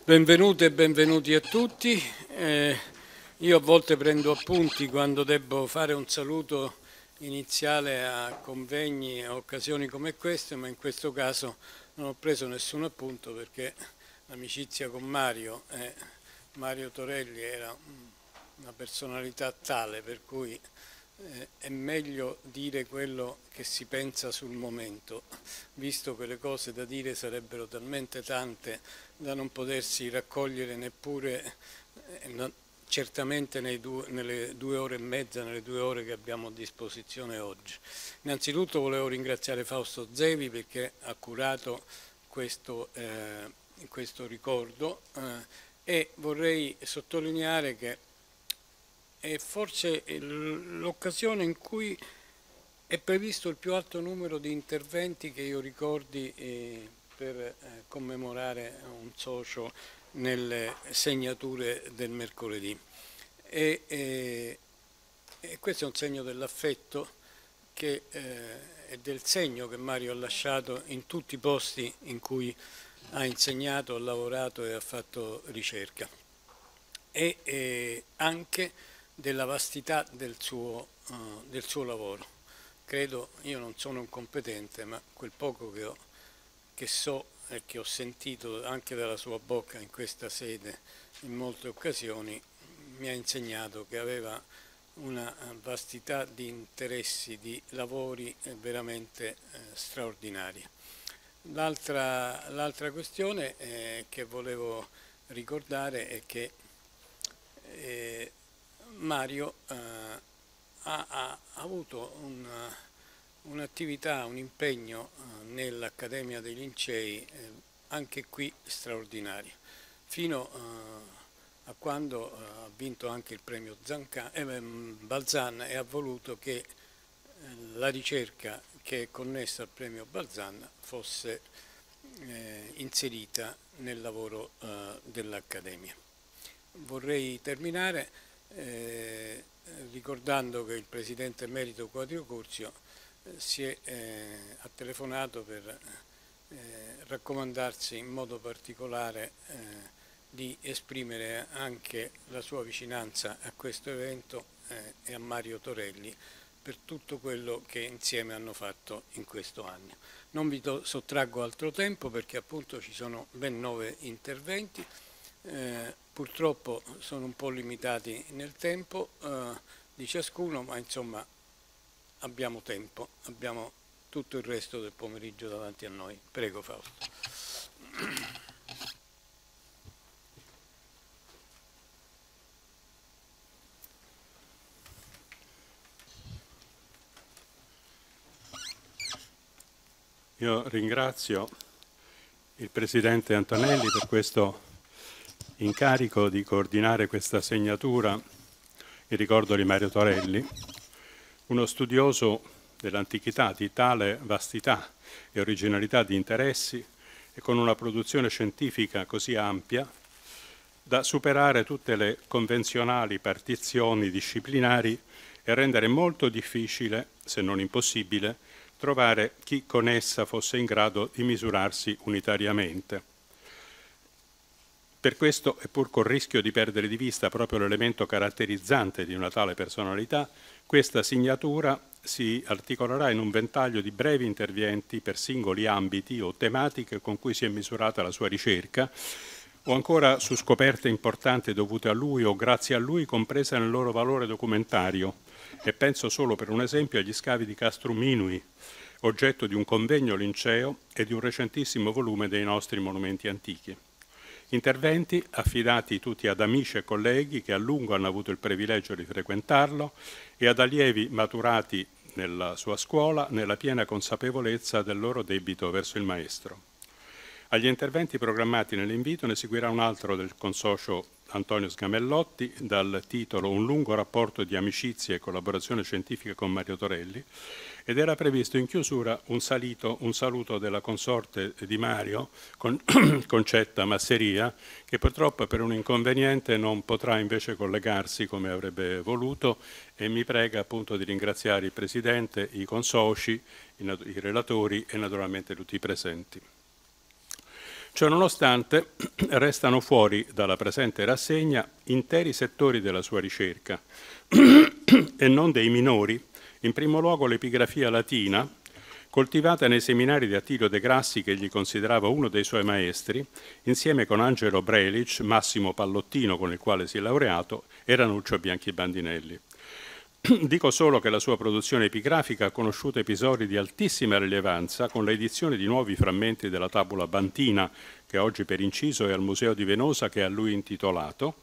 Benvenute e benvenuti a tutti. Io a volte prendo appunti quando devo fare un saluto iniziale a convegni e occasioni come queste, ma in questo caso non ho preso nessun appunto perché l'amicizia con Mario Torelli era una personalità tale per cui è meglio dire quello che si pensa sul momento, visto che le cose da dire sarebbero talmente tante da non potersi raccogliere neppure, certamente nelle 2 ore e mezza, nelle 2 ore che abbiamo a disposizione oggi. Innanzitutto volevo ringraziare Fausto Zevi perché ha curato questo ricordo e vorrei sottolineare che è forse l'occasione in cui è previsto il più alto numero di interventi che io ricordi per commemorare un socio nelle segnature del mercoledì. E questo è un segno dell'affetto e del segno che Mario ha lasciato in tutti i posti in cui ha insegnato, ha lavorato e ha fatto ricerca. E anche della vastità del suo lavoro. Credo, io non sono un competente, ma quel poco che so e che ho sentito anche dalla sua bocca in questa sede in molte occasioni mi ha insegnato che aveva una vastità di interessi, di lavori veramente straordinaria. L'altra questione che volevo ricordare è che Mario ha avuto un'attività, un impegno nell'Accademia dei Lincei anche qui straordinario, fino a quando ha vinto anche il premio Balzan e ha voluto che la ricerca che è connessa al premio Balzan fosse inserita nel lavoro dell'Accademia. Vorrei terminare ricordando che il Presidente Emerito Quadio Curzio ha telefonato per raccomandarsi in modo particolare di esprimere anche la sua vicinanza a questo evento e a Mario Torelli per tutto quello che insieme hanno fatto in questo anno. Non vi sottraggo altro tempo perché appunto ci sono ben 9 interventi. Purtroppo sono un po' limitati nel tempo di ciascuno, ma insomma abbiamo tempo, abbiamo tutto il resto del pomeriggio davanti a noi. Prego Fausto. Io ringrazio il Presidente Antonelli per questo incarico di coordinare questa segnatura in ricordo di Mario Torelli, uno studioso dell'antichità di tale vastità e originalità di interessi e con una produzione scientifica così ampia da superare tutte le convenzionali partizioni disciplinari e rendere molto difficile, se non impossibile, trovare chi con essa fosse in grado di misurarsi unitariamente. Per questo, e pur col rischio di perdere di vista proprio l'elemento caratterizzante di una tale personalità, questa signatura si articolerà in un ventaglio di brevi interventi per singoli ambiti o tematiche con cui si è misurata la sua ricerca, o ancora su scoperte importanti dovute a lui o grazie a lui comprese nel loro valore documentario. E penso solo per un esempio agli scavi di Castrum Minui, oggetto di un convegno linceo e di un recentissimo volume dei nostri monumenti antichi. Interventi affidati tutti ad amici e colleghi che a lungo hanno avuto il privilegio di frequentarlo e ad allievi maturati nella sua scuola nella piena consapevolezza del loro debito verso il maestro. Agli interventi programmati nell'invito ne seguirà un altro del consocio Antonio Sgamellotti dal titolo Un lungo rapporto di amicizia e collaborazione scientifica con Mario Torelli, ed era previsto in chiusura un saluto della consorte di Mario, Concetta Masseria, che purtroppo per un inconveniente non potrà invece collegarsi come avrebbe voluto e mi prega appunto di ringraziare il Presidente, i consoci, i relatori e naturalmente tutti i presenti. Ciononostante, restano fuori dalla presente rassegna interi settori della sua ricerca e non dei minori, in primo luogo l'epigrafia latina, coltivata nei seminari di Attilio De Grassi, che egli considerava uno dei suoi maestri, insieme con Angelo Brelic, Massimo Pallottino, con il quale si è laureato, e Ranuccio Bianchi Bandinelli. Dico solo che la sua produzione epigrafica ha conosciuto episodi di altissima rilevanza con l'edizione di nuovi frammenti della Tabula Bantina, che oggi per inciso è al Museo di Venosa, che è a lui intitolato,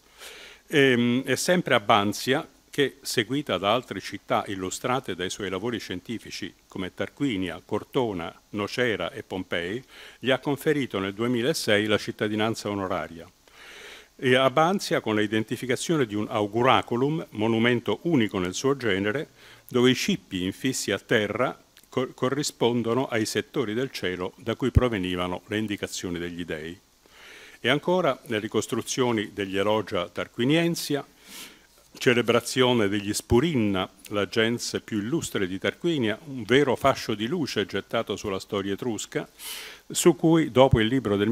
e sempre a Banzia, che, seguita da altre città illustrate dai suoi lavori scientifici come Tarquinia, Cortona, Nocera e Pompei, gli ha conferito nel 2006 la cittadinanza onoraria. E a Banzia con l'identificazione di un auguraculum, monumento unico nel suo genere, dove i cippi infissi a terra corrispondono ai settori del cielo da cui provenivano le indicazioni degli dei. E ancora le ricostruzioni degli elogia tarquiniensia, celebrazione degli Spurinna, la gens più illustre di Tarquinia, un vero fascio di luce gettato sulla storia etrusca, su cui, dopo il libro del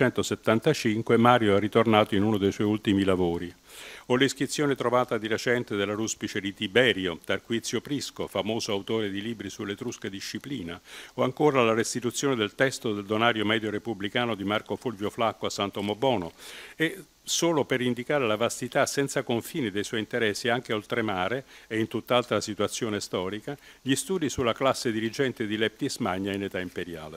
1975, Mario è ritornato in uno dei suoi ultimi lavori. O l'iscrizione trovata di recente della ruspice di Tiberio, Tarquizio Prisco, famoso autore di libri sull'etrusca disciplina, o ancora la restituzione del testo del donario medio repubblicano di Marco Fulvio Flacco a Sant'Omobono, e solo per indicare la vastità senza confini dei suoi interessi anche oltremare e in tutt'altra situazione storica, gli studi sulla classe dirigente di Leptis Magna in età imperiale.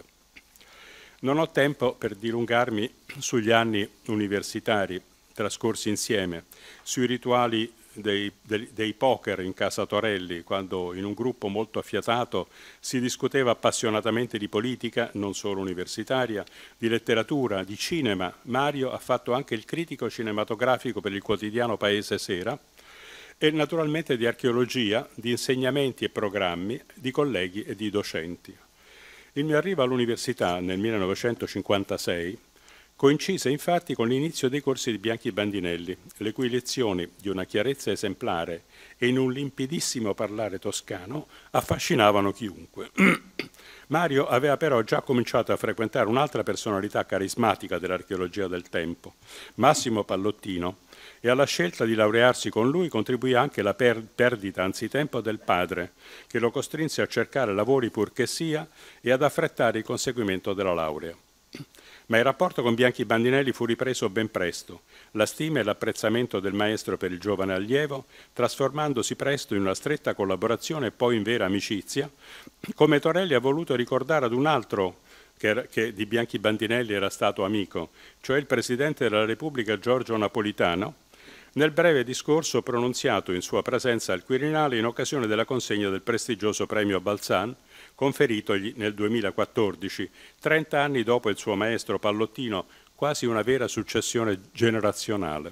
Non ho tempo per dilungarmi sugli anni universitari trascorsi insieme, sui rituali dei poker in casa Torelli, quando in un gruppo molto affiatato si discuteva appassionatamente di politica, non solo universitaria, di letteratura, di cinema. Mario ha fatto anche il critico cinematografico per il quotidiano Paese Sera, e naturalmente di archeologia, di insegnamenti e programmi, di colleghi e di docenti. Il mio arrivo all'università nel 1956 coincise infatti con l'inizio dei corsi di Bianchi Bandinelli, le cui lezioni, di una chiarezza esemplare e in un limpidissimo parlare toscano, affascinavano chiunque. Mario aveva però già cominciato a frequentare un'altra personalità carismatica dell'archeologia del tempo, Massimo Pallottino, e alla scelta di laurearsi con lui contribuì anche la perdita anzitempo del padre, che lo costrinse a cercare lavori pur che sia e ad affrettare il conseguimento della laurea. Ma il rapporto con Bianchi Bandinelli fu ripreso ben presto, la stima e l'apprezzamento del maestro per il giovane allievo, trasformandosi presto in una stretta collaborazione e poi in vera amicizia, come Torelli ha voluto ricordare ad un altro che di Bianchi Bandinelli era stato amico, cioè il Presidente della Repubblica Giorgio Napolitano, nel breve discorso pronunziato in sua presenza al Quirinale in occasione della consegna del prestigioso premio Balzan, conferitogli nel 2014, 30 anni dopo il suo maestro Pallottino, quasi una vera successione generazionale.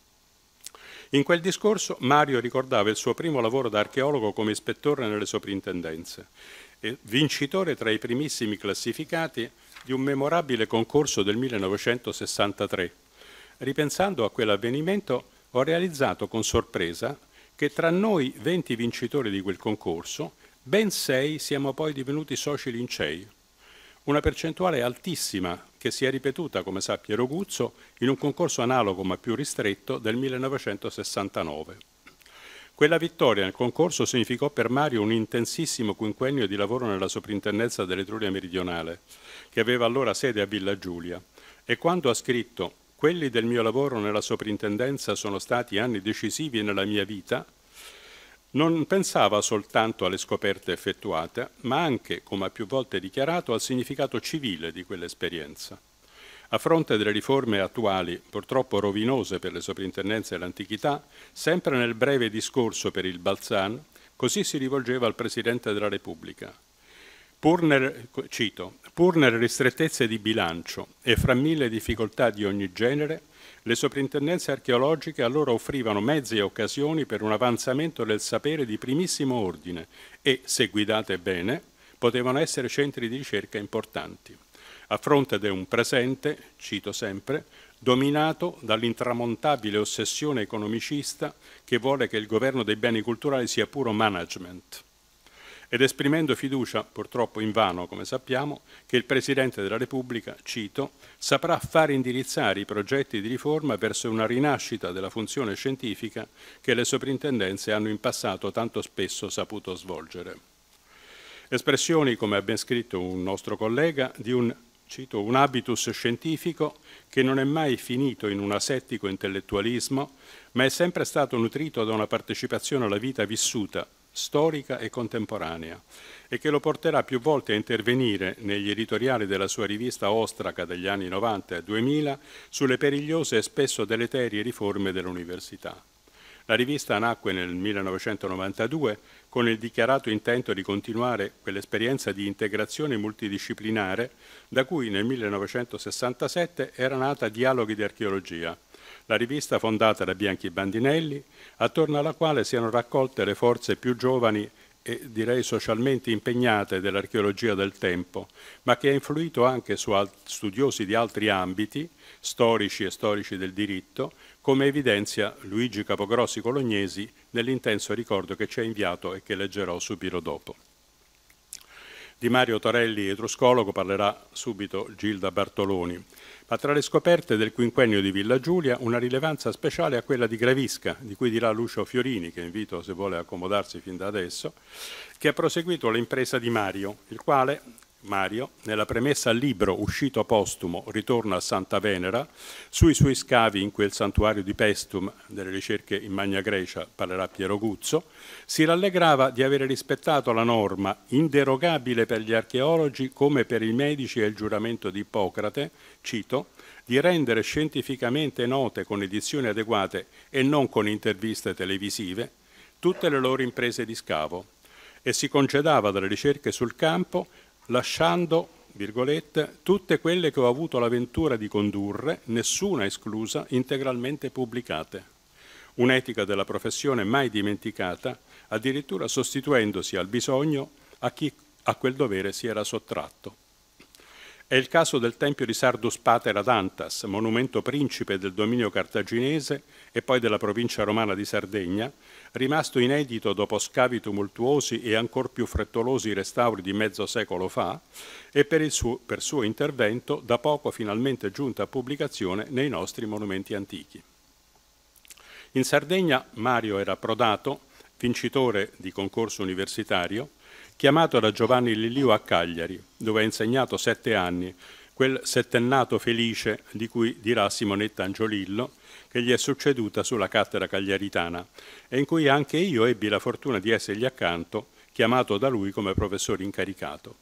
In quel discorso Mario ricordava il suo primo lavoro da archeologo come ispettore nelle soprintendenze e vincitore tra i primissimi classificati di un memorabile concorso del 1963. Ripensando a quell'avvenimento, ho realizzato con sorpresa che tra noi 20 vincitori di quel concorso, ben 6 siamo poi divenuti soci lincei, una percentuale altissima che si è ripetuta, come sa Piero Guzzo, in un concorso analogo ma più ristretto del 1969. Quella vittoria nel concorso significò per Mario un intensissimo quinquennio di lavoro nella soprintendenza dell'Etruria Meridionale, che aveva allora sede a Villa Giulia, e quando ha scritto «Quelli del mio lavoro nella soprintendenza sono stati anni decisivi nella mia vita», non pensava soltanto alle scoperte effettuate, ma anche, come ha più volte dichiarato, al significato civile di quell'esperienza. A fronte delle riforme attuali, purtroppo rovinose per le soprintendenze dell'antichità, sempre nel breve discorso per il Balzan, così si rivolgeva al Presidente della Repubblica. Cito, pur nelle ristrettezze di bilancio e fra mille difficoltà di ogni genere, le soprintendenze archeologiche allora offrivano mezzi e occasioni per un avanzamento del sapere di primissimo ordine e, se guidate bene, potevano essere centri di ricerca importanti, a fronte di un presente, cito sempre, dominato dall'intramontabile ossessione economicista che vuole che il governo dei beni culturali sia puro management. ed esprimendo fiducia, purtroppo invano come sappiamo, che il Presidente della Repubblica, cito, saprà far indirizzare i progetti di riforma verso una rinascita della funzione scientifica che le soprintendenze hanno in passato tanto spesso saputo svolgere. Espressioni, come ha ben scritto un nostro collega, di un habitus scientifico che non è mai finito in un asettico intellettualismo, ma è sempre stato nutrito da una partecipazione alla vita vissuta, storica e contemporanea, e che lo porterà più volte a intervenire negli editoriali della sua rivista ostraca degli anni 90 e 2000 sulle perigliose e spesso deleterie riforme dell'università. La rivista nacque nel 1992 con il dichiarato intento di continuare quell'esperienza di integrazione multidisciplinare da cui nel 1967 era nata Dialoghi di Archeologia, la rivista fondata da Bianchi Bandinelli, attorno alla quale si erano raccolte le forze più giovani e direi socialmente impegnate dell'archeologia del tempo, ma che ha influito anche su studiosi di altri ambiti, storici e storici del diritto, come evidenzia Luigi Capogrossi Colognesi nell'intenso ricordo che ci ha inviato e che leggerò subito dopo. Di Mario Torelli, etruscologo, parlerà subito Gilda Bartoloni, ma tra le scoperte del quinquennio di Villa Giulia una rilevanza speciale è quella di Gravisca, di cui dirà Lucio Fiorini, che invito se vuole accomodarsi fin da adesso, che ha proseguito l'impresa di Mario, il quale, Mario, nella premessa al libro uscito postumo Ritorno a Santa Venera, sui suoi scavi in quel santuario di Pestum, delle ricerche in Magna Grecia, parlerà Piero Guzzo, si rallegrava di avere rispettato la norma inderogabile per gli archeologi come per i medici e il giuramento di Ippocrate, cito, di rendere scientificamente note con edizioni adeguate e non con interviste televisive tutte le loro imprese di scavo e si concedava dalle ricerche sul campo lasciando, virgolette, tutte quelle che ho avuto la ventura di condurre, nessuna esclusa, integralmente pubblicate. Un'etica della professione mai dimenticata, addirittura sostituendosi al bisogno a chi a quel dovere si era sottratto. È il caso del tempio di Sardus Pater ad Antas, monumento principe del dominio cartaginese e poi della provincia romana di Sardegna, rimasto inedito dopo scavi tumultuosi e ancor più frettolosi restauri di mezzo secolo fa, e per suo intervento da poco finalmente giunto a pubblicazione nei nostri monumenti antichi. In Sardegna Mario era approdato, vincitore di concorso universitario, chiamato da Giovanni Liliu a Cagliari, dove ha insegnato 7 anni, quel settennato felice di cui dirà Simonetta Angiolillo, che gli è succeduta sulla cattedra cagliaritana e in cui anche io ebbi la fortuna di essergli accanto, chiamato da lui come professore incaricato.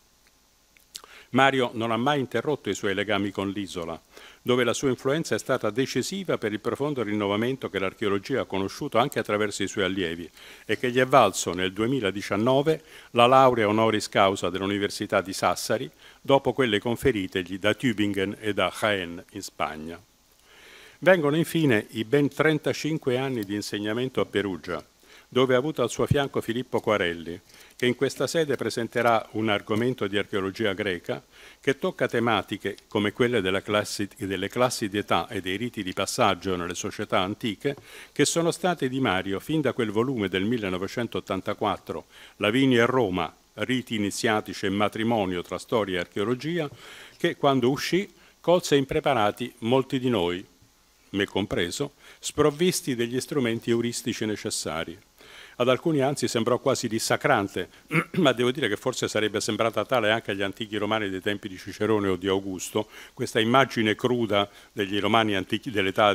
Mario non ha mai interrotto i suoi legami con l'isola, dove la sua influenza è stata decisiva per il profondo rinnovamento che l'archeologia ha conosciuto anche attraverso i suoi allievi e che gli è valso nel 2019 la laurea honoris causa dell'Università di Sassari, dopo quelle conferitegli da Tübingen e da Jaén in Spagna. Vengono infine i ben 35 anni di insegnamento a Perugia, dove ha avuto al suo fianco Filippo Quarelli, che in questa sede presenterà un argomento di archeologia greca che tocca tematiche come quelle delle classi di età e dei riti di passaggio nelle società antiche, che sono state di Mario fin da quel volume del 1984, Lavinia e Roma, riti iniziatici e matrimonio tra storia e archeologia, che quando uscì colse impreparati molti di noi, me compreso, sprovvisti degli strumenti euristici necessari. Ad alcuni anzi sembrò quasi dissacrante, ma devo dire che forse sarebbe sembrata tale anche agli antichi romani dei tempi di Cicerone o di Augusto, questa immagine cruda degli romani antichi dell'età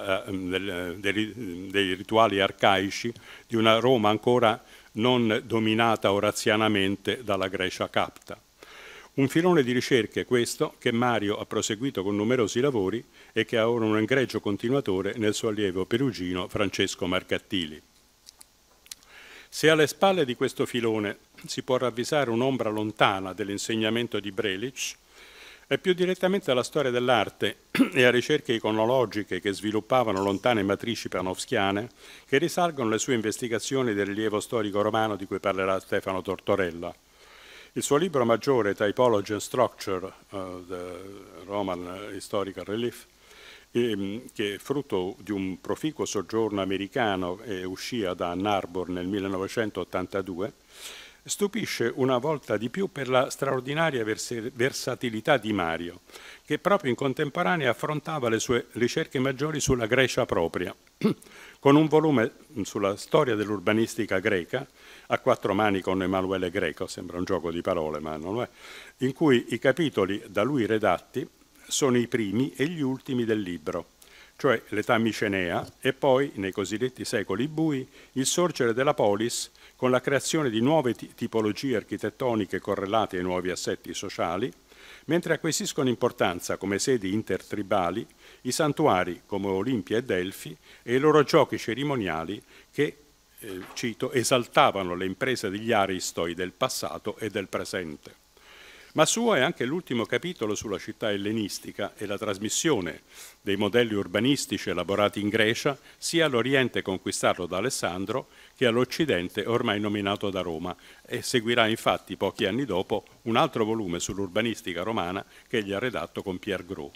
dei rituali arcaici, di una Roma ancora non dominata orazianamente dalla Grecia capta. Un filone di ricerche questo che Mario ha proseguito con numerosi lavori e che ha ora un egregio continuatore nel suo allievo perugino Francesco Marcattili. Se alle spalle di questo filone si può ravvisare un'ombra lontana dell'insegnamento di Brelic, è più direttamente alla storia dell'arte e a ricerche iconologiche che sviluppavano lontane matrici panovskiane che risalgono le sue investigazioni del rilievo storico romano di cui parlerà Stefano Tortorella. Il suo libro maggiore, Typology and Structure, the Roman Historical Relief, che è frutto di un proficuo soggiorno americano e uscì ad Ann Arbor nel 1982, stupisce una volta di più per la straordinaria versatilità di Mario, che proprio in contemporanea affrontava le sue ricerche maggiori sulla Grecia propria, con un volume sulla storia dell'urbanistica greca, a quattro mani con Emanuele Greco, sembra un gioco di parole, ma non lo è, in cui i capitoli da lui redatti sono i primi e gli ultimi del libro, cioè l'età micenea e poi, nei cosiddetti secoli bui, il sorgere della polis con la creazione di nuove tipologie architettoniche correlate ai nuovi assetti sociali, mentre acquisiscono importanza come sedi intertribali i santuari come Olimpia e Delfi e i loro giochi cerimoniali che, cito, esaltavano le imprese degli aristoi del passato e del presente. Ma suo è anche l'ultimo capitolo sulla città ellenistica e la trasmissione dei modelli urbanistici elaborati in Grecia sia all'Oriente conquistato da Alessandro che all'Occidente ormai nominato da Roma, e seguirà infatti pochi anni dopo un altro volume sull'urbanistica romana che egli ha redatto con Pierre Gros.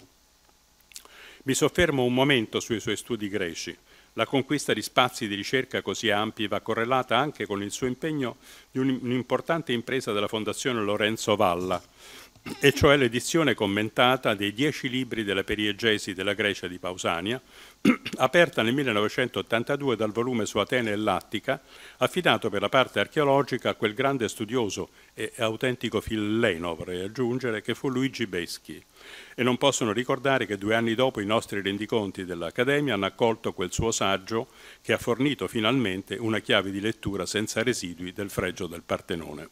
Mi soffermo un momento sui suoi studi greci. La conquista di spazi di ricerca così ampi va correlata anche con il suo impegno di un'importante impresa della Fondazione Lorenzo Valla, e cioè l'edizione commentata dei 10 libri della periegesi della Grecia di Pausania, aperta nel 1982 dal volume su Atene e l'Attica, affidato per la parte archeologica a quel grande studioso e autentico filleno, vorrei aggiungere, che fu Luigi Beschi. E non possono ricordare che 2 anni dopo i nostri rendiconti dell'Accademia hanno accolto quel suo saggio che ha fornito finalmente una chiave di lettura senza residui del fregio del Partenone.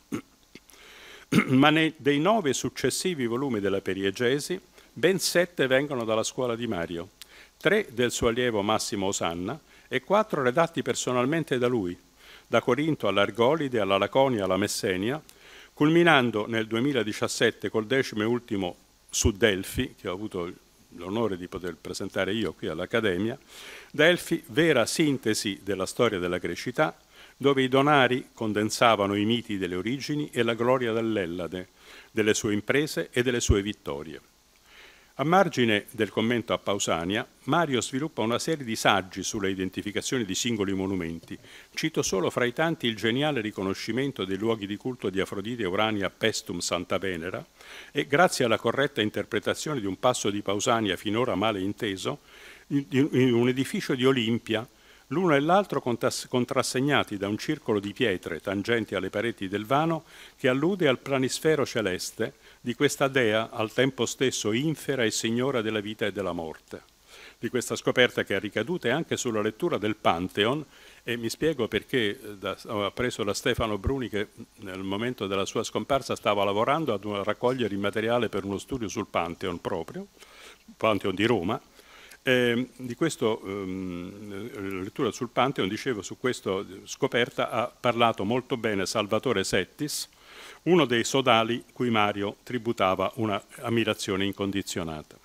Ma dei 9 successivi volumi della periegesi, ben 7 vengono dalla scuola di Mario, 3 del suo allievo Massimo Osanna e 4 redatti personalmente da lui, da Corinto all'Argolide, alla Laconia, alla Messenia, culminando nel 2017 col 10° e ultimo su Delfi, che ho avuto l'onore di poter presentare io qui all'Accademia. Delfi, vera sintesi della storia della grecità, dove i donari condensavano i miti delle origini e la gloria dell'Ellade, delle sue imprese e delle sue vittorie. A margine del commento a Pausania, Mario sviluppa una serie di saggi sulle identificazioni di singoli monumenti. Cito solo fra i tanti il geniale riconoscimento dei luoghi di culto di Afrodite e Urania a Pestum Santa Venera e, grazie alla corretta interpretazione di un passo di Pausania finora male inteso, in un edificio di Olimpia, l'uno e l'altro contrassegnati da un circolo di pietre tangenti alle pareti del vano che allude al planisfero celeste di questa dea al tempo stesso infera e signora della vita e della morte. Di questa scoperta che ha ricadute anche sulla lettura del Pantheon, e mi spiego perché ho appreso da Stefano Bruni che nel momento della sua scomparsa stava lavorando a raccogliere il materiale per uno studio sul Pantheon proprio, Pantheon di Roma. Di questo lettura sul Pantheon, dicevo, su questa scoperta ha parlato molto bene Salvatore Settis, uno dei sodali cui Mario tributava una ammirazione incondizionata.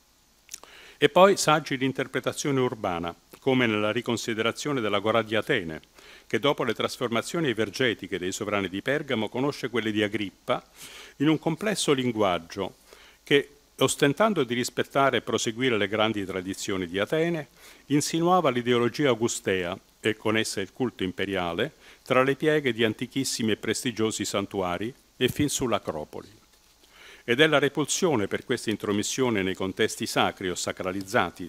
E poi saggi di interpretazione urbana, come nella riconsiderazione dell'Agorà di Atene, che dopo le trasformazioni evergetiche dei sovrani di Pergamo conosce quelle di Agrippa in un complesso linguaggio che, ostentando di rispettare e proseguire le grandi tradizioni di Atene, insinuava l'ideologia augustea e con essa il culto imperiale tra le pieghe di antichissimi e prestigiosi santuari e fin sull'Acropoli. Ed è la repulsione per questa intromissione nei contesti sacri o sacralizzati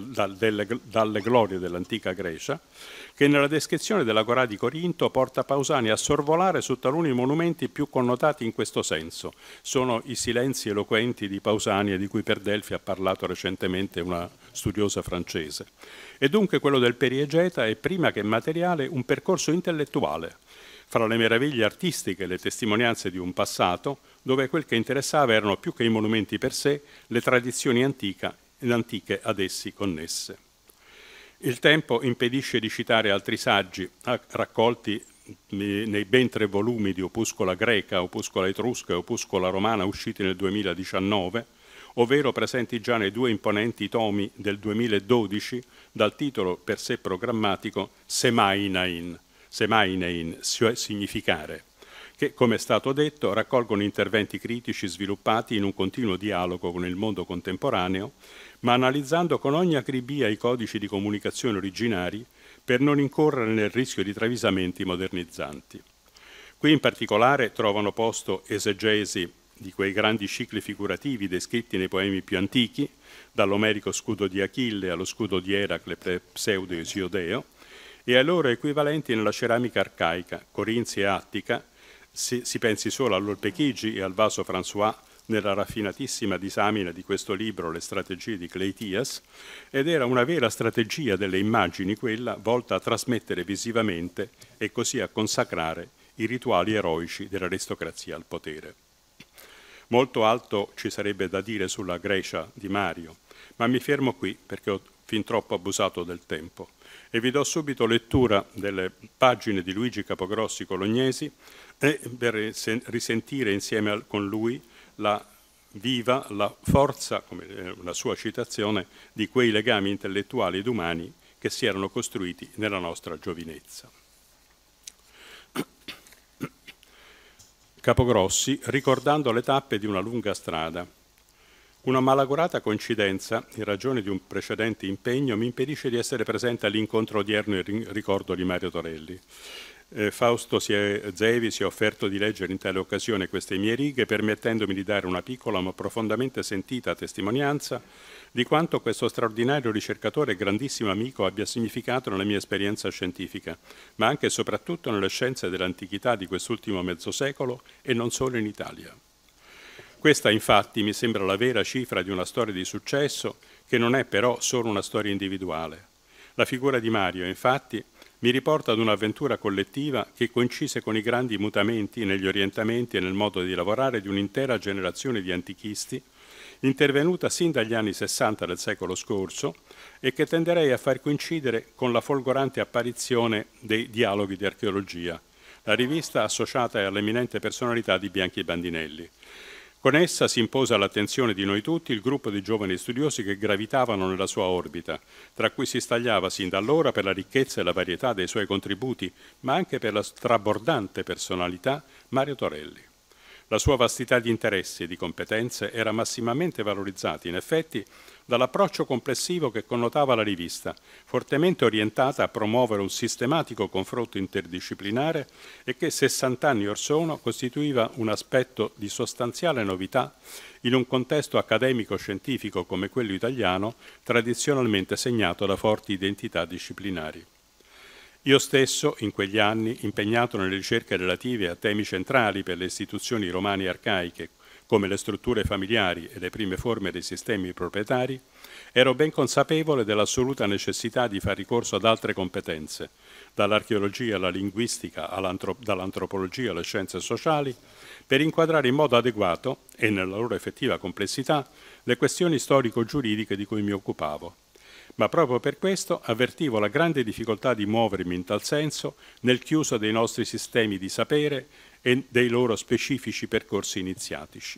dalle glorie dell'antica Grecia che nella descrizione dell'Agorà di Corinto porta Pausania a sorvolare su taluni monumenti più connotati in questo senso. Sono i silenzi eloquenti di Pausania di cui per Delfi ha parlato recentemente una studiosa francese. E dunque quello del Periegeta è prima che materiale un percorso intellettuale fra le meraviglie artistiche e le testimonianze di un passato dove quel che interessava erano più che i monumenti per sé, le tradizioni antiche ad essi connesse. Il tempo impedisce di citare altri saggi raccolti nei ben 3 volumi di Opuscola greca, Opuscola etrusca e Opuscola romana usciti nel 2019, ovvero presenti già nei 2 imponenti tomi del 2012 dal titolo per sé programmatico Semainein, cioè significare, che, come è stato detto, raccolgono interventi critici sviluppati in un continuo dialogo con il mondo contemporaneo, ma analizzando con ogni acribia i codici di comunicazione originari per non incorrere nel rischio di travisamenti modernizzanti. Qui in particolare trovano posto esegesi di quei grandi cicli figurativi descritti nei poemi più antichi, dall'omerico scudo di Achille allo scudo di Eracle Pseudo Isiodeo, e ai loro equivalenti nella ceramica arcaica, corinzia e attica. Si pensi solo all'Olpechigi e al vaso François nella raffinatissima disamina di questo libro Le strategie di Cleitias, ed era una vera strategia delle immagini quella volta a trasmettere visivamente e così a consacrare i rituali eroici dell'aristocrazia al potere. Molto alto ci sarebbe da dire sulla Grecia di Mario, ma mi fermo qui perché ho fin troppo abusato del tempo e vi do subito lettura delle pagine di Luigi Capogrossi Colognesi per risentire insieme con lui la forza, come la sua citazione, di quei legami intellettuali ed umani che si erano costruiti nella nostra giovinezza. Capogrossi, ricordando le tappe di una lunga strada. Una malaugurata coincidenza, in ragione di un precedente impegno, mi impedisce di essere presente all'incontro odierno in ricordo di Mario Torelli. Fausto Zevi si è offerto di leggere in tale occasione queste mie righe, permettendomi di dare una piccola ma profondamente sentita testimonianza di quanto questo straordinario ricercatore e grandissimo amico abbia significato nella mia esperienza scientifica, ma anche e soprattutto nelle scienze dell'antichità di quest'ultimo mezzo secolo e non solo in Italia. Questa infatti mi sembra la vera cifra di una storia di successo che non è però solo una storia individuale. La figura di Mario, infatti, mi riporta ad un'avventura collettiva che coincise con i grandi mutamenti negli orientamenti e nel modo di lavorare di un'intera generazione di antichisti, intervenuta sin dagli anni 60 del secolo scorso e che tenderei a far coincidere con la folgorante apparizione dei Dialoghi di archeologia, la rivista associata all'eminente personalità di Bianchi Bandinelli. Con essa si impose all'attenzione di noi tutti il gruppo di giovani studiosi che gravitavano nella sua orbita, tra cui si stagliava sin da allora per la ricchezza e la varietà dei suoi contributi, ma anche per la strabordante personalità Mario Torelli. La sua vastità di interessi e di competenze era massimamente valorizzata, in effetti, dall'approccio complessivo che connotava la rivista, fortemente orientata a promuovere un sistematico confronto interdisciplinare e che 60 anni or sono costituiva un aspetto di sostanziale novità in un contesto accademico-scientifico come quello italiano, tradizionalmente segnato da forti identità disciplinari. Io stesso, in quegli anni, impegnato nelle ricerche relative a temi centrali per le istituzioni romane arcaiche, come le strutture familiari e le prime forme dei sistemi proprietari, ero ben consapevole dell'assoluta necessità di far ricorso ad altre competenze, dall'archeologia alla linguistica, dall'antropologia alle scienze sociali, per inquadrare in modo adeguato e nella loro effettiva complessità le questioni storico-giuridiche di cui mi occupavo. Ma proprio per questo avvertivo la grande difficoltà di muovermi in tal senso nel chiuso dei nostri sistemi di sapere e dei loro specifici percorsi iniziatici.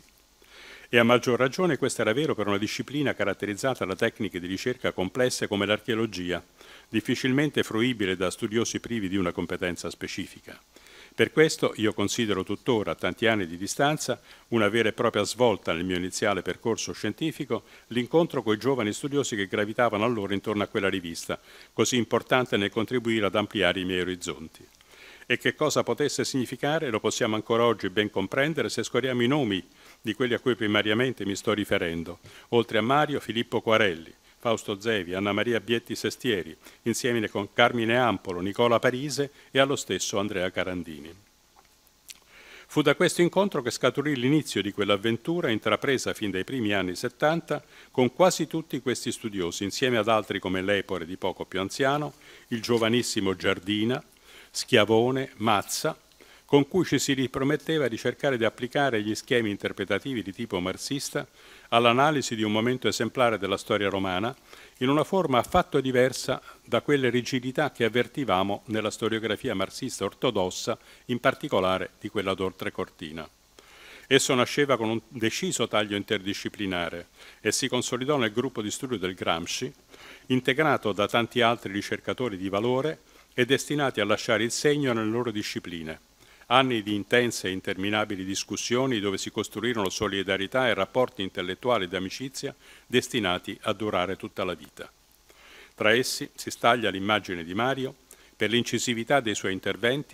E a maggior ragione questo era vero per una disciplina caratterizzata da tecniche di ricerca complesse come l'archeologia, difficilmente fruibile da studiosi privi di una competenza specifica. Per questo io considero tuttora, a tanti anni di distanza, una vera e propria svolta nel mio iniziale percorso scientifico l'incontro con i giovani studiosi che gravitavano allora intorno a quella rivista, così importante nel contribuire ad ampliare i miei orizzonti. E che cosa potesse significare lo possiamo ancora oggi ben comprendere se scorriamo i nomi di quelli a cui primariamente mi sto riferendo, oltre a Mario, Filippo Quarelli, Fausto Zevi, Anna Maria Bietti Sestieri, insieme con Carmine Ampolo, Nicola Parise e allo stesso Andrea Carandini. Fu da questo incontro che scaturì l'inizio di quell'avventura intrapresa fin dai primi anni 70 con quasi tutti questi studiosi, insieme ad altri come Lepore di poco più anziano, il giovanissimo Giardina, Schiavone, Mazza, con cui ci si riprometteva di cercare di applicare gli schemi interpretativi di tipo marxista all'analisi di un momento esemplare della storia romana in una forma affatto diversa da quelle rigidità che avvertivamo nella storiografia marxista ortodossa, in particolare di quella d'Oltre Cortina. Esso nasceva con un deciso taglio interdisciplinare e si consolidò nel gruppo di studio del Gramsci, integrato da tanti altri ricercatori di valore e destinati a lasciare il segno nelle loro discipline. Anni di intense e interminabili discussioni dove si costruirono solidarietà e rapporti intellettuali ed amicizia destinati a durare tutta la vita. Tra essi si staglia l'immagine di Mario per l'incisività dei suoi interventi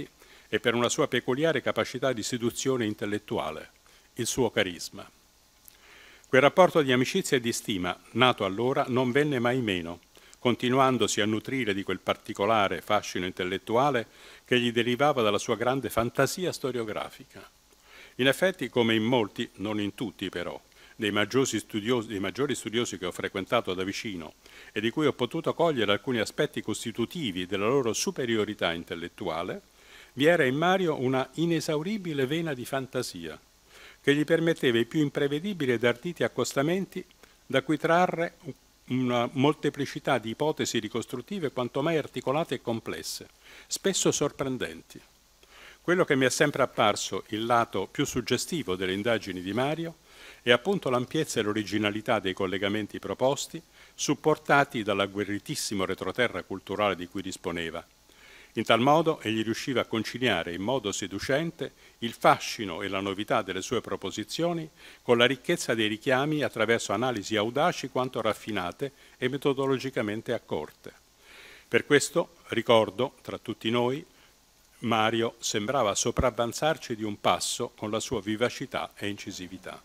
e per una sua peculiare capacità di seduzione intellettuale, il suo carisma. Quel rapporto di amicizia e di stima, nato allora, non venne mai meno, continuandosi a nutrire di quel particolare fascino intellettuale che gli derivava dalla sua grande fantasia storiografica. In effetti, come in molti, non in tutti però, dei maggiori studiosi che ho frequentato da vicino e di cui ho potuto cogliere alcuni aspetti costitutivi della loro superiorità intellettuale, vi era in Mario una inesauribile vena di fantasia che gli permetteva i più imprevedibili ed arditi accostamenti da cui trarre una molteplicità di ipotesi ricostruttive quanto mai articolate e complesse, spesso sorprendenti. Quello che mi è sempre apparso il lato più suggestivo delle indagini di Mario è appunto l'ampiezza e l'originalità dei collegamenti proposti, supportati dall'agguerritissimo retroterra culturale di cui disponeva. In tal modo egli riusciva a conciliare in modo seducente il fascino e la novità delle sue proposizioni con la ricchezza dei richiami attraverso analisi audaci quanto raffinate e metodologicamente accorte. Per questo, ricordo, tra tutti noi, Mario sembrava sopravvanzarci di un passo con la sua vivacità e incisività.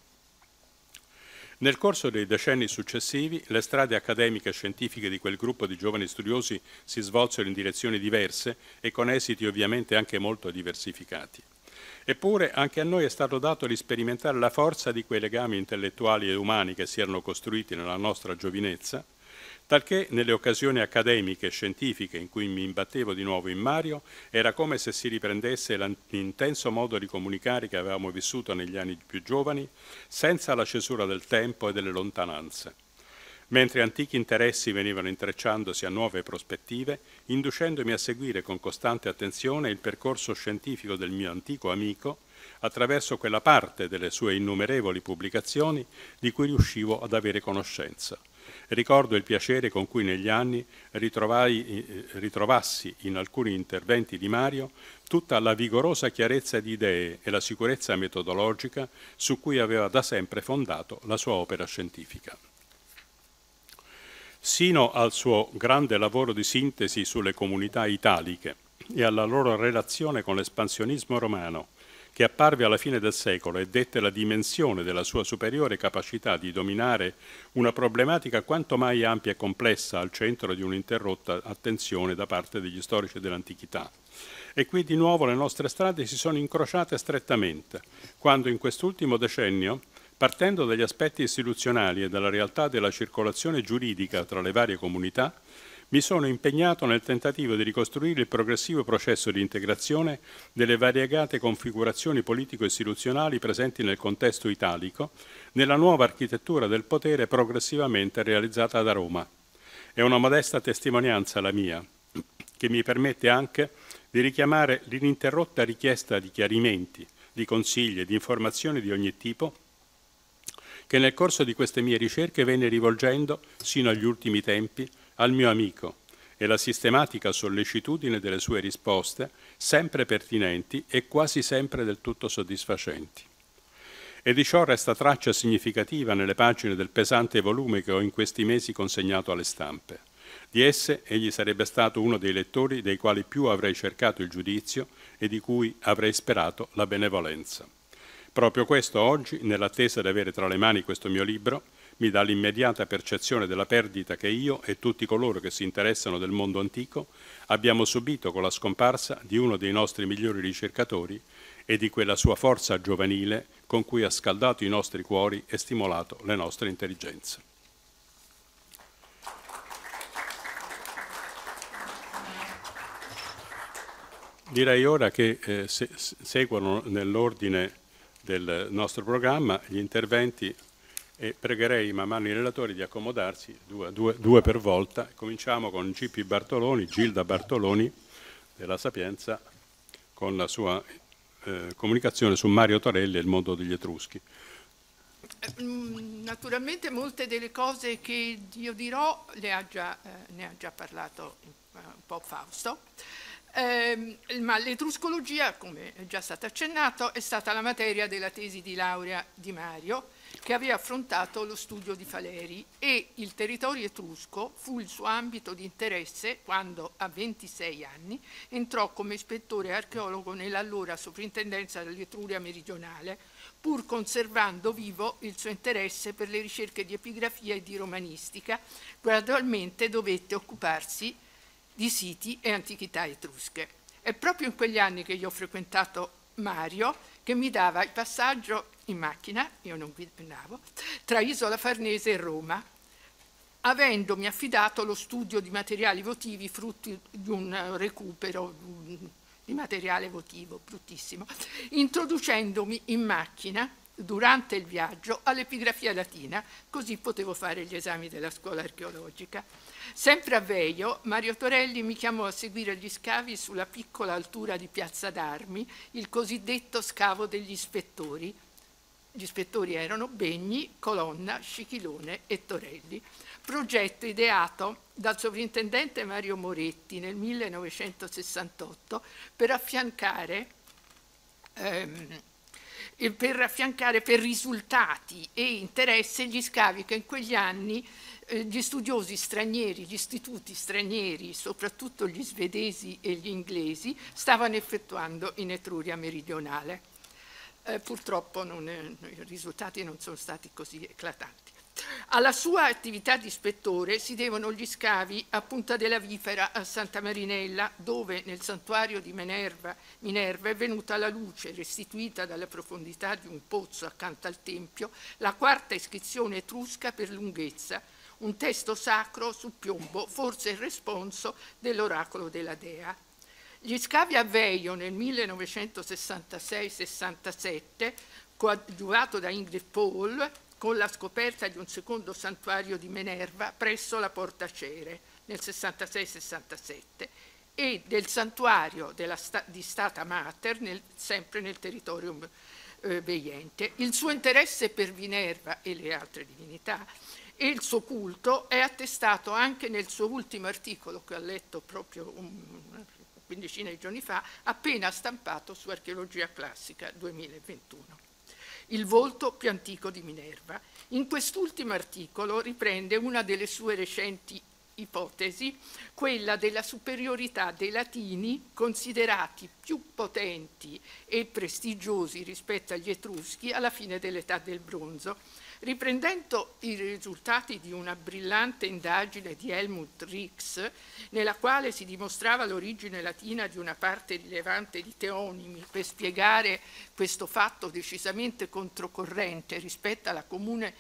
Nel corso dei decenni successivi, le strade accademiche e scientifiche di quel gruppo di giovani studiosi si svolsero in direzioni diverse e con esiti ovviamente anche molto diversificati. Eppure anche a noi è stato dato di sperimentare la forza di quei legami intellettuali e umani che si erano costruiti nella nostra giovinezza, talché nelle occasioni accademiche e scientifiche in cui mi imbattevo di nuovo in Mario era come se si riprendesse l'intenso modo di comunicare che avevamo vissuto negli anni più giovani, senza la cesura del tempo e delle lontananze. Mentre antichi interessi venivano intrecciandosi a nuove prospettive, inducendomi a seguire con costante attenzione il percorso scientifico del mio antico amico, attraverso quella parte delle sue innumerevoli pubblicazioni di cui riuscivo ad avere conoscenza. Ricordo il piacere con cui negli anni ritrovassi in alcuni interventi di Mario tutta la vigorosa chiarezza di idee e la sicurezza metodologica su cui aveva da sempre fondato la sua opera scientifica. Sino al suo grande lavoro di sintesi sulle comunità italiche e alla loro relazione con l'espansionismo romano, che apparve alla fine del secolo e dette la dimensione della sua superiore capacità di dominare una problematica quanto mai ampia e complessa al centro di un'interrotta attenzione da parte degli storici dell'antichità. E qui di nuovo le nostre strade si sono incrociate strettamente, quando in quest'ultimo decennio, partendo dagli aspetti istituzionali e dalla realtà della circolazione giuridica tra le varie comunità, mi sono impegnato nel tentativo di ricostruire il progressivo processo di integrazione delle variegate configurazioni politico-istituzionali presenti nel contesto italico, nella nuova architettura del potere progressivamente realizzata da Roma. È una modesta testimonianza la mia, che mi permette anche di richiamare l'ininterrotta richiesta di chiarimenti, di consigli e di informazioni di ogni tipo che nel corso di queste mie ricerche venne rivolgendo, sino agli ultimi tempi, al mio amico e la sistematica sollecitudine delle sue risposte, sempre pertinenti e quasi sempre del tutto soddisfacenti. E di ciò resta traccia significativa nelle pagine del pesante volume che ho in questi mesi consegnato alle stampe. Di esse egli sarebbe stato uno dei lettori dei quali più avrei cercato il giudizio e di cui avrei sperato la benevolenza. Proprio questo oggi, nell'attesa di avere tra le mani questo mio libro, mi dà l'immediata percezione della perdita che io e tutti coloro che si interessano del mondo antico abbiamo subito con la scomparsa di uno dei nostri migliori ricercatori e di quella sua forza giovanile con cui ha scaldato i nostri cuori e stimolato le nostre intelligenze. Direi ora che seguono nell'ordine del nostro programma gli interventi e pregherei man mano i relatori di accomodarsi due per volta. Cominciamo con G.P. Bartoloni, Gilda Bartoloni della Sapienza, con la sua comunicazione su Mario Torelli e il mondo degli Etruschi. Naturalmente molte delle cose che io dirò ne ha già parlato un po' Fausto. Ma l'etruscologia, come è già stato accennato, è stata la materia della tesi di laurea di Mario, che aveva affrontato lo studio di Faleri, e il territorio etrusco fu il suo ambito di interesse quando, a 26 anni, entrò come ispettore archeologo nell'allora Soprintendenza dell'Etruria Meridionale, pur conservando vivo il suo interesse per le ricerche di epigrafia e di romanistica. Gradualmente dovette occuparsi di siti e antichità etrusche. È proprio in quegli anni che io ho frequentato Mario, che mi dava il passaggio in macchina, io non guidavo, tra Isola Farnese e Roma, avendomi affidato lo studio di materiali votivi frutti di un recupero di materiale votivo bruttissimo, introducendomi in macchina durante il viaggio all'epigrafia latina, così potevo fare gli esami della scuola archeologica. Sempre a Veio, Mario Torelli mi chiamò a seguire gli scavi sulla piccola altura di Piazza d'Armi, il cosiddetto scavo degli ispettori. Gli ispettori erano Begni, Colonna, Scichilone e Torelli. Progetto ideato dal sovrintendente Mario Moretti nel 1968 per affiancare per risultati e interesse gli scavi che in quegli anni gli studiosi stranieri, gli istituti stranieri, soprattutto gli svedesi e gli inglesi, stavano effettuando in Etruria meridionale. Purtroppo i risultati non sono stati così eclatanti. Alla sua attività di ispettore si devono gli scavi a Punta della Vifera, a Santa Marinella, dove nel santuario di Minerva è venuta alla luce, restituita dalla profondità di un pozzo accanto al tempio, la quarta iscrizione etrusca per lunghezza, un testo sacro su piombo, forse il responso dell'oracolo della Dea. Gli scavi a Veio nel 1966-67, coadiuvato da Ingrid Paul, con la scoperta di un secondo santuario di Minerva presso la Porta Cere nel 66-67 e del santuario di Stata Mater sempre nel territorio veiente. Il suo interesse per Minerva e le altre divinità e il suo culto è attestato anche nel suo ultimo articolo che ho letto proprio una quindicina di giorni fa, appena stampato su Archeologia Classica 2021. Il volto più antico di Minerva. In quest'ultimo articolo riprende una delle sue recenti ipotesi, quella della superiorità dei Latini, considerati più potenti e prestigiosi rispetto agli Etruschi alla fine dell'età del bronzo. Riprendendo i risultati di una brillante indagine di Helmut Rix, nella quale si dimostrava l'origine latina di una parte rilevante di teonimi per spiegare questo fatto decisamente controcorrente rispetto alla comune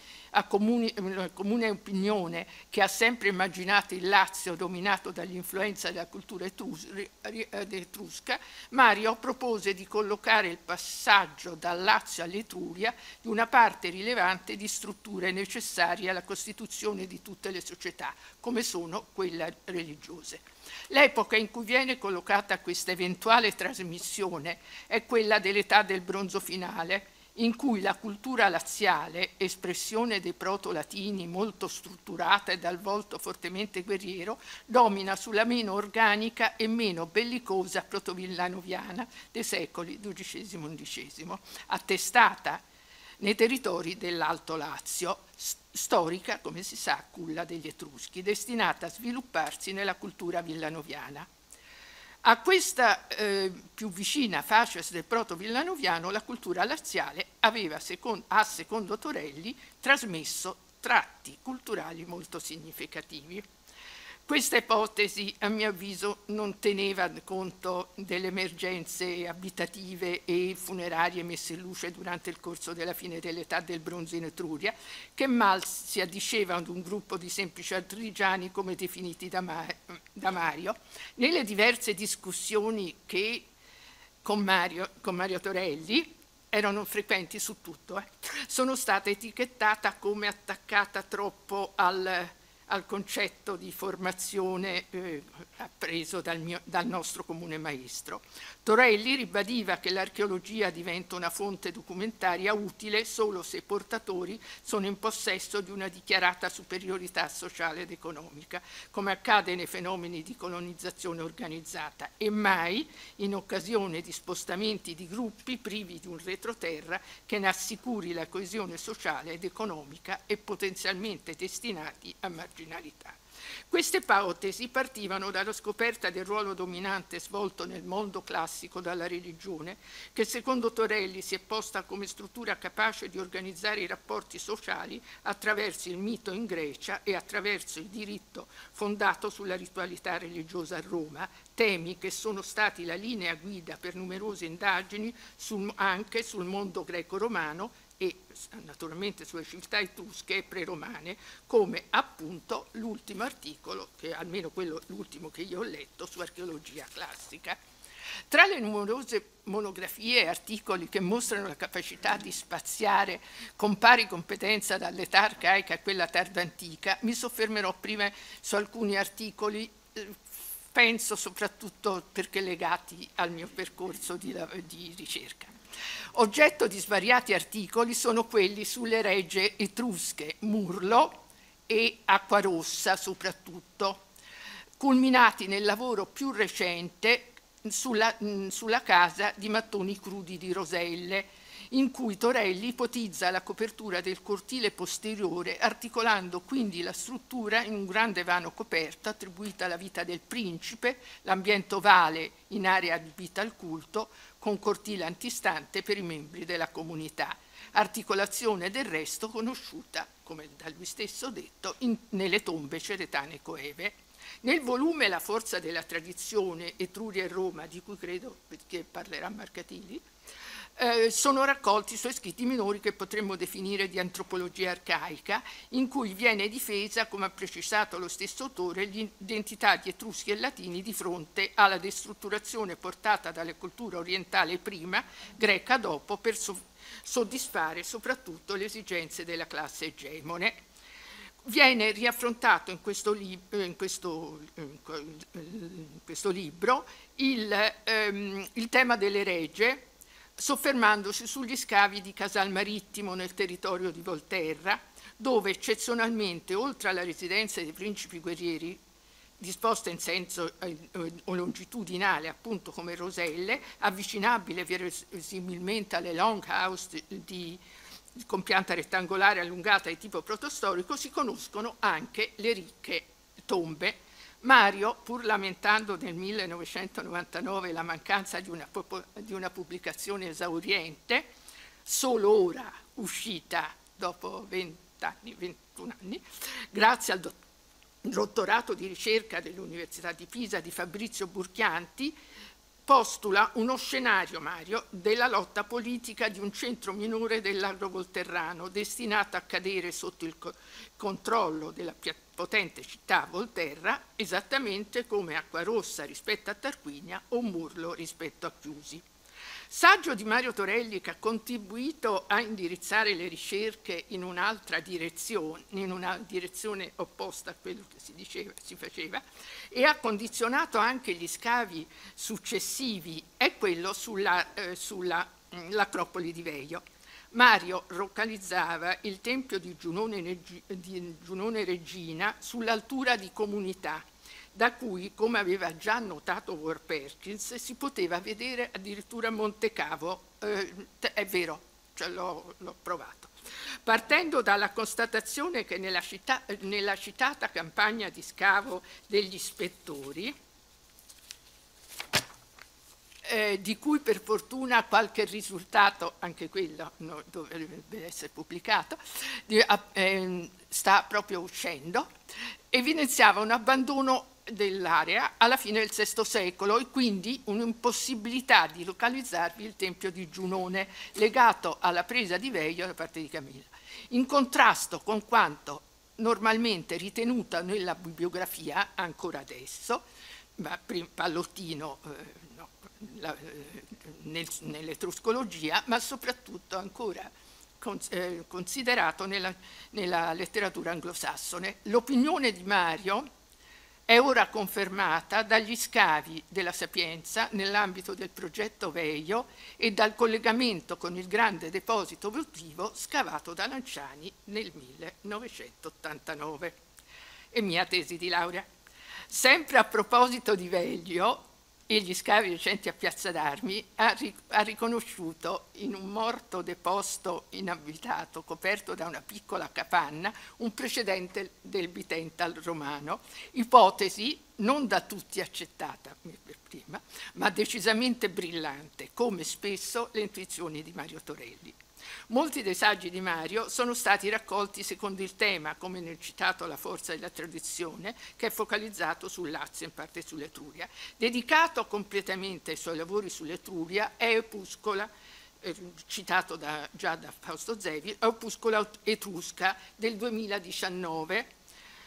opinione che ha sempre immaginato il Lazio dominato dall'influenza della cultura etrusca, Mario propose di collocare il passaggio dal Lazio all'Etruria di una parte rilevante di strutture necessarie alla costituzione di tutte le società, come sono quelle religiose. L'epoca in cui viene collocata questa eventuale trasmissione è quella dell'età del bronzo finale, in cui la cultura laziale, espressione dei proto-latini molto strutturata e dal volto fortemente guerriero, domina sulla meno organica e meno bellicosa protovillanoviana dei secoli XII-XI, attestata nei territori dell'Alto Lazio, storica, come si sa, culla degli Etruschi, destinata a svilupparsi nella cultura villanoviana. A questa più vicina facies del proto-villanoviano, la cultura laziale aveva, secondo Torelli, trasmesso tratti culturali molto significativi. Questa ipotesi, a mio avviso, non teneva conto delle emergenze abitative e funerarie messe in luce durante il corso della fine dell'età del bronzo in Etruria, che mal si addiceva ad un gruppo di semplici artigiani come definiti da Mario. Nelle diverse discussioni che con Mario Torelli erano frequenti su tutto, sono stata etichettata come attaccata troppo al concetto di formazione appreso dal nostro comune maestro. Torelli ribadiva che l'archeologia diventa una fonte documentaria utile solo se i portatori sono in possesso di una dichiarata superiorità sociale ed economica, come accade nei fenomeni di colonizzazione organizzata, e mai in occasione di spostamenti di gruppi privi di un retroterra che ne assicuri la coesione sociale ed economica e potenzialmente destinati a marginalità. Queste ipotesi partivano dalla scoperta del ruolo dominante svolto nel mondo classico dalla religione, che secondo Torelli si è posta come struttura capace di organizzare i rapporti sociali attraverso il mito in Grecia e attraverso il diritto fondato sulla ritualità religiosa a Roma, temi che sono stati la linea guida per numerose indagini anche sul mondo greco-romano e naturalmente sulle civiltà etrusche e preromane, come appunto l'ultimo articolo, che almeno l'ultimo che io ho letto, su archeologia classica. Tra le numerose monografie e articoli che mostrano la capacità di spaziare con pari competenza dall'età arcaica a quella tardo-antica, mi soffermerò prima su alcuni articoli, penso soprattutto perché legati al mio percorso di ricerca. Oggetto di svariati articoli sono quelli sulle regge etrusche, Murlo e Acquarossa soprattutto, culminati nel lavoro più recente sulla casa di mattoni crudi di Roselle, in cui Torelli ipotizza la copertura del cortile posteriore, articolando quindi la struttura in un grande vano coperto attribuito alla vita del principe, l'ambiente ovale in area adibita al culto, con cortile antistante per i membri della comunità. Articolazione del resto conosciuta, come da lui stesso detto, nelle tombe ceretane coeve. Nel volume La forza della tradizione, Etruria e Roma, di cui credo che parlerà Marcatili, sono raccolti i suoi scritti minori che potremmo definire di antropologia arcaica, in cui viene difesa, come ha precisato lo stesso autore, l'identità di Etruschi e Latini di fronte alla destrutturazione portata dalle culture orientali prima, greca dopo, per soddisfare soprattutto le esigenze della classe egemone. Viene riaffrontato in questo libro il tema delle regge, soffermandosi sugli scavi di Casal Marittimo nel territorio di Volterra, dove eccezionalmente, oltre alla residenza dei principi guerrieri, disposta in senso longitudinale, appunto come Roselle, avvicinabile verosimilmente alle longhouse con pianta rettangolare allungata di tipo protostorico, si conoscono anche le ricche tombe. Mario, pur lamentando nel 1999 la mancanza di una pubblicazione esauriente, solo ora uscita dopo 21 anni, grazie al dottorato di ricerca dell'Università di Pisa di Fabrizio Burchianti, postula uno scenario, Mario, della lotta politica di un centro minore dell'agro volterrano, destinato a cadere sotto il controllo della potente città Volterra, esattamente come Acquarossa rispetto a Tarquinia o Murlo rispetto a Chiusi. Saggio di Mario Torelli, che ha contribuito a indirizzare le ricerche in un'altra direzione, in una direzione opposta a quello che si faceva, e ha condizionato anche gli scavi successivi, è quello sull'Acropoli di Veio. Mario localizzava il tempio di Giunone Regina sull'altura di Comunità, da cui, come aveva già notato Ward Perkins, si poteva vedere addirittura Monte Cavo. È vero, cioè l'ho provato. Partendo dalla constatazione che nella citata campagna di scavo degli ispettori, di cui per fortuna qualche risultato, anche quello dovrebbe essere pubblicato, sta proprio uscendo, evidenziava un abbandono dell'area alla fine del VI secolo e quindi un'impossibilità di localizzarvi il tempio di Giunone, legato alla presa di Veio da parte di Camilla, in contrasto con quanto normalmente ritenuta nella bibliografia ancora adesso, ma Pallottino nell'etruscologia, ma soprattutto ancora considerato nella letteratura anglosassone. L'opinione di Mario è ora confermata dagli scavi della Sapienza nell'ambito del progetto Veio e dal collegamento con il grande deposito votivo scavato da Lanciani nel 1989. E mia tesi di laurea. Sempre a proposito di Veio e gli scavi recenti a Piazza d'Armi, ha riconosciuto in un morto deposto inabitato coperto da una piccola capanna un precedente del Bitental romano, ipotesi non da tutti accettata per prima, ma decisamente brillante, come spesso le intuizioni di Mario Torelli. Molti dei saggi di Mario sono stati raccolti secondo il tema, come nel citato La forza della tradizione, che è focalizzato sul Lazio, in parte sull'Etruria. Dedicato completamente ai suoi lavori sull'Etruria è Opuscola, citato già da Fausto Zevi, Opuscola Etrusca del 2019,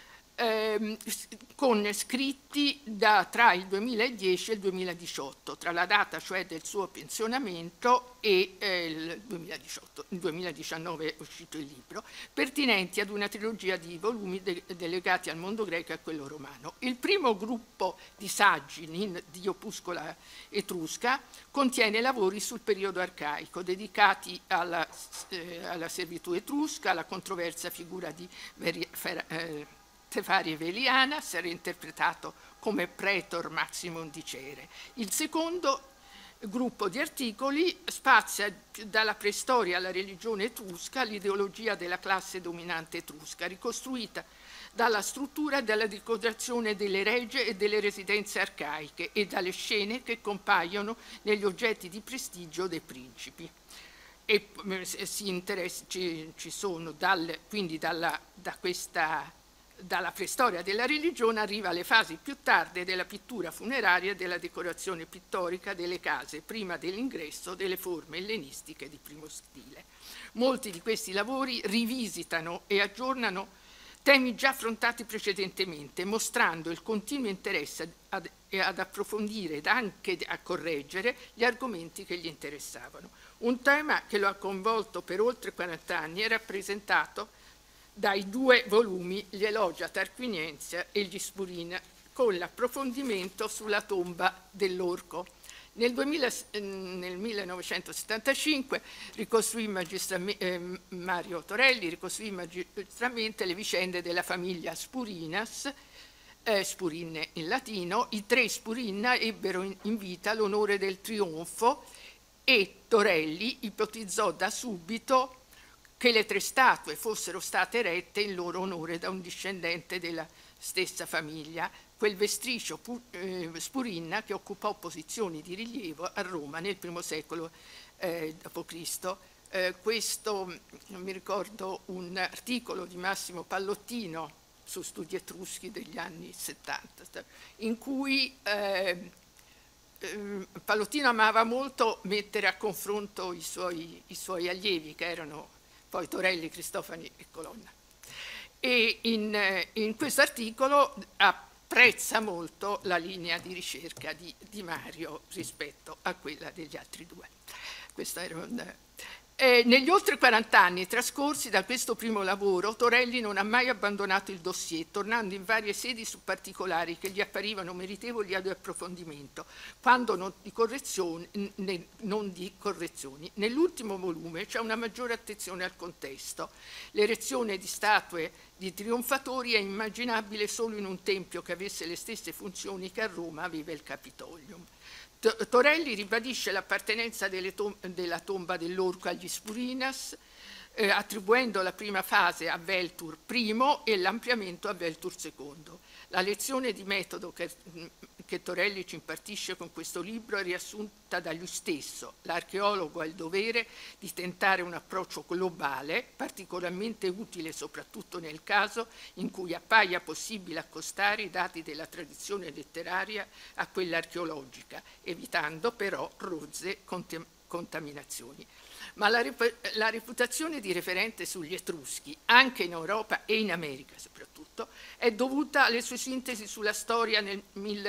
con scritti tra il 2010 e il 2018, tra la data cioè del suo pensionamento e il 2018. Nel 2019 è uscito il libro, pertinenti ad una trilogia di volumi delegati al mondo greco e a quello romano. Il primo gruppo di saggi di Opuscola Etrusca contiene lavori sul periodo arcaico, dedicati alla servitù etrusca, alla controversa figura di Tefarie Velianas, era interpretato come Pretor Maximum di Cere. Il secondo gruppo di articoli spazia dalla preistoria alla religione etrusca all'ideologia della classe dominante etrusca, ricostruita dalla struttura e dalla decorazione delle regge e delle residenze arcaiche e dalle scene che compaiono negli oggetti di prestigio dei principi. E ci sono quindi dalla preistoria della religione arriva alle fasi più tarde della pittura funeraria e della decorazione pittorica delle case, prima dell'ingresso delle forme ellenistiche di primo stile. Molti di questi lavori rivisitano e aggiornano temi già affrontati precedentemente, mostrando il continuo interesse ad approfondire ed anche a correggere gli argomenti che gli interessavano. Un tema che lo ha coinvolto per oltre 40 anni è rappresentato dai due volumi Gli Elogia Tarquiniensia e Gli Spurina, con l'approfondimento sulla tomba dell'Orco. Nel 1975 Mario Torelli ricostruì magistralmente le vicende della famiglia Spurinas, Spurinne in latino. I tre Spurinna ebbero in vita l'onore del trionfo e Torelli ipotizzò da subito che le tre statue fossero state erette in loro onore da un discendente della stessa famiglia, quel Vestricio Spurinna che occupò posizioni di rilievo a Roma nel I secolo d.C. Questo mi ricordo un articolo di Massimo Pallottino su studi etruschi degli anni 70, in cui Pallottino amava molto mettere a confronto i suoi allievi, che erano poi Torelli, Cristofani e Colonna. E in questo articolo apprezza molto la linea di ricerca di Mario rispetto a quella degli altri due. Questo era negli oltre 40 anni trascorsi da questo primo lavoro, Torelli non ha mai abbandonato il dossier, tornando in varie sedi su particolari che gli apparivano meritevoli di approfondimento, quando non di correzioni. Nell'ultimo volume c'è una maggiore attenzione al contesto. L'erezione di statue di trionfatori è immaginabile solo in un tempio che avesse le stesse funzioni che a Roma aveva il Capitolium. Torelli ribadisce l'appartenenza della tomba dell'Orco agli Spurinas, attribuendo la prima fase a Veltur I e l'ampliamento a Veltur II. La lezione di metodo che Torelli ci impartisce con questo libro è riassunta da lui stesso. L'archeologo ha il dovere di tentare un approccio globale, particolarmente utile soprattutto nel caso in cui appaia possibile accostare i dati della tradizione letteraria a quella archeologica, evitando però rozze contaminazioni. ma la reputazione di referente sugli Etruschi, anche in Europa e in America soprattutto, è dovuta alle sue sintesi sulla storia nel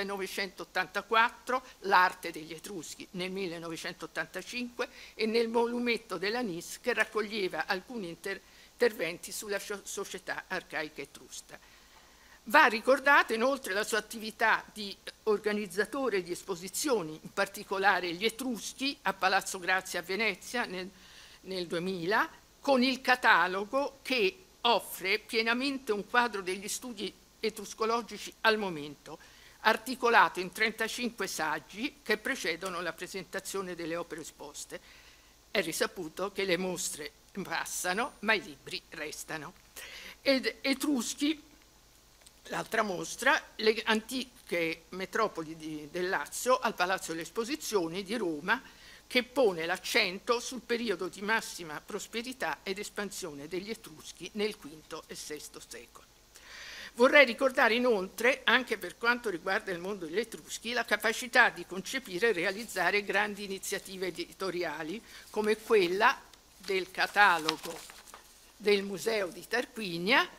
1984, L'arte degli Etruschi nel 1985 e nel volumetto della NIS che raccoglieva alcuni interventi sulla società arcaica etrusca. Va ricordata inoltre la sua attività di organizzatore di esposizioni, in particolare Gli Etruschi a Palazzo Grazia a Venezia nel 2000, con il catalogo che offre pienamente un quadro degli studi etruscologici al momento, articolato in 35 saggi che precedono la presentazione delle opere esposte. È risaputo che le mostre passano, ma i libri restano. Ed Etruschi, l'altra mostra, le antiche metropoli del Lazio al Palazzo delle Esposizioni di Roma, che pone l'accento sul periodo di massima prosperità ed espansione degli Etruschi nel V e VI secolo. Vorrei ricordare inoltre, anche per quanto riguarda il mondo degli Etruschi, la capacità di concepire e realizzare grandi iniziative editoriali come quella del catalogo del Museo di Tarquinia,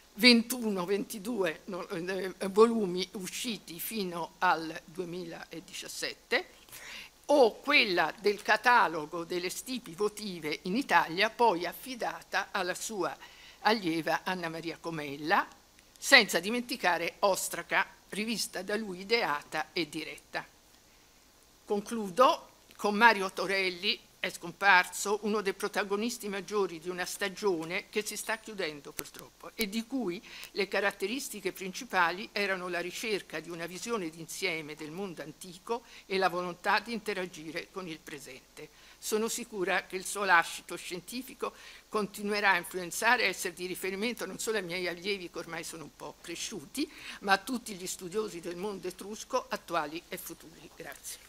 21-22 volumi usciti fino al 2017, o quella del catalogo delle stipi votive in Italia, poi affidata alla sua allieva Anna Maria Comella, senza dimenticare Ostraca, rivista da lui ideata e diretta. Concludo con Mario Torelli. È scomparso uno dei protagonisti maggiori di una stagione che si sta chiudendo purtroppo e di cui le caratteristiche principali erano la ricerca di una visione d'insieme del mondo antico e la volontà di interagire con il presente. Sono sicura che il suo lascito scientifico continuerà a influenzare e essere di riferimento non solo ai miei allievi che ormai sono un po' cresciuti, ma a tutti gli studiosi del mondo etrusco attuali e futuri. Grazie.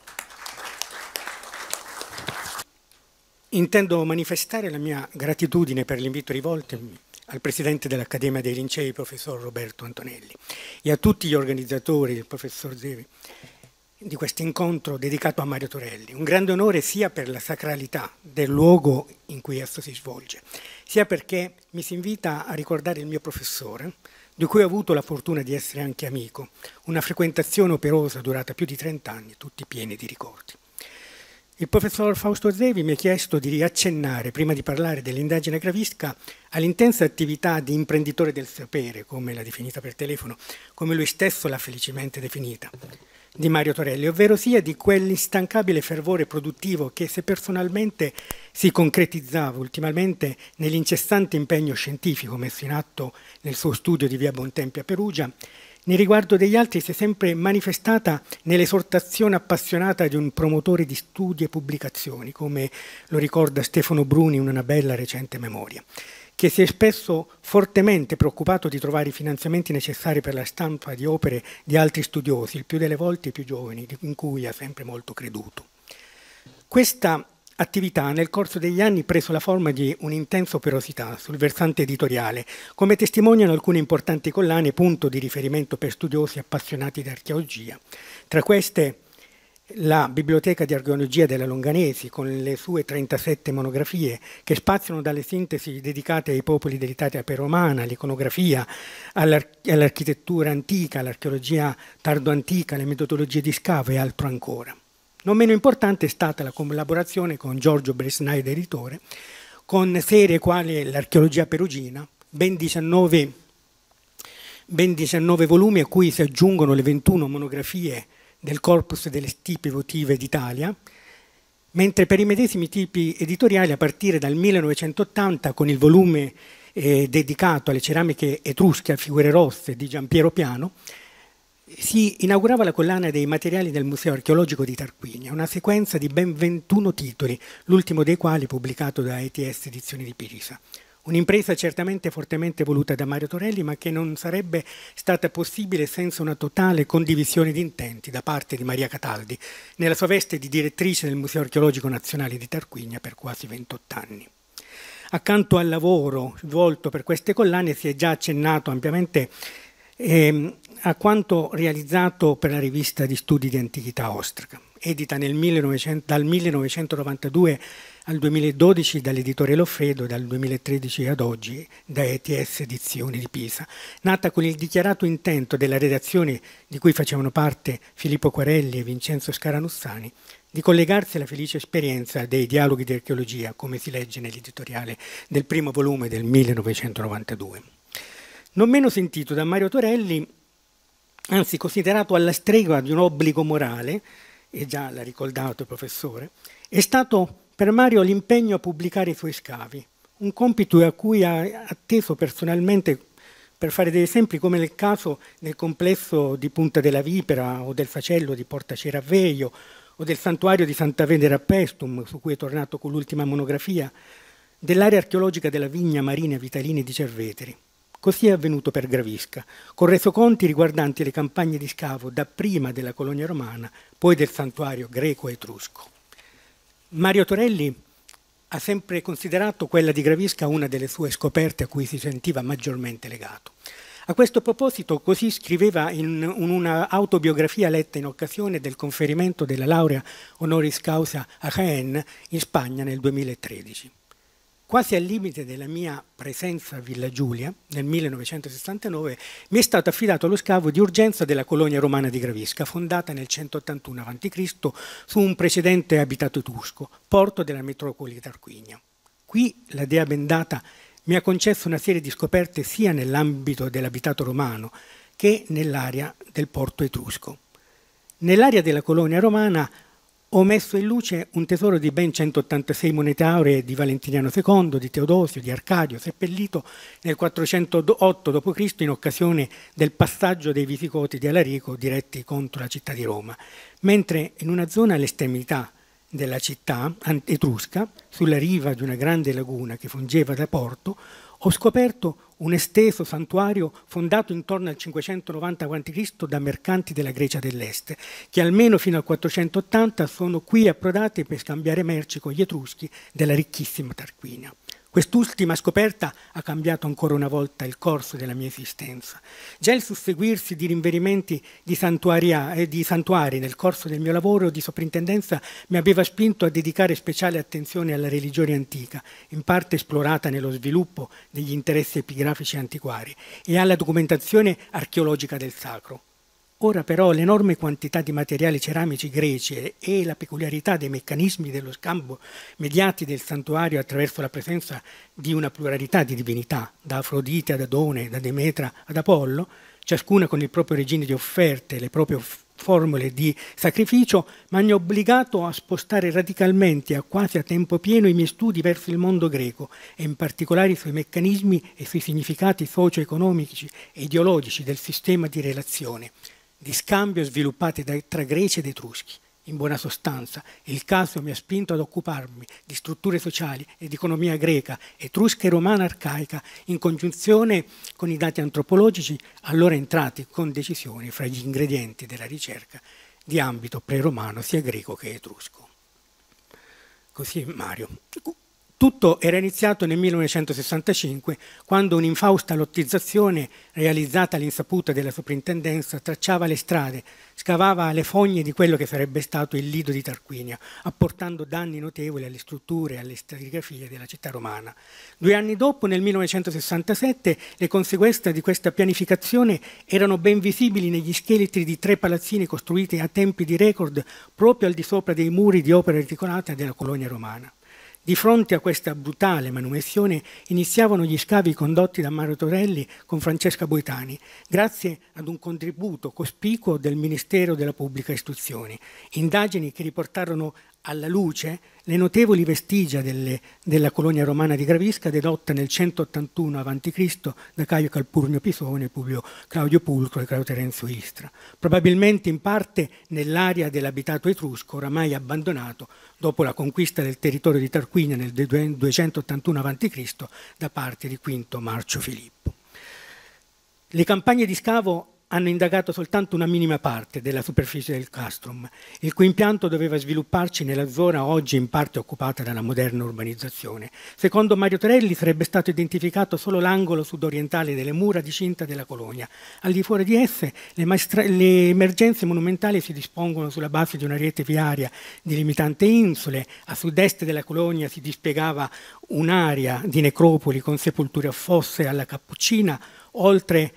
Intendo manifestare la mia gratitudine per l'invito rivoltomi al Presidente dell'Accademia dei Lincei, professor Roberto Antonelli, e a tutti gli organizzatori, il professor Zevi, di questo incontro dedicato a Mario Torelli. Un grande onore sia per la sacralità del luogo in cui esso si svolge, sia perché mi si invita a ricordare il mio professore, di cui ho avuto la fortuna di essere anche amico, una frequentazione operosa durata più di 30 anni, tutti pieni di ricordi. Il professor Fausto Zevi mi ha chiesto di riaccennare, prima di parlare dell'indagine gravisca, all'intensa attività di imprenditore del sapere, come l'ha definita per telefono, come lui stesso l'ha felicemente definita, di Mario Torelli, ovvero sia di quell'instancabile fervore produttivo che, se personalmente si concretizzava ultimamente nell'incessante impegno scientifico messo in atto nel suo studio di via Bontempi a Perugia, nei riguardo degli altri si è sempre manifestata nell'esortazione appassionata di un promotore di studi e pubblicazioni, come lo ricorda Stefano Bruni in una bella recente memoria, che si è spesso fortemente preoccupato di trovare i finanziamenti necessari per la stampa di opere di altri studiosi, il più delle volte i più giovani, in cui ha sempre molto creduto. Questa attività nel corso degli anni ha preso la forma di un'intensa operosità sul versante editoriale, come testimoniano alcune importanti collane punto di riferimento per studiosi appassionati di archeologia. Tra queste la Biblioteca di Archeologia della Longanesi, con le sue 37 monografie, che spaziano dalle sintesi dedicate ai popoli dell'Italia preromana, all'iconografia, all'architettura antica, all'archeologia tardo-antica, alle metodologie di scavo e altro ancora. Non meno importante è stata la collaborazione con Giorgio Bresnaide, editore, con serie quali l'Archeologia perugina, ben 19 volumi a cui si aggiungono le 21 monografie del corpus delle stipi votive d'Italia, mentre per i medesimi tipi editoriali a partire dal 1980 con il volume dedicato alle ceramiche etrusche a figure rosse di Giampiero Piano, si inaugurava la collana dei materiali del Museo Archeologico di Tarquinia, una sequenza di ben 21 titoli, l'ultimo dei quali pubblicato da ETS Edizioni di Pisa. Un'impresa certamente fortemente voluta da Mario Torelli, ma che non sarebbe stata possibile senza una totale condivisione di intenti da parte di Maria Cataldi, nella sua veste di direttrice del Museo Archeologico Nazionale di Tarquinia per quasi 28 anni. Accanto al lavoro svolto per queste collane si è già accennato ampiamente a quanto realizzato per la rivista di studi di antichità Ostraca, edita dal 1992 al 2012 dall'editore Loffredo e dal 2013 ad oggi da ETS Edizioni di Pisa, nata con il dichiarato intento della redazione di cui facevano parte Filippo Quarelli e Vincenzo Scaranussani di collegarsi alla felice esperienza dei dialoghi di archeologia, come si legge nell'editoriale del primo volume del 1992. Non meno sentito da Mario Torelli, anzi considerato alla stregua di un obbligo morale, e già l'ha ricordato il professore, è stato per Mario l'impegno a pubblicare i suoi scavi, un compito a cui ha atteso personalmente, per fare degli esempi come nel caso del complesso di Punta della Vipera o del Facello di Porta Ceravveio o del santuario di Santa Venera a Pestum, su cui è tornato con l'ultima monografia, dell'area archeologica della Vigna Marina Vitalini di Cerveteri. Così è avvenuto per Gravisca, con resoconti riguardanti le campagne di scavo dapprima della colonia romana, poi del santuario greco-etrusco. Mario Torelli ha sempre considerato quella di Gravisca una delle sue scoperte a cui si sentiva maggiormente legato. A questo proposito così scriveva in una autobiografia letta in occasione del conferimento della laurea honoris causa a Jaén in Spagna nel 2013. Quasi al limite della mia presenza a Villa Giulia, nel 1969, mi è stato affidato lo scavo di urgenza della colonia romana di Gravisca, fondata nel 181 a.C. su un precedente abitato etrusco, porto della metropoli tarquinia. Qui la dea bendata mi ha concesso una serie di scoperte sia nell'ambito dell'abitato romano che nell'area del porto etrusco. Nell'area della colonia romana ho messo in luce un tesoro di ben 186 monete auree di Valentiniano II, di Teodosio, di Arcadio, seppellito nel 408 d.C. in occasione del passaggio dei Visigoti di Alarico diretti contro la città di Roma, mentre in una zona all'estremità della città etrusca, sulla riva di una grande laguna che fungeva da porto, ho scoperto un esteso santuario fondato intorno al 590 a.C. da mercanti della Grecia dell'Est, che almeno fino al 480 sono qui approdati per scambiare merci con gli Etruschi della ricchissima Tarquinia. Quest'ultima scoperta ha cambiato ancora una volta il corso della mia esistenza. Già il susseguirsi di rinvenimenti di santuari nel corso del mio lavoro di soprintendenza mi aveva spinto a dedicare speciale attenzione alla religione antica, in parte esplorata nello sviluppo degli interessi epigrafici antiquari, e alla documentazione archeologica del sacro. Ora però l'enorme quantità di materiali ceramici greci e la peculiarità dei meccanismi dello scambio mediati del santuario attraverso la presenza di una pluralità di divinità, da Afrodite ad Adone, da Demetra ad Apollo, ciascuna con il proprio regime di offerte, le proprie formule di sacrificio, mi hanno obbligato a spostare radicalmente e quasi a tempo pieno i miei studi verso il mondo greco e in particolare sui meccanismi e sui significati socio-economici e ideologici del sistema di relazione di scambio sviluppati tra greci ed etruschi. In buona sostanza, il caso mi ha spinto ad occuparmi di strutture sociali e di economia greca, etrusca e romana arcaica, in congiunzione con i dati antropologici allora entrati con decisione fra gli ingredienti della ricerca di ambito pre-romano sia greco che etrusco. Così Mario. Tutto era iniziato nel 1965, quando un'infausta lottizzazione realizzata all'insaputa della soprintendenza tracciava le strade, scavava le fogne di quello che sarebbe stato il lido di Tarquinia, apportando danni notevoli alle strutture e alle stratigrafie della città romana. 2 anni dopo, nel 1967, le conseguenze di questa pianificazione erano ben visibili negli scheletri di 3 palazzini costruiti a tempi di record proprio al di sopra dei muri di opera articolata della colonia romana. Di fronte a questa brutale manumissione iniziavano gli scavi condotti da Mario Torelli con Francesca Boitani, grazie ad un contributo cospicuo del Ministero della Pubblica Istruzione. Indagini che riportarono alla luce le notevoli vestigia della colonia romana di Gravisca dedotta nel 181 a.C. da Caio Calpurnio Pisone, Publio Claudio Pulcro e Claudio Terenzio Istra, probabilmente in parte nell'area dell'abitato etrusco oramai abbandonato dopo la conquista del territorio di Tarquinia nel 281 a.C. da parte di Quinto Marcio Filippo. Le campagne di scavo hanno indagato soltanto una minima parte della superficie del castrum, il cui impianto doveva svilupparsi nella zona oggi in parte occupata dalla moderna urbanizzazione. Secondo Mario Torelli sarebbe stato identificato solo l'angolo sudorientale delle mura di cinta della colonia. Al di fuori di esse le emergenze monumentali si dispongono sulla base di una rete viaria delimitante insule. A sud-est della colonia si dispiegava un'area di necropoli con sepolture a fosse alla Cappuccina, oltre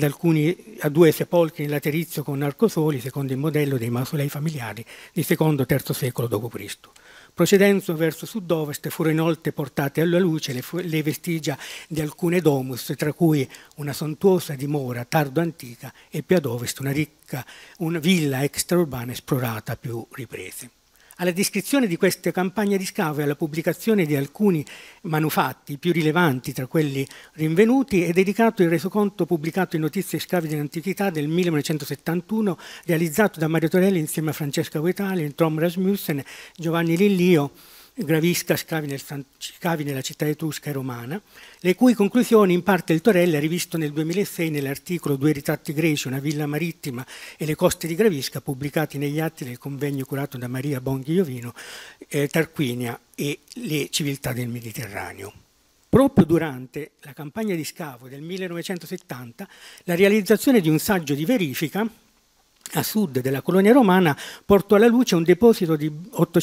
a due sepolcri in laterizio con arcosoli, secondo il modello dei mausolei familiari di secondo-terzo secolo d.C. Procedendo verso sud-ovest furono inoltre portate alla luce le vestigia di alcune domus, tra cui una sontuosa dimora tardo-antica e più ad ovest una villa extraurbana esplorata a più riprese. Alla descrizione di queste campagne di scavo e alla pubblicazione di alcuni manufatti più rilevanti tra quelli rinvenuti è dedicato il resoconto pubblicato in Notizie e Scavi dell'Antichità del 1971, realizzato da Mario Torelli insieme a Francesca Voitali, Tom Rasmussen, Giovanni Lillio, Gravisca, scavi nella città etrusca e romana, le cui conclusioni in parte il Torelli ha rivisto nel 2006 nell'articolo Due ritratti greci, una villa marittima e le coste di Gravisca, pubblicati negli atti del convegno curato da Maria Bonghi-Iovino, Tarquinia e le civiltà del Mediterraneo. Proprio durante la campagna di scavo del 1970, la realizzazione di un saggio di verifica a sud della colonia romana portò alla luce un deposito di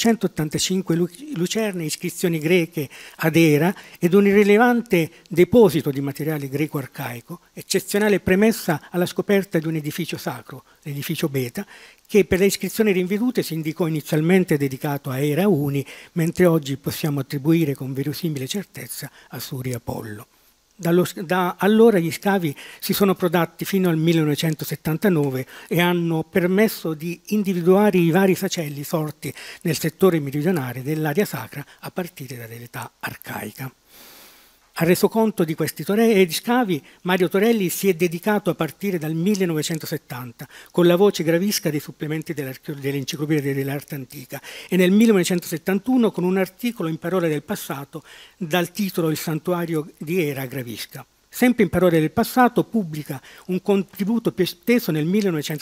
885 lucerne, iscrizioni greche ad Era ed un irrilevante deposito di materiale greco-arcaico, eccezionale premessa alla scoperta di un edificio sacro, l'edificio Beta, che per le iscrizioni rinvedute si indicò inizialmente dedicato a Era Uni, mentre oggi possiamo attribuire con verosimile certezza a Suri Apollo. Da allora gli scavi si sono prodotti fino al 1979 e hanno permesso di individuare i vari sacelli sorti nel settore meridionale dell'area sacra a partire dall'età arcaica. Al resoconto di questi scavi, Mario Torelli si è dedicato a partire dal 1970 con la voce Gravisca dei supplementi dell'Enciclopedia dell'Arte Antica e nel 1971 con un articolo in Parole del Passato dal titolo Il santuario di Era a Gravisca. Sempre in Parole del Passato pubblica un contributo più esteso nel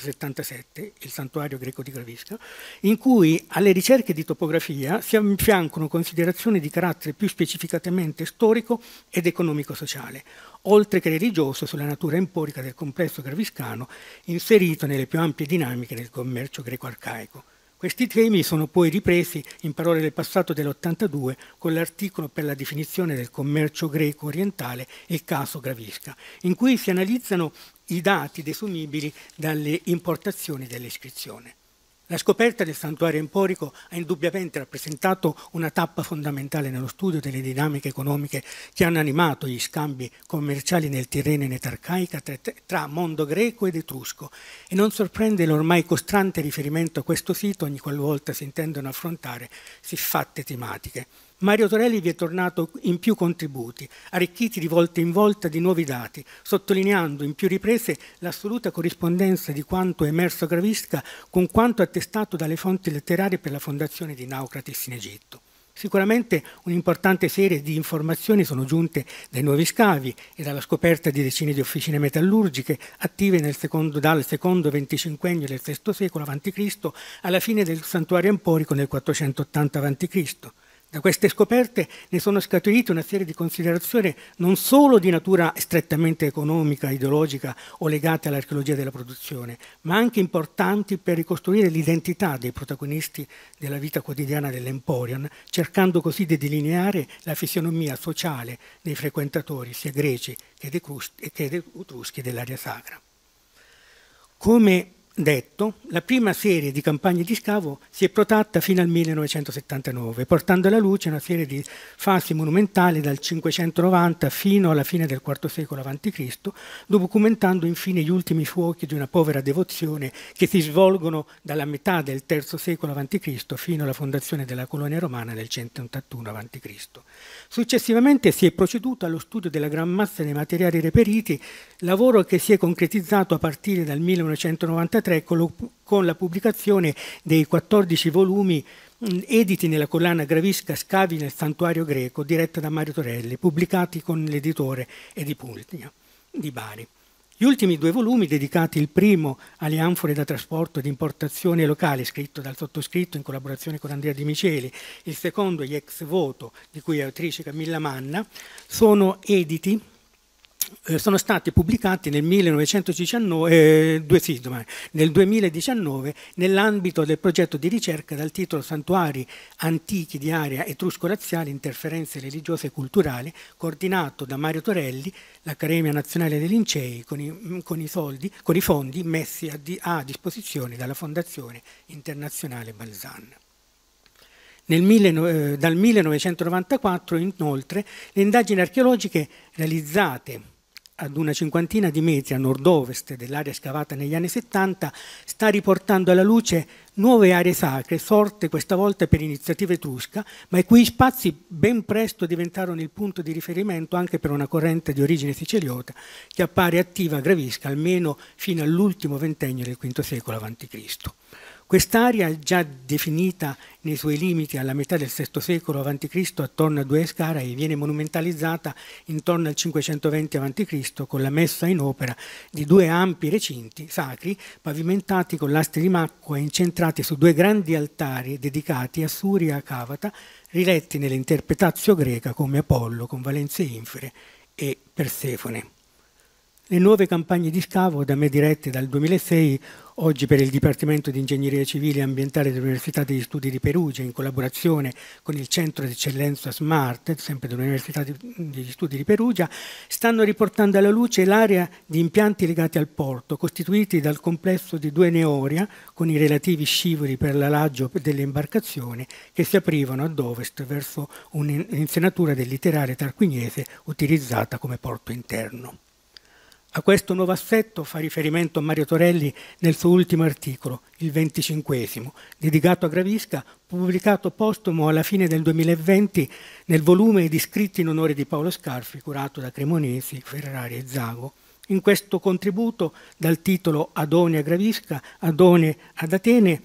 1977, il santuario greco di Gravisca, in cui alle ricerche di topografia si affiancano considerazioni di carattere più specificatamente storico ed economico-sociale, oltre che religioso sulla natura emporica del complesso graviscano, inserito nelle più ampie dinamiche del commercio greco-arcaico. Questi temi sono poi ripresi in Parole del Passato dell'82 con l'articolo per la definizione del commercio greco-orientale e il caso Gravisca, in cui si analizzano i dati desumibili dalle importazioni dell'iscrizione. La scoperta del santuario emporico ha indubbiamente rappresentato una tappa fondamentale nello studio delle dinamiche economiche che hanno animato gli scambi commerciali nel Tirreno in età arcaica tra mondo greco ed etrusco e non sorprende l'ormai costante riferimento a questo sito ogni qualvolta si intendono affrontare siffatte tematiche. Mario Torelli vi è tornato in più contributi, arricchiti di volta in volta di nuovi dati, sottolineando in più riprese l'assoluta corrispondenza di quanto emerso a Gravisca con quanto attestato dalle fonti letterarie per la fondazione di Naucratis in Egitto. Sicuramente un'importante serie di informazioni sono giunte dai nuovi scavi e dalla scoperta di decine di officine metallurgiche attive dal secondo venticinquennio del VI secolo a.C. alla fine del santuario emporico nel 480 a.C. Da queste scoperte ne sono scaturite una serie di considerazioni non solo di natura strettamente economica, ideologica o legate all'archeologia della produzione, ma anche importanti per ricostruire l'identità dei protagonisti della vita quotidiana dell'Emporion, cercando così di delineare la fisionomia sociale dei frequentatori sia greci che etruschi dell'area sacra. Come detto, la prima serie di campagne di scavo si è protratta fino al 1979, portando alla luce una serie di fasi monumentali dal 590 fino alla fine del IV secolo a.C., documentando infine gli ultimi fuochi di una povera devozione che si svolgono dalla metà del III secolo a.C. fino alla fondazione della colonia romana nel 181 a.C. Successivamente si è proceduto allo studio della gran massa dei materiali reperiti, lavoro che si è concretizzato a partire dal 1993 con la pubblicazione dei 14 volumi editi nella collana Gravisca Scavi nel santuario greco, diretta da Mario Torelli, pubblicati con l'editore Edipugna di Bari. Gli ultimi 2 volumi, dedicati il primo alle anfore da trasporto ed importazione locale, scritto dal sottoscritto in collaborazione con Andrea Di Miceli, il secondo, gli ex voto, di cui è autrice Camilla Manna, sono stati pubblicati nel 2019 nell'ambito del progetto di ricerca dal titolo Santuari antichi di area etrusco-laziale, interferenze religiose e culturali, coordinato da Mario Torelli, l'Accademia Nazionale dei Lincei, con i fondi messi a disposizione dalla Fondazione Internazionale Balzan. Dal 1994, inoltre, le indagini archeologiche realizzate ad una cinquantina di metri a nord-ovest dell'area scavata negli anni 70 sta riportando alla luce nuove aree sacre, sorte questa volta per iniziativa etrusca, ma i cui spazi ben presto diventarono il punto di riferimento anche per una corrente di origine siciliota che appare attiva a Gravisca almeno fino all'ultimo ventennio del V secolo a.C. Quest'area, già definita nei suoi limiti alla metà del VI secolo a.C. attorno a 2 Escarai, viene monumentalizzata intorno al 520 a.C. con la messa in opera di 2 ampi recinti sacri pavimentati con lastre di macchia e incentrati su 2 grandi altari dedicati a Suri e a Cavata, riletti nell'interpretatio greca come Apollo con valenze infere e Persefone. Le nuove campagne di scavo, da me dirette dal 2006, oggi per il Dipartimento di Ingegneria Civile e Ambientale dell'Università degli Studi di Perugia, in collaborazione con il Centro di Eccellenza Smart, sempre dell'Università degli Studi di Perugia, stanno riportando alla luce l'area di impianti legati al porto, costituiti dal complesso di 2 neoria, con i relativi scivoli per l'alaggio delle imbarcazioni, che si aprivano ad ovest verso un'insenatura del litorale tarquiniese utilizzata come porto interno. A questo nuovo assetto fa riferimento Mario Torelli nel suo ultimo articolo, il 25esimo, dedicato a Gravisca, pubblicato postumo alla fine del 2020 nel volume di scritti in onore di Paolo Scarfi, curato da Cremonesi, Ferrari e Zago. In questo contributo, dal titolo Adone a Gravisca, Adone ad Atene,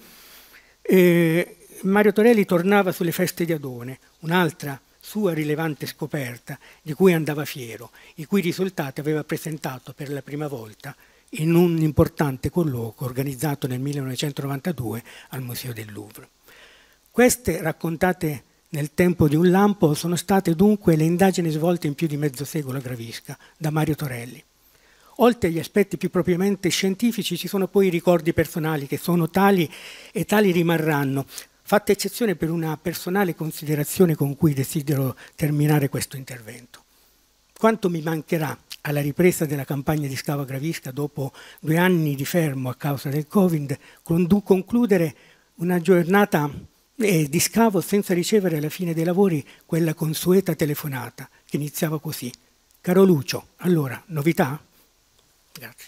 Mario Torelli tornava sulle feste di Adone, un'altra sua rilevante scoperta, di cui andava fiero, i cui risultati aveva presentato per la prima volta in un importante colloquio organizzato nel 1992 al Museo del Louvre. Queste, raccontate nel tempo di un lampo, sono state dunque le indagini svolte in più di mezzo secolo a Gravisca da Mario Torelli. Oltre agli aspetti più propriamente scientifici, ci sono poi i ricordi personali che sono tali e tali rimarranno, fatta eccezione per una personale considerazione con cui desidero terminare questo intervento. Quanto mi mancherà alla ripresa della campagna di scavo a Gravisca dopo 2 anni di fermo a causa del Covid, concludere una giornata di scavo senza ricevere alla fine dei lavori quella consueta telefonata che iniziava così. Caro Lucio, allora, novità? Grazie.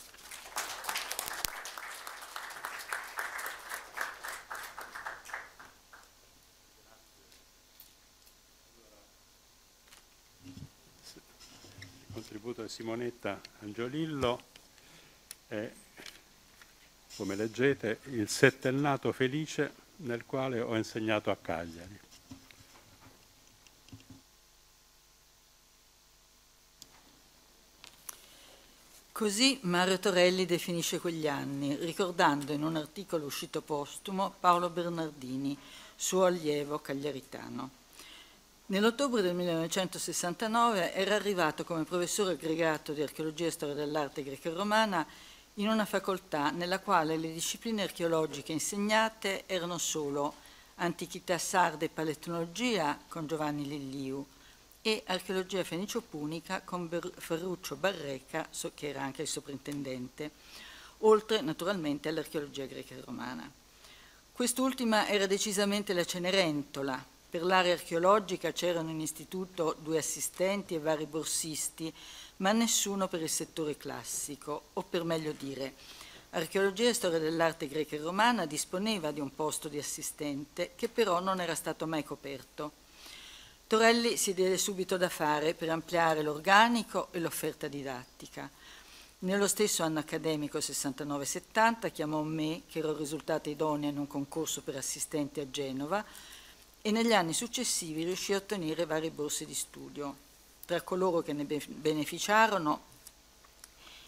Contributo di Simonetta Angiolillo è, come leggete, il settennato felice nel quale ho insegnato a Cagliari. Così Mario Torelli definisce quegli anni, ricordando in un articolo uscito postumo Paolo Bernardini, suo allievo cagliaritano. Nell'ottobre del 1969 era arrivato come professore aggregato di archeologia e storia dell'arte greco-romana in una facoltà nella quale le discipline archeologiche insegnate erano solo antichità sarda e paletnologia con Giovanni Lilliu e archeologia fenicio-punica con Ferruccio Barreca, che era anche il soprintendente, oltre naturalmente all'archeologia greca e romana. Quest'ultima era decisamente la Cenerentola. Per l'area archeologica c'erano in istituto 2 assistenti e vari borsisti, ma nessuno per il settore classico, o per meglio dire, archeologia e storia dell'arte greca e romana disponeva di un posto di assistente che però non era stato mai coperto. Torelli si diede subito da fare per ampliare l'organico e l'offerta didattica. Nello stesso anno accademico 69-70 chiamò me, che ero risultata idonea in un concorso per assistenti a Genova, e negli anni successivi riuscì a ottenere varie borse di studio. Tra coloro che ne beneficiarono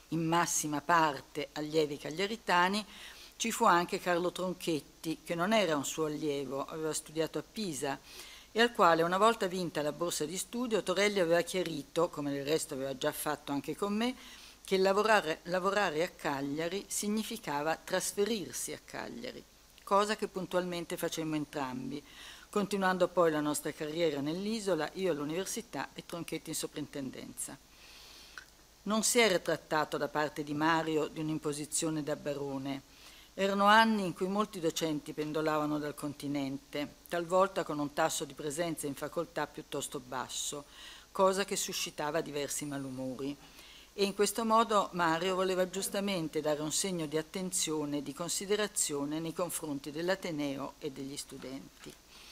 in massima parte allievi cagliaritani, ci fu anche Carlo Tronchetti, che non era un suo allievo, aveva studiato a Pisa, e al quale, una volta vinta la borsa di studio, Torelli aveva chiarito, come del resto aveva già fatto anche con me, che lavorare a Cagliari significava trasferirsi a Cagliari, cosa che puntualmente facemmo entrambi, continuando poi la nostra carriera nell'isola, io all'università e Tronchetti in soprintendenza. Non si era trattato da parte di Mario di un'imposizione da barone. Erano anni in cui molti docenti pendolavano dal continente, talvolta con un tasso di presenza in facoltà piuttosto basso, cosa che suscitava diversi malumori. E in questo modo Mario voleva giustamente dare un segno di attenzione e di considerazione nei confronti dell'Ateneo e degli studenti.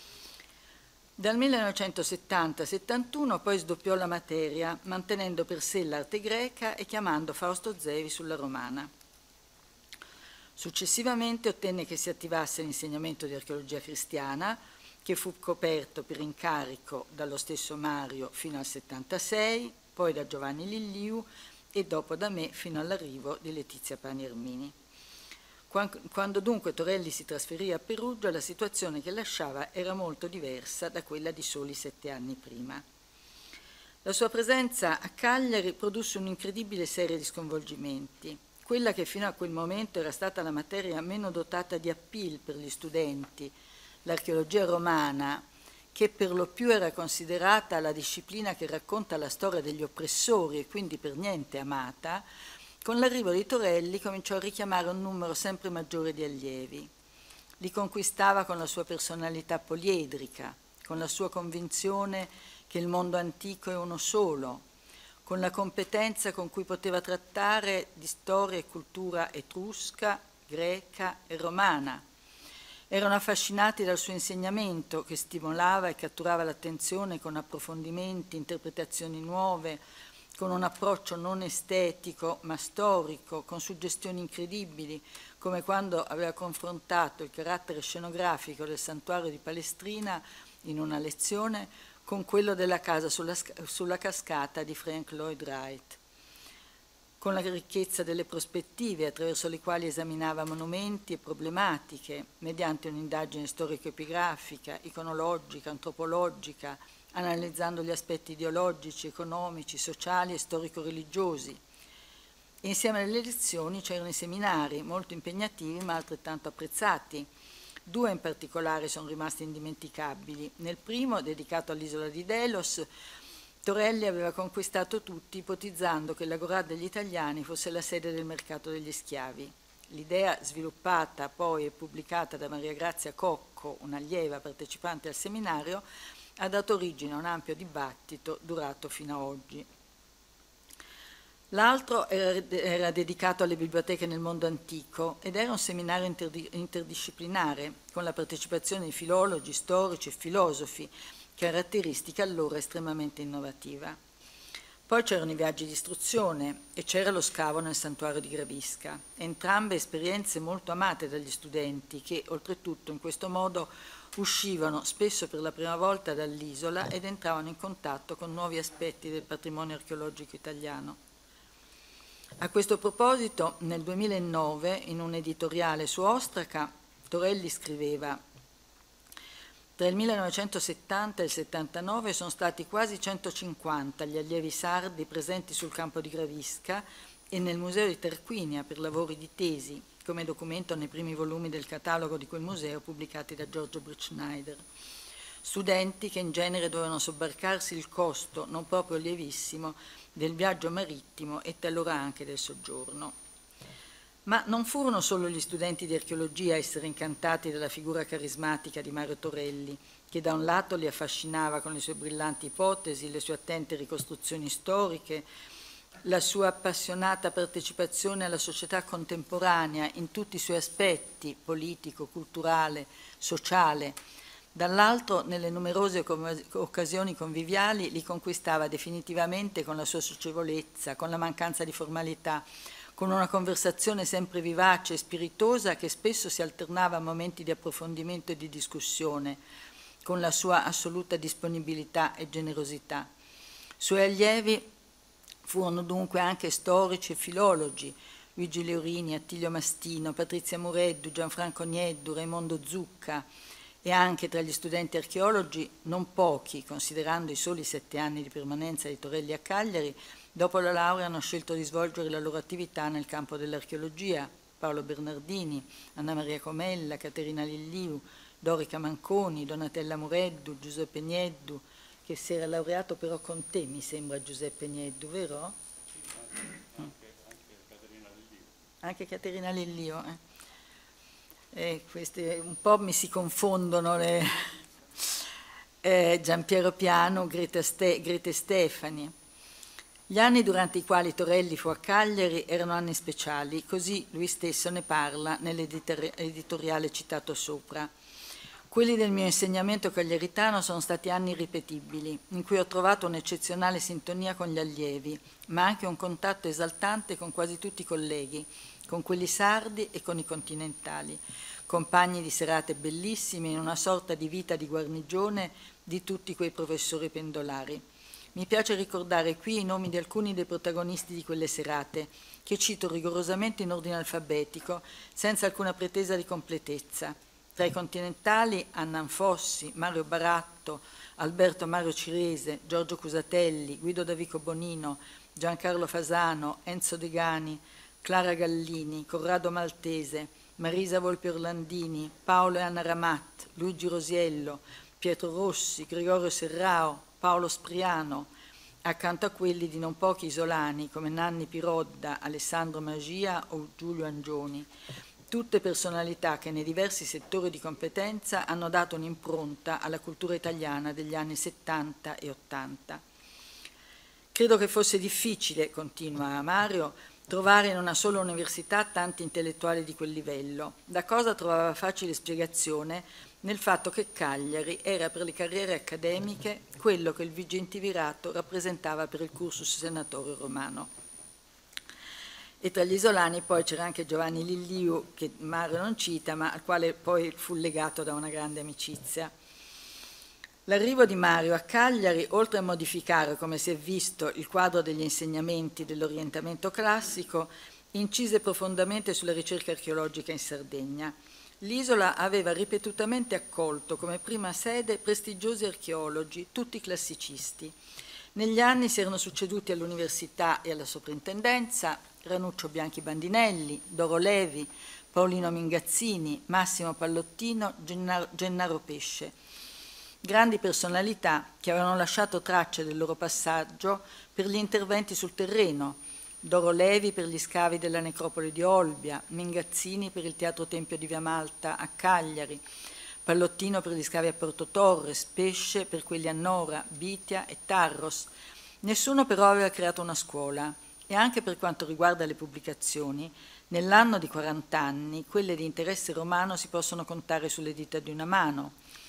Dal 1970-71 poi sdoppiò la materia, mantenendo per sé l'arte greca e chiamando Fausto Zevi sulla romana. Successivamente ottenne che si attivasse l'insegnamento di archeologia cristiana, che fu coperto per incarico dallo stesso Mario fino al 76, poi da Giovanni Lilliu e dopo da me fino all'arrivo di Letizia Pani Ermini. Quando dunque Torelli si trasferì a Perugia, la situazione che lasciava era molto diversa da quella di soli 7 anni prima. La sua presenza a Cagliari produsse un'incredibile serie di sconvolgimenti. Quella che fino a quel momento era stata la materia meno dotata di appeal per gli studenti, l'archeologia romana, che per lo più era considerata la disciplina che racconta la storia degli oppressori e quindi per niente amata, con l'arrivo di Torelli cominciò a richiamare un numero sempre maggiore di allievi. Li conquistava con la sua personalità poliedrica, con la sua convinzione che il mondo antico è uno solo, con la competenza con cui poteva trattare di storia e cultura etrusca, greca e romana. Erano affascinati dal suo insegnamento che stimolava e catturava l'attenzione con approfondimenti, interpretazioni nuove, con un approccio non estetico ma storico, con suggestioni incredibili, come quando aveva confrontato il carattere scenografico del santuario di Palestrina in una lezione con quello della casa sulla cascata di Frank Lloyd Wright, con la ricchezza delle prospettive attraverso le quali esaminava monumenti e problematiche mediante un'indagine storico-epigrafica, iconologica, antropologica, analizzando gli aspetti ideologici, economici, sociali e storico-religiosi. Insieme alle lezioni c'erano i seminari, molto impegnativi ma altrettanto apprezzati. 2 in particolare sono rimasti indimenticabili. Nel primo, dedicato all'isola di Delos, Torelli aveva conquistato tutti ipotizzando che l'Agorà degli italiani fosse la sede del mercato degli schiavi. L'idea, sviluppata poi e pubblicata da Maria Grazia Cocco, un'allieva partecipante al seminario, ha dato origine a un ampio dibattito durato fino a oggi. L'altro era dedicato alle biblioteche nel mondo antico ed era un seminario interdisciplinare con la partecipazione di filologi, storici e filosofi, caratteristica allora estremamente innovativa. Poi c'erano i viaggi di istruzione e c'era lo scavo nel santuario di Gravisca, entrambe esperienze molto amate dagli studenti che oltretutto in questo modo uscivano spesso per la prima volta dall'isola ed entravano in contatto con nuovi aspetti del patrimonio archeologico italiano. A questo proposito, nel 2009, in un editoriale su Ostraca, Torelli scriveva: tra il 1970 e il 79 sono stati quasi 150 gli allievi sardi presenti sul campo di Gravisca e nel museo di Tarquinia per lavori di tesi, come documento nei primi volumi del catalogo di quel museo pubblicati da Giorgio Britschneider. Studenti che in genere dovevano sobbarcarsi il costo, non proprio lievissimo, del viaggio marittimo e talora anche del soggiorno. Ma non furono solo gli studenti di archeologia a essere incantati dalla figura carismatica di Mario Torelli, che da un lato li affascinava con le sue brillanti ipotesi, le sue attente ricostruzioni storiche, la sua appassionata partecipazione alla società contemporanea in tutti i suoi aspetti, politico, culturale, sociale. Dall'altro, nelle numerose occasioni conviviali, li conquistava definitivamente con la sua socievolezza, con la mancanza di formalità, con una conversazione sempre vivace e spiritosa che spesso si alternava a momenti di approfondimento e di discussione, con la sua assoluta disponibilità e generosità. Suoi allievi Furono dunque anche storici e filologi, Luigi Leorini, Attilio Mastino, Patrizia Mureddu, Gianfranco Nieddu, Raimondo Zucca, e anche tra gli studenti archeologi non pochi, considerando i soli 7 anni di permanenza di Torelli a Cagliari, dopo la laurea hanno scelto di svolgere la loro attività nel campo dell'archeologia: Paolo Bernardini, Anna Maria Comella, Caterina Lilliu, Dorica Manconi, Donatella Mureddu, Giuseppe Nieddu, che si era laureato però con te, mi sembra, Giuseppe Nieddu, vero? Anche Caterina Lilliu. Queste un po' mi si confondono Giampiero Piano, Grete Stefani. Gli anni durante i quali Torelli fu a Cagliari erano anni speciali, così lui stesso ne parla nell'editoriale citato sopra. Quelli del mio insegnamento cagliaritano sono stati anni irripetibili, in cui ho trovato un'eccezionale sintonia con gli allievi, ma anche un contatto esaltante con quasi tutti i colleghi, con quelli sardi e con i continentali, compagni di serate bellissime in una sorta di vita di guarnigione di tutti quei professori pendolari. Mi piace ricordare qui i nomi di alcuni dei protagonisti di quelle serate, che cito rigorosamente in ordine alfabetico, senza alcuna pretesa di completezza. Tra i continentali Anna Anfossi, Mario Baratto, Alberto Mario Cirese, Giorgio Cusatelli, Guido Davico Bonino, Giancarlo Fasano, Enzo Degani, Clara Gallini, Corrado Maltese, Marisa Volpi Orlandini, Paolo e Anna Ramat, Luigi Rosiello, Pietro Rossi, Gregorio Serrao, Paolo Spriano, accanto a quelli di non pochi isolani come Nanni Pirodda, Alessandro Magia o Giulio Angioni, tutte personalità che nei diversi settori di competenza hanno dato un'impronta alla cultura italiana degli anni 70 e 80. Credo che fosse difficile, continua Mario, trovare in una sola università tanti intellettuali di quel livello. La cosa trovava facile spiegazione nel fatto che Cagliari era per le carriere accademiche quello che il Vigintivirato rappresentava per il cursus senatorio romano. E tra gli isolani poi c'era anche Giovanni Lilliu, che Mario non cita, ma al quale poi fu legato da una grande amicizia. L'arrivo di Mario a Cagliari, oltre a modificare, come si è visto, il quadro degli insegnamenti dell'orientamento classico, incise profondamente sulla ricerca archeologica in Sardegna. L'isola aveva ripetutamente accolto come prima sede prestigiosi archeologi, tutti classicisti. Negli anni si erano succeduti all'università e alla soprintendenza Ranuccio Bianchi Bandinelli, Doro Levi, Paolino Mingazzini, Massimo Pallottino, Gennaro Pesce. Grandi personalità che avevano lasciato tracce del loro passaggio per gli interventi sul terreno: Doro Levi per gli scavi della necropoli di Olbia, Mingazzini per il Teatro Tempio di Via Malta a Cagliari, Pallottino per gli scavi a Porto Torres, Pesce per quelli a Nora, Bitia e Tarros. Nessuno però aveva creato una scuola, e anche per quanto riguarda le pubblicazioni, nell'anno di 40 anni quelle di interesse romano si possono contare sulle dita di una mano.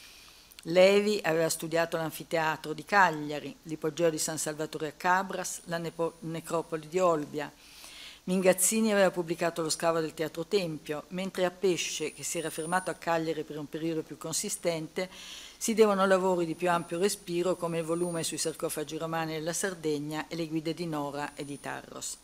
Levi aveva studiato l'anfiteatro di Cagliari, l'ipogeo di San Salvatore a Cabras, la necropoli di Olbia. Mingazzini aveva pubblicato lo scavo del Teatro Tempio, mentre a Pesce, che si era fermato a Cagliari per un periodo più consistente, si devono lavori di più ampio respiro come il volume sui sarcofagi romani della Sardegna e le guide di Nora e di Tarros.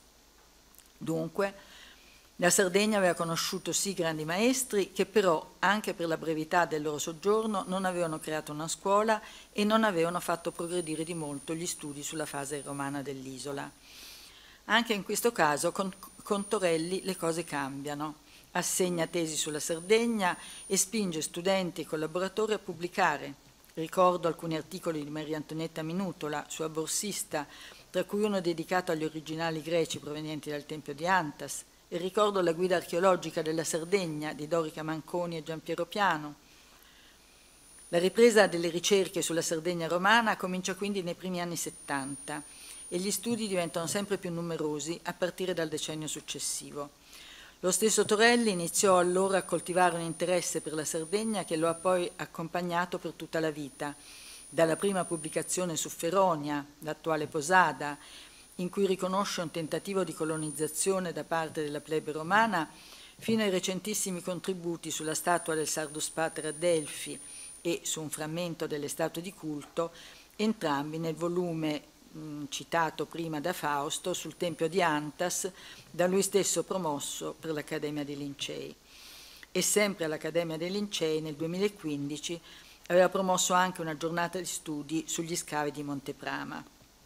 Dunque, la Sardegna aveva conosciuto sì grandi maestri che però, anche per la brevità del loro soggiorno, non avevano creato una scuola e non avevano fatto progredire di molto gli studi sulla fase romana dell'isola. Anche in questo caso con Torelli le cose cambiano. Assegna tesi sulla Sardegna e spinge studenti e collaboratori a pubblicare. Ricordo alcuni articoli di Maria Antonietta Minutola, sua borsista, tra cui uno dedicato agli originali greci provenienti dal Tempio di Antas, e ricordo la guida archeologica della Sardegna di Dorica Manconi e Giampiero Piano. La ripresa delle ricerche sulla Sardegna romana comincia quindi nei primi anni 70 e gli studi diventano sempre più numerosi a partire dal decennio successivo. Lo stesso Torelli iniziò allora a coltivare un interesse per la Sardegna che lo ha poi accompagnato per tutta la vita, dalla prima pubblicazione su Feronia, l'attuale Posada, in cui riconosce un tentativo di colonizzazione da parte della plebe romana, fino ai recentissimi contributi sulla statua del Sardus Pater a Delfi e su un frammento delle statue di culto, entrambi nel volume citato prima da Fausto, sul Tempio di Antas, da lui stesso promosso per l'Accademia dei Lincei. E sempre all'Accademia dei Lincei nel 2015 aveva promosso anche una giornata di studi sugli scavi di Monteprama.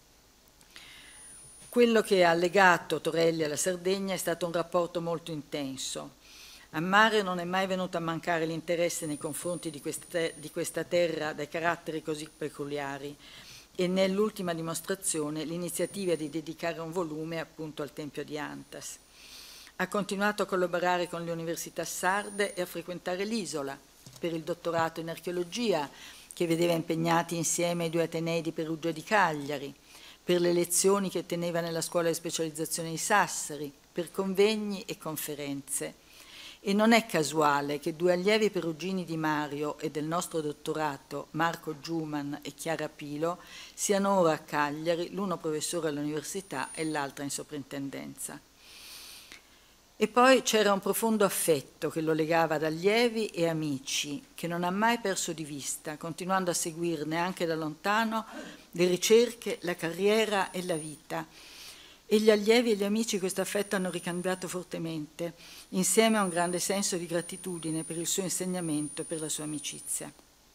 Quello che ha legato Torelli alla Sardegna è stato un rapporto molto intenso. A mare non è mai venuto a mancare l'interesse nei confronti di questa terra dai caratteri così peculiari e nell'ultima dimostrazione l'iniziativa di dedicare un volume appunto al Tempio di Antas. Ha continuato a collaborare con le università sarde e a frequentare l'isola per il dottorato in archeologia che vedeva impegnati insieme i due atenei di Perugia e di Cagliari, per le lezioni che teneva nella scuola di specializzazione di Sassari, per convegni e conferenze. E non è casuale che due allievi perugini di Mario e del nostro dottorato, Marco Giuman e Chiara Pilo, siano ora a Cagliari, l'uno professore all'università e l'altra in soprintendenza. E poi c'era un profondo affetto che lo legava ad allievi e amici, che non ha mai perso di vista, continuando a seguirne anche da lontano le ricerche, la carriera e la vita. E gli allievi e gli amici questo affetto hanno ricambiato fortemente, insieme a un grande senso di gratitudine per il suo insegnamento e per la sua amicizia.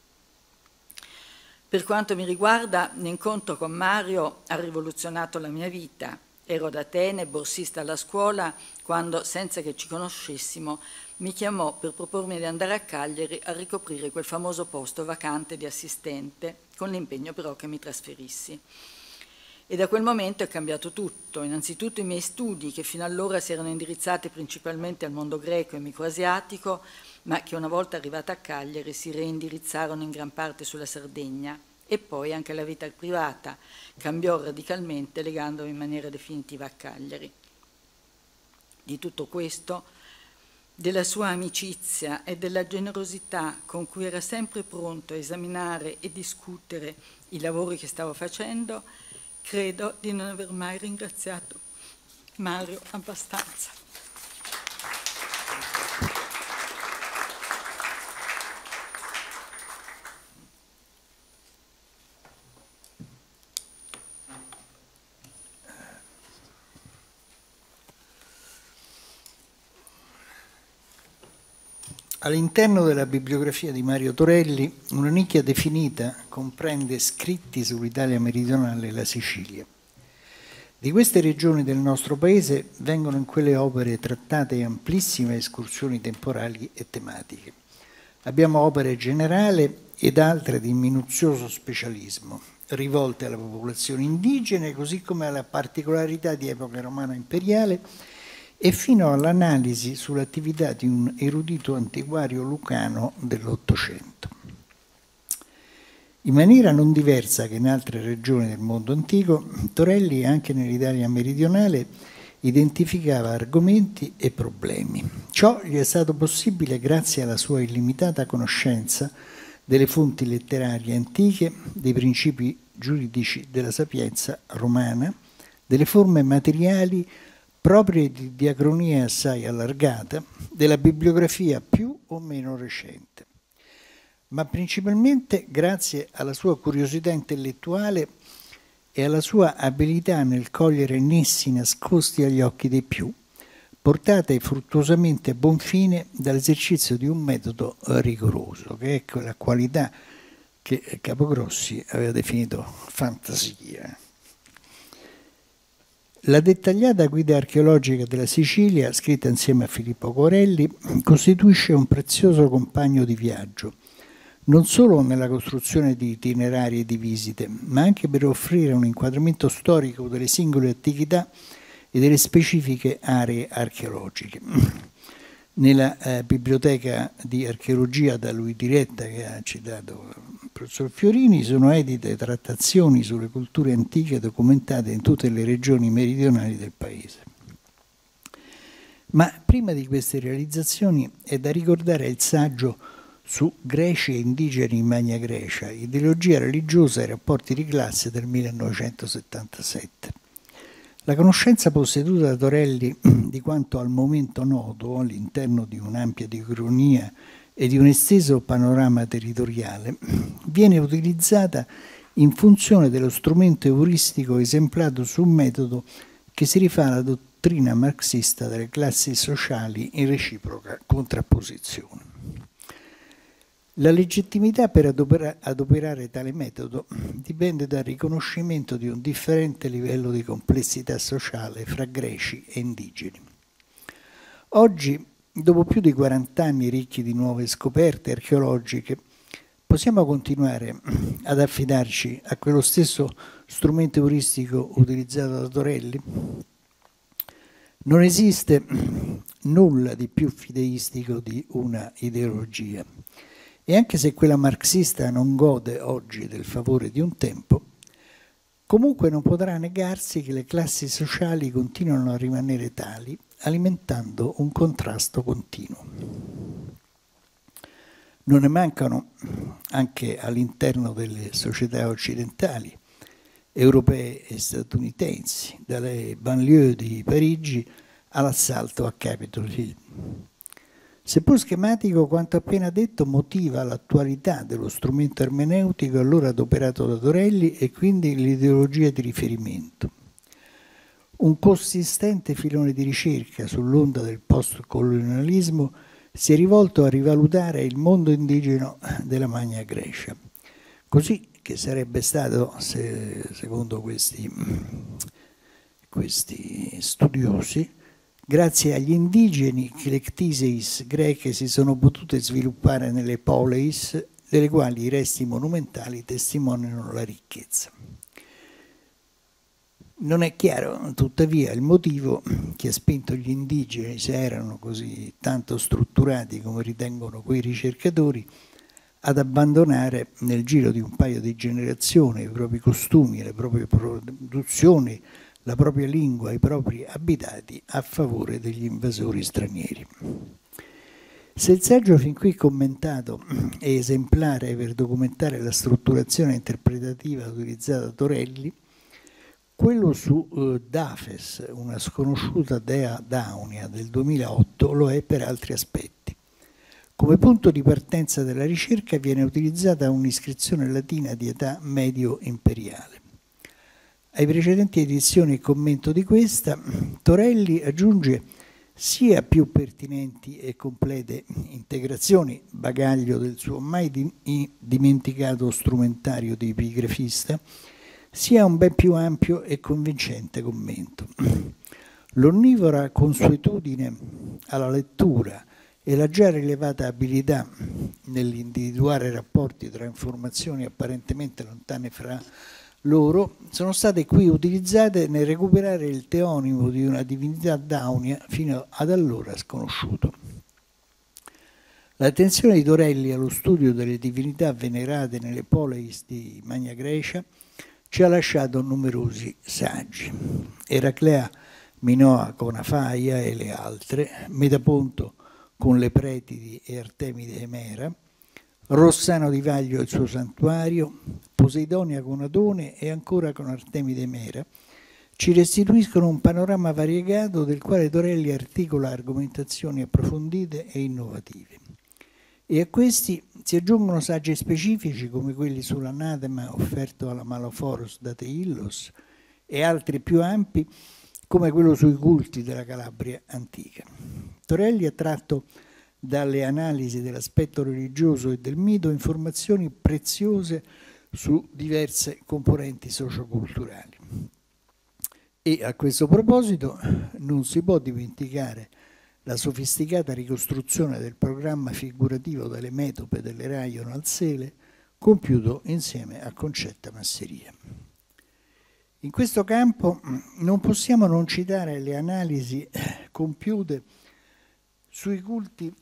Per quanto mi riguarda, l'incontro con Mario ha rivoluzionato la mia vita. Ero ad Atene, borsista alla scuola, quando, senza che ci conoscessimo, mi chiamò per propormi di andare a Cagliari a ricoprire quel famoso posto vacante di assistente, con l'impegno però che mi trasferissi. E da quel momento è cambiato tutto, innanzitutto i miei studi, che fino allora si erano indirizzati principalmente al mondo greco e microasiatico, ma che una volta arrivata a Cagliari si reindirizzarono in gran parte sulla Sardegna, e poi anche la vita privata cambiò radicalmente legandomi in maniera definitiva a Cagliari. Di tutto questo, della sua amicizia e della generosità con cui era sempre pronto a esaminare e discutere i lavori che stavo facendo, credo di non aver mai ringraziato Mario abbastanza. All'interno della bibliografia di Mario Torelli, una nicchia definita comprende scritti sull'Italia meridionale e la Sicilia. Di queste regioni del nostro paese vengono in quelle opere trattate amplissime escursioni temporali e tematiche. Abbiamo opere generali ed altre di minuzioso specialismo, rivolte alla popolazione indigene, così come alla particolarità di epoca romana imperiale, e fino all'analisi sull'attività di un erudito antiquario lucano dell'Ottocento. In maniera non diversa che in altre regioni del mondo antico, Torelli, anche nell'Italia meridionale, identificava argomenti e problemi. Ciò gli è stato possibile grazie alla sua illimitata conoscenza delle fonti letterarie antiche, dei principi giuridici della sapienza romana, delle forme materiali proprie di diacronia assai allargata, della bibliografia più o meno recente, ma principalmente grazie alla sua curiosità intellettuale e alla sua abilità nel cogliere nessi nascosti agli occhi dei più, portate fruttuosamente a buon fine dall'esercizio di un metodo rigoroso, che è quella qualità che Capogrossi aveva definito fantasia. La dettagliata guida archeologica della Sicilia, scritta insieme a Filippo Corelli, costituisce un prezioso compagno di viaggio, non solo nella costruzione di itinerari e di visite, ma anche per offrire un inquadramento storico delle singole antichità e delle specifiche aree archeologiche. Nella biblioteca di archeologia da lui diretta, che ha citato il professor Fiorini, sono edite trattazioni sulle culture antiche documentate in tutte le regioni meridionali del paese. Ma prima di queste realizzazioni è da ricordare il saggio su Greci e indigeni in Magna Grecia, ideologia religiosa e rapporti di classe del 1977. La conoscenza posseduta da Torelli di quanto al momento noto all'interno di un'ampia diacronia e di un esteso panorama territoriale viene utilizzata in funzione dello strumento euristico esemplato su un metodo che si rifà alla dottrina marxista delle classi sociali in reciproca contrapposizione. La legittimità per adoperare tale metodo dipende dal riconoscimento di un differente livello di complessità sociale fra greci e indigeni. Oggi, dopo più di 40 anni ricchi di nuove scoperte archeologiche, possiamo continuare ad affidarci a quello stesso strumento euristico utilizzato da Torelli? Non esiste nulla di più fideistico di una ideologia. E anche se quella marxista non gode oggi del favore di un tempo, comunque non potrà negarsi che le classi sociali continuano a rimanere tali, alimentando un contrasto continuo. Non ne mancano anche all'interno delle società occidentali, europee e statunitensi, dalle banlieue di Parigi all'assalto a Capitol Hill. Seppur schematico, quanto appena detto motiva l'attualità dello strumento ermeneutico allora adoperato da Torelli e quindi l'ideologia di riferimento. Un consistente filone di ricerca sull'onda del postcolonialismo si è rivolto a rivalutare il mondo indigeno della Magna Grecia, così che sarebbe stato, secondo questi studiosi, grazie agli indigeni che le ctiseis greche si sono potute sviluppare nelle poleis, delle quali i resti monumentali testimoniano la ricchezza. Non è chiaro, tuttavia, il motivo che ha spinto gli indigeni, se erano così tanto strutturati come ritengono quei ricercatori, ad abbandonare nel giro di un paio di generazioni i propri costumi, le proprie produzioni, la propria lingua, i propri abitati a favore degli invasori stranieri. Se il saggio fin qui commentato è esemplare per documentare la strutturazione interpretativa utilizzata da Torelli, quello su Dafes, una sconosciuta dea daunia del 2008, lo è per altri aspetti. Come punto di partenza della ricerca viene utilizzata un'iscrizione latina di età medio-imperiale. Ai precedenti edizioni e commento di questa, Torelli aggiunge sia più pertinenti e complete integrazioni, bagaglio del suo mai dimenticato strumentario di epigrafista, sia un ben più ampio e convincente commento. L'onnivora consuetudine alla lettura e la già rilevata abilità nell'individuare rapporti tra informazioni apparentemente lontane fra loro sono state qui utilizzate nel recuperare il teonimo di una divinità daunia fino ad allora sconosciuto. L'attenzione di Torelli allo studio delle divinità venerate nelle poleis di Magna Grecia ci ha lasciato numerosi saggi. Eraclea Minoa con Afaia e le altre, Metaponto con le Pretidi e Artemide Emera, Rossano di Vaglio e il suo santuario, Poseidonia con Adone e ancora con Artemide Emera, ci restituiscono un panorama variegato del quale Torelli articola argomentazioni approfondite e innovative. E a questi si aggiungono saggi specifici come quelli sull'anatema offerto alla Maloforos da Teillos e altri più ampi come quello sui culti della Calabria antica. Torelli ha tratto dalle analisi dell'aspetto religioso e del mito informazioni preziose su diverse componenti socioculturali. E a questo proposito non si può dimenticare la sofisticata ricostruzione del programma figurativo delle metope delle Raion al Sele, compiuto insieme a Concetta Masseria. In questo campo non possiamo non citare le analisi compiute sui culti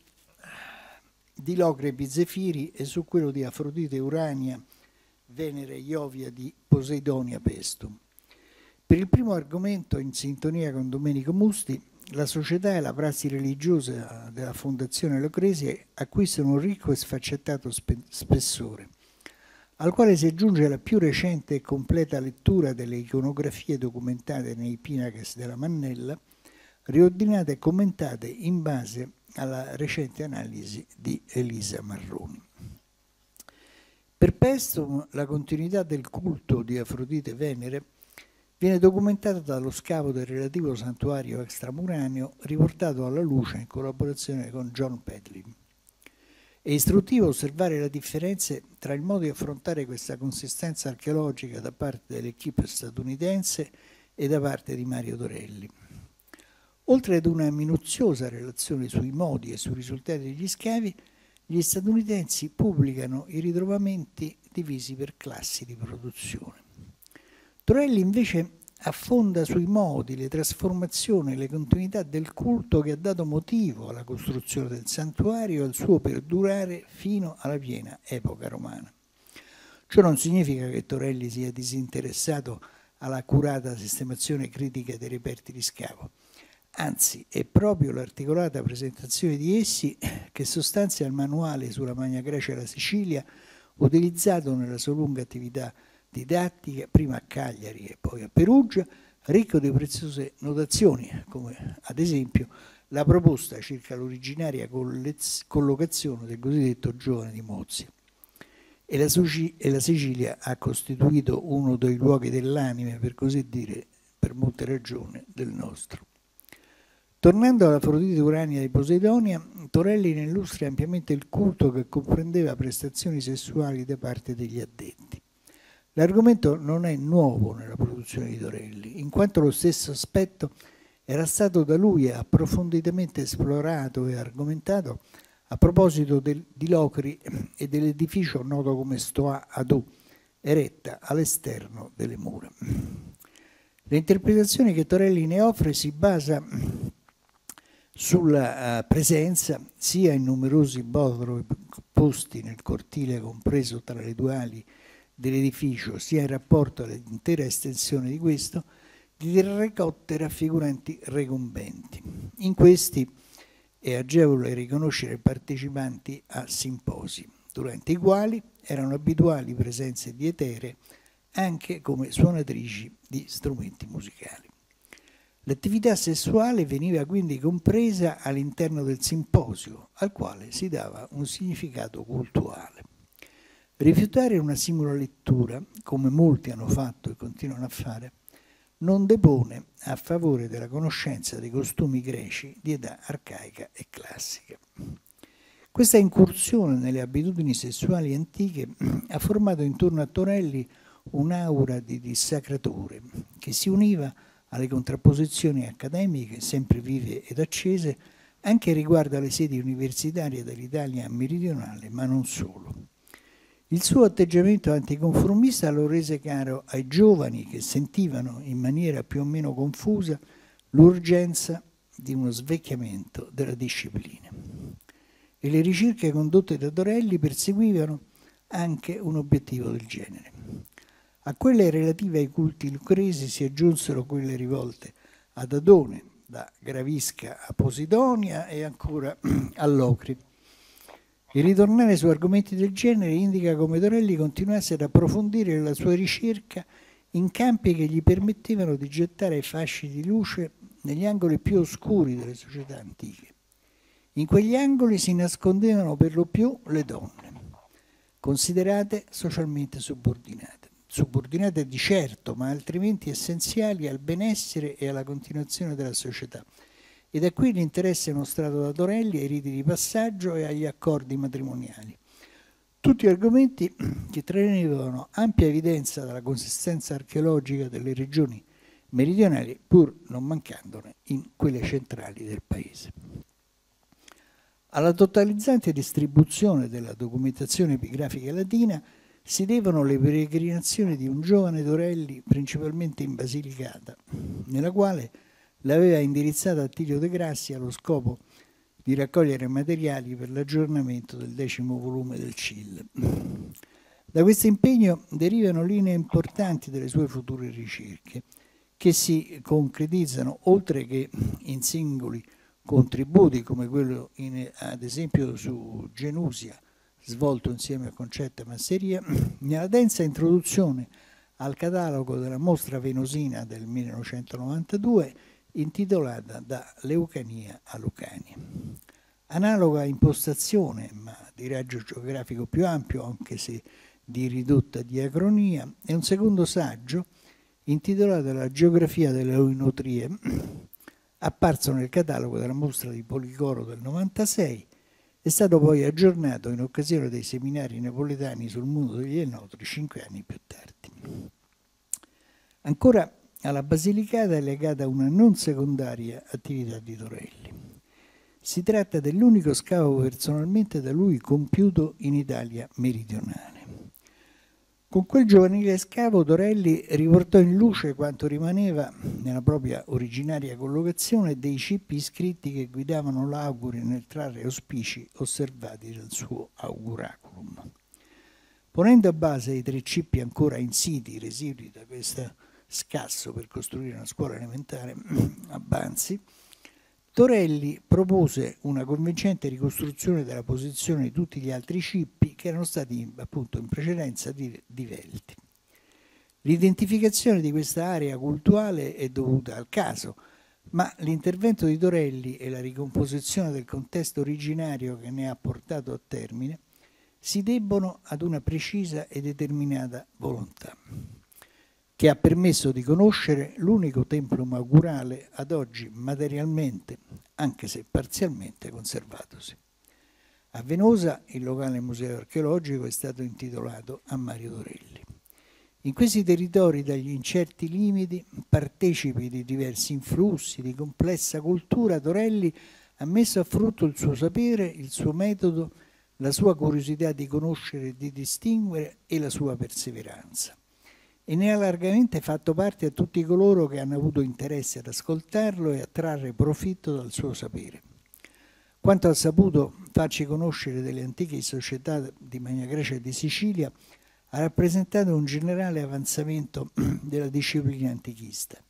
di Locrepi Zefiri e su quello di Afrodite Urania, Venere Iovia di Poseidonia Pestum. Per il primo argomento, in sintonia con Domenico Musti, la società e la prassi religiosa della Fondazione Lucrezia acquistano un ricco e sfaccettato spessore, al quale si aggiunge la più recente e completa lettura delle iconografie documentate nei Pinaches della Mannella, riordinate e commentate in base alla recente analisi di Elisa Marroni. Per Paestum la continuità del culto di Afrodite Venere viene documentata dallo scavo del relativo santuario extramuraneo riportato alla luce in collaborazione con John Pedlin. È istruttivo osservare le differenze tra il modo di affrontare questa consistenza archeologica da parte dell'equipe statunitense e da parte di Mario Torelli. Oltre ad una minuziosa relazione sui modi e sui risultati degli scavi, gli statunitensi pubblicano i ritrovamenti divisi per classi di produzione. Torelli invece affonda sui modi, le trasformazioni e le continuità del culto che ha dato motivo alla costruzione del santuario e al suo perdurare fino alla piena epoca romana. Ciò non significa che Torelli sia disinteressato alla accurata sistemazione critica dei reperti di scavo. Anzi, è proprio l'articolata presentazione di essi che sostanzia il manuale sulla Magna Grecia e la Sicilia, utilizzato nella sua lunga attività didattica, prima a Cagliari e poi a Perugia, ricco di preziose notazioni, come ad esempio la proposta circa l'originaria collocazione del cosiddetto giovane di Mozia. E la Sicilia ha costituito uno dei luoghi dell'anime, per così dire, per molte ragioni, del nostro. Tornando all'Afrodite Urania di Poseidonia, Torelli ne illustra ampiamente il culto che comprendeva prestazioni sessuali da parte degli addetti. L'argomento non è nuovo nella produzione di Torelli, in quanto lo stesso aspetto era stato da lui approfonditamente esplorato e argomentato a proposito di Locri e dell'edificio noto come Stoa Adù, eretta all'esterno delle mura. L'interpretazione che Torelli ne offre si basa sulla presenza, sia in numerosi bodromi posti nel cortile compreso tra le due ali dell'edificio, sia in rapporto all'intera estensione di questo, di terracotte raffiguranti recumbenti. In questi è agevole riconoscere i partecipanti a simposi, durante i quali erano abituali presenze di etere anche come suonatrici di strumenti musicali. L'attività sessuale veniva quindi compresa all'interno del simposio, al quale si dava un significato cultuale. Rifiutare una simula lettura, come molti hanno fatto e continuano a fare, non depone a favore della conoscenza dei costumi greci di età arcaica e classica. Questa incursione nelle abitudini sessuali antiche ha formato intorno a Torelli un'aura di dissacratore che si univa alle contrapposizioni accademiche sempre vive ed accese anche riguardo alle sedi universitarie dell'Italia meridionale, ma non solo. Il suo atteggiamento anticonformista lo rese caro ai giovani che sentivano in maniera più o meno confusa l'urgenza di uno svecchiamento della disciplina. E le ricerche condotte da Torelli perseguivano anche un obiettivo del genere. A quelle relative ai culti lucresi si aggiunsero quelle rivolte ad Adone, da Gravisca a Posidonia e ancora a Locri. Il ritornare su argomenti del genere indica come Torelli continuasse ad approfondire la sua ricerca in campi che gli permettevano di gettare fasci di luce negli angoli più oscuri delle società antiche. In quegli angoli si nascondevano per lo più le donne, considerate socialmente subordinate di certo, ma altrimenti essenziali al benessere e alla continuazione della società. E da qui l'interesse mostrato da Torelli ai riti di passaggio e agli accordi matrimoniali. Tutti argomenti che traevano ampia evidenza dalla consistenza archeologica delle regioni meridionali, pur non mancandone in quelle centrali del paese. Alla totalizzante distribuzione della documentazione epigrafica latina si devono le peregrinazioni di un giovane Torelli, principalmente in Basilicata, nella quale l'aveva indirizzata Attilio De Grassi allo scopo di raccogliere materiali per l'aggiornamento del 10° volume del CIL. Da questo impegno derivano linee importanti delle sue future ricerche, che si concretizzano, oltre che in singoli contributi come quello ad esempio su Genusia, svolto insieme a Concetta Masseria, nella densa introduzione al catalogo della Mostra Venosina del 1992, intitolata Da Leucania a Lucania. Analoga impostazione, ma di raggio geografico più ampio, anche se di ridotta diacronia, e un secondo saggio intitolato La geografia delle oinotrie, apparso nel catalogo della mostra di Policoro del 96, è stato poi aggiornato in occasione dei seminari napoletani sul mondo degli oinotri 5 anni più tardi. Ancora alla Basilicata è legata una non secondaria attività di Torelli. Si tratta dell'unico scavo personalmente da lui compiuto in Italia meridionale. Con quel giovanile scavo Torelli riportò in luce quanto rimaneva nella propria originaria collocazione dei cippi scritti che guidavano l'auguri nel trarre auspici osservati dal suo auguraculum. Ponendo a base i 3 cippi ancora in siti residui da questo scasso per costruire una scuola elementare a Banzi, Torelli propose una convincente ricostruzione della posizione di tutti gli altri cippi che erano stati appunto in precedenza divelti. L'identificazione di questa area cultuale è dovuta al caso, ma l'intervento di Torelli e la ricomposizione del contesto originario che ne ha portato a termine si debbono ad una precisa e determinata volontà, che ha permesso di conoscere l'unico tempio augurale ad oggi materialmente, anche se parzialmente, conservatosi. A Venosa il locale museo archeologico è stato intitolato a Mario Torelli. In questi territori dagli incerti limiti, partecipi di diversi influssi, di complessa cultura, Torelli ha messo a frutto il suo sapere, il suo metodo, la sua curiosità di conoscere e di distinguere e la sua perseveranza. E ne ha largamente fatto parte a tutti coloro che hanno avuto interesse ad ascoltarlo e a trarre profitto dal suo sapere. Quanto ha saputo farci conoscere delle antiche società di Magna Grecia e di Sicilia, ha rappresentato un generale avanzamento della disciplina antichistica.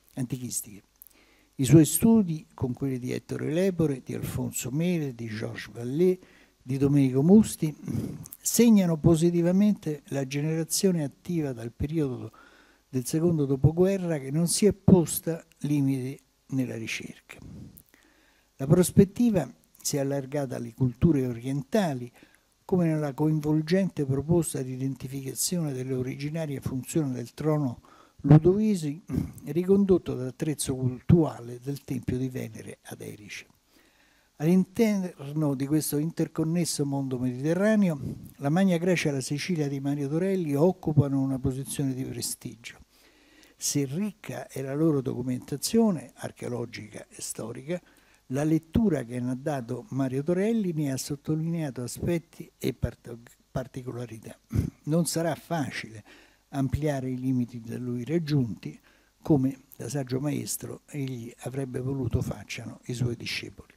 I suoi studi, con quelli di Ettore Lepore, di Alfonso Mele, di Georges Vallée, di Domenico Musti, segnano positivamente la generazione attiva dal periodo del secondo dopoguerra che non si è posta limiti nella ricerca. La prospettiva si è allargata alle culture orientali, come nella coinvolgente proposta di identificazione delle originarie funzioni del trono Ludovisi, ricondotto dall'attrezzo cultuale del Tempio di Venere ad Erice. All'interno di questo interconnesso mondo mediterraneo, la Magna Grecia e la Sicilia di Mario Torelli occupano una posizione di prestigio. Se ricca è la loro documentazione archeologica e storica, la lettura che ne ha dato Mario Torelli ne ha sottolineato aspetti e particolarità. Non sarà facile ampliare i limiti da lui raggiunti, come da saggio maestro egli avrebbe voluto facciano i suoi discepoli.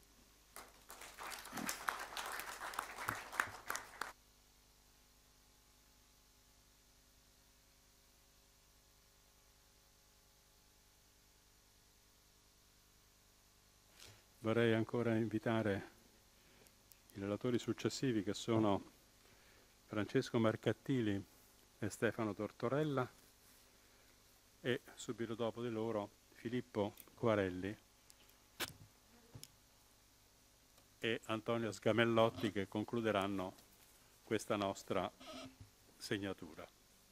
Vorrei ancora invitare i relatori successivi, che sono Francesco Marcattili e Stefano Tortorella, e subito dopo di loro Filippo Quarelli e Antonio Sgamellotti, che concluderanno questa nostra segnatura.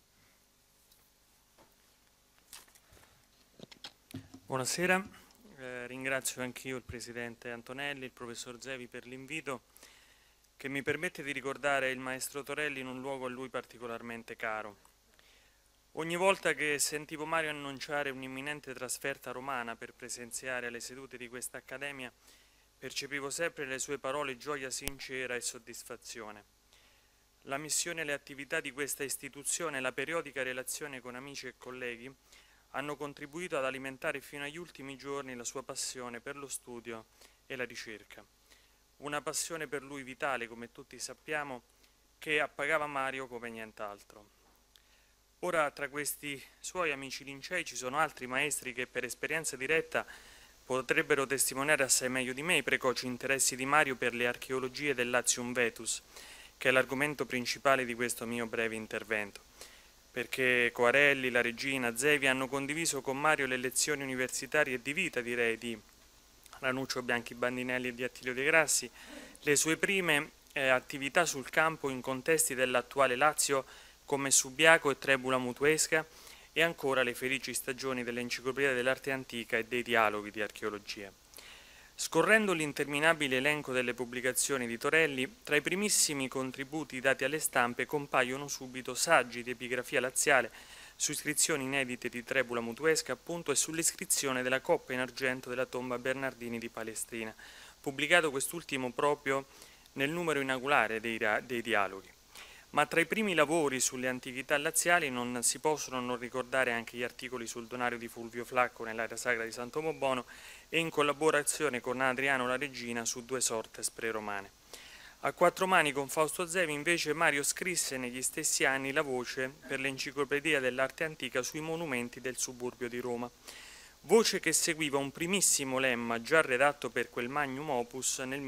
Buonasera. Ringrazio anch'io il Presidente Antonelli, il Professor Zevi per l'invito che mi permette di ricordare il Maestro Torelli in un luogo a lui particolarmente caro. Ogni volta che sentivo Mario annunciare un'imminente trasferta romana per presenziare alle sedute di questa accademia, percepivo sempre le sue parole gioia sincera e soddisfazione. La missione e le attività di questa istituzione e la periodica relazione con amici e colleghi hanno contribuito ad alimentare fino agli ultimi giorni la sua passione per lo studio e la ricerca. Una passione per lui vitale, come tutti sappiamo, che appagava Mario come nient'altro. Ora, tra questi suoi amici lincei ci sono altri maestri che per esperienza diretta potrebbero testimoniare assai meglio di me i precoci interessi di Mario per le archeologie del Latium Vetus, che è l'argomento principale di questo mio breve intervento, perché Quarelli, la regina, Zevi hanno condiviso con Mario le lezioni universitarie e di vita, direi, di Ranuccio Bianchi Bandinelli e di Attilio De Grassi, le sue prime attività sul campo in contesti dell'attuale Lazio come Subiaco e Trebula Mutuesca, e ancora Le felici stagioni dell'Enciclopedia dell'arte antica e dei dialoghi di archeologia. Scorrendo l'interminabile elenco delle pubblicazioni di Torelli, tra i primissimi contributi dati alle stampe compaiono subito saggi di epigrafia laziale su iscrizioni inedite di Trebula Mutuesca, appunto, e sull'iscrizione della coppa in argento della tomba Bernardini di Palestrina, pubblicato quest'ultimo proprio nel numero inaugurale dei dialoghi. Ma tra i primi lavori sulle antichità laziali non si possono non ricordare anche gli articoli sul donario di Fulvio Flacco nell'area sacra di San Tomobono e in collaborazione con Adriano La Regina su Due sortes preromane. A quattro mani con Fausto Zevi invece Mario scrisse negli stessi anni la voce per l'Enciclopedia dell'arte antica sui monumenti del suburbio di Roma, voce che seguiva un primissimo lemma già redatto per quel magnum opus nel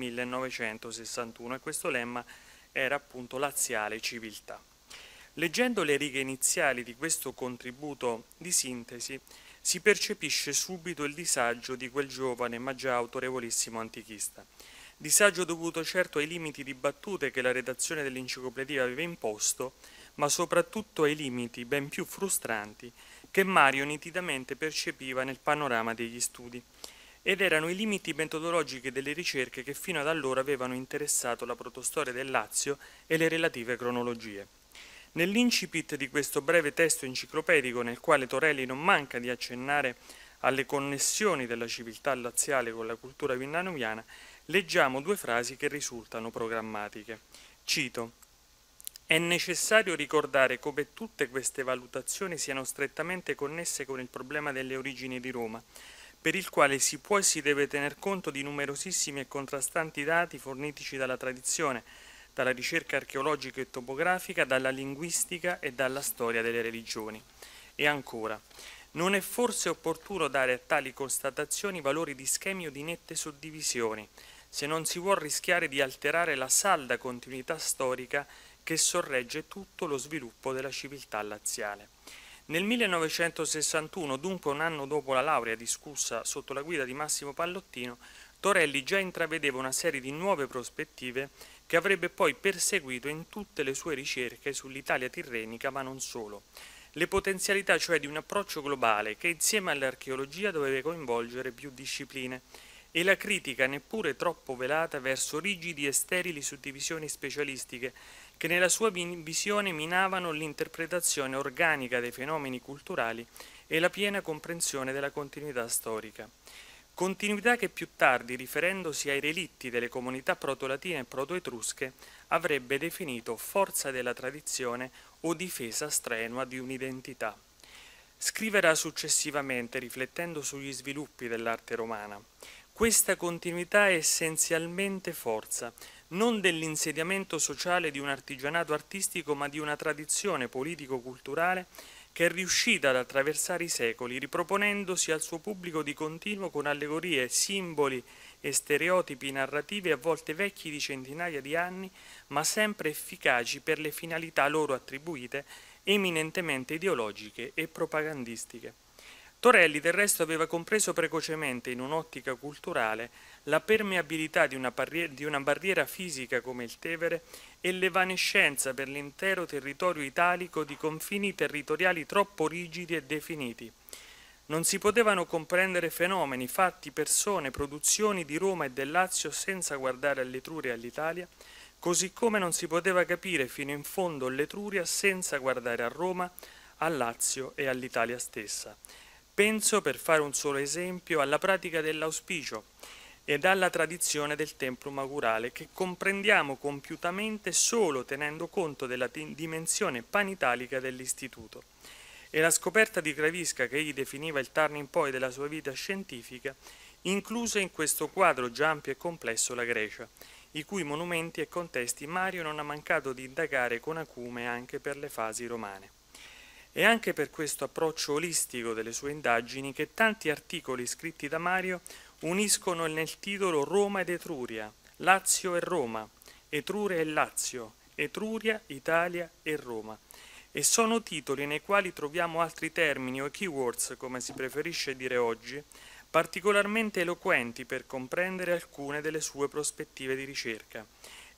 1961, e questo lemma era appunto laziale civiltà. Leggendo le righe iniziali di questo contributo di sintesi si percepisce subito il disagio di quel giovane ma già autorevolissimo antichista. Disagio dovuto certo ai limiti di battute che la redazione dell'enciclopedia aveva imposto, ma soprattutto ai limiti ben più frustranti che Mario nitidamente percepiva nel panorama degli studi. Ed erano i limiti metodologici delle ricerche che fino ad allora avevano interessato la protostoria del Lazio e le relative cronologie. Nell'incipit di questo breve testo enciclopedico, nel quale Torelli non manca di accennare alle connessioni della civiltà laziale con la cultura villanoviana, leggiamo due frasi che risultano programmatiche. Cito: «È necessario ricordare come tutte queste valutazioni siano strettamente connesse con il problema delle origini di Roma, per il quale si può e si deve tener conto di numerosissimi e contrastanti dati fornitici dalla tradizione, dalla ricerca archeologica e topografica, dalla linguistica e dalla storia delle religioni». E ancora: «Non è forse opportuno dare a tali constatazioni valori di schemi o di nette suddivisioni, se non si vuol rischiare di alterare la salda continuità storica che sorregge tutto lo sviluppo della civiltà laziale». Nel 1961, dunque un anno dopo la laurea discussa sotto la guida di Massimo Pallottino, Torelli già intravedeva una serie di nuove prospettive che avrebbe poi perseguito in tutte le sue ricerche sull'Italia tirrenica, ma non solo. Le potenzialità cioè di un approccio globale che insieme all'archeologia doveva coinvolgere più discipline, e la critica neppure troppo velata verso rigidi e sterili suddivisioni specialistiche che nella sua visione minavano l'interpretazione organica dei fenomeni culturali e la piena comprensione della continuità storica. Continuità che più tardi, riferendosi ai relitti delle comunità proto-latine e proto-etrusche, avrebbe definito forza della tradizione o difesa strenua di un'identità. Scriverà successivamente, riflettendo sugli sviluppi dell'arte romana: «Questa continuità è essenzialmente forza, non dell'insediamento sociale di un artigianato artistico, ma di una tradizione politico-culturale che è riuscita ad attraversare i secoli, riproponendosi al suo pubblico di continuo con allegorie, simboli e stereotipi narrativi a volte vecchi di centinaia di anni, ma sempre efficaci per le finalità loro attribuite, eminentemente ideologiche e propagandistiche». Torelli del resto aveva compreso precocemente in un'ottica culturale la permeabilità di una barriera fisica come il Tevere e l'evanescenza per l'intero territorio italico di confini territoriali troppo rigidi e definiti. Non si potevano comprendere fenomeni, fatti, persone, produzioni di Roma e del Lazio senza guardare all'Etruria e all'Italia, così come non si poteva capire fino in fondo l'Etruria senza guardare a Roma, al Lazio e all'Italia stessa. Penso, per fare un solo esempio, alla pratica dell'auspicio ed alla tradizione del templum augurale, che comprendiamo compiutamente solo tenendo conto della dimensione panitalica dell'istituto. E la scoperta di Kravisca, che egli definiva il turning point della sua vita scientifica, incluse in questo quadro già ampio e complesso la Grecia, i cui monumenti e contesti Mario non ha mancato di indagare con acume anche per le fasi romane. È anche per questo approccio olistico delle sue indagini che tanti articoli scritti da Mario uniscono nel titolo Roma ed Etruria, Lazio e Roma, Etruria e Lazio, Etruria, Italia e Roma. E sono titoli nei quali troviamo altri termini o keywords, come si preferisce dire oggi, particolarmente eloquenti per comprendere alcune delle sue prospettive di ricerca.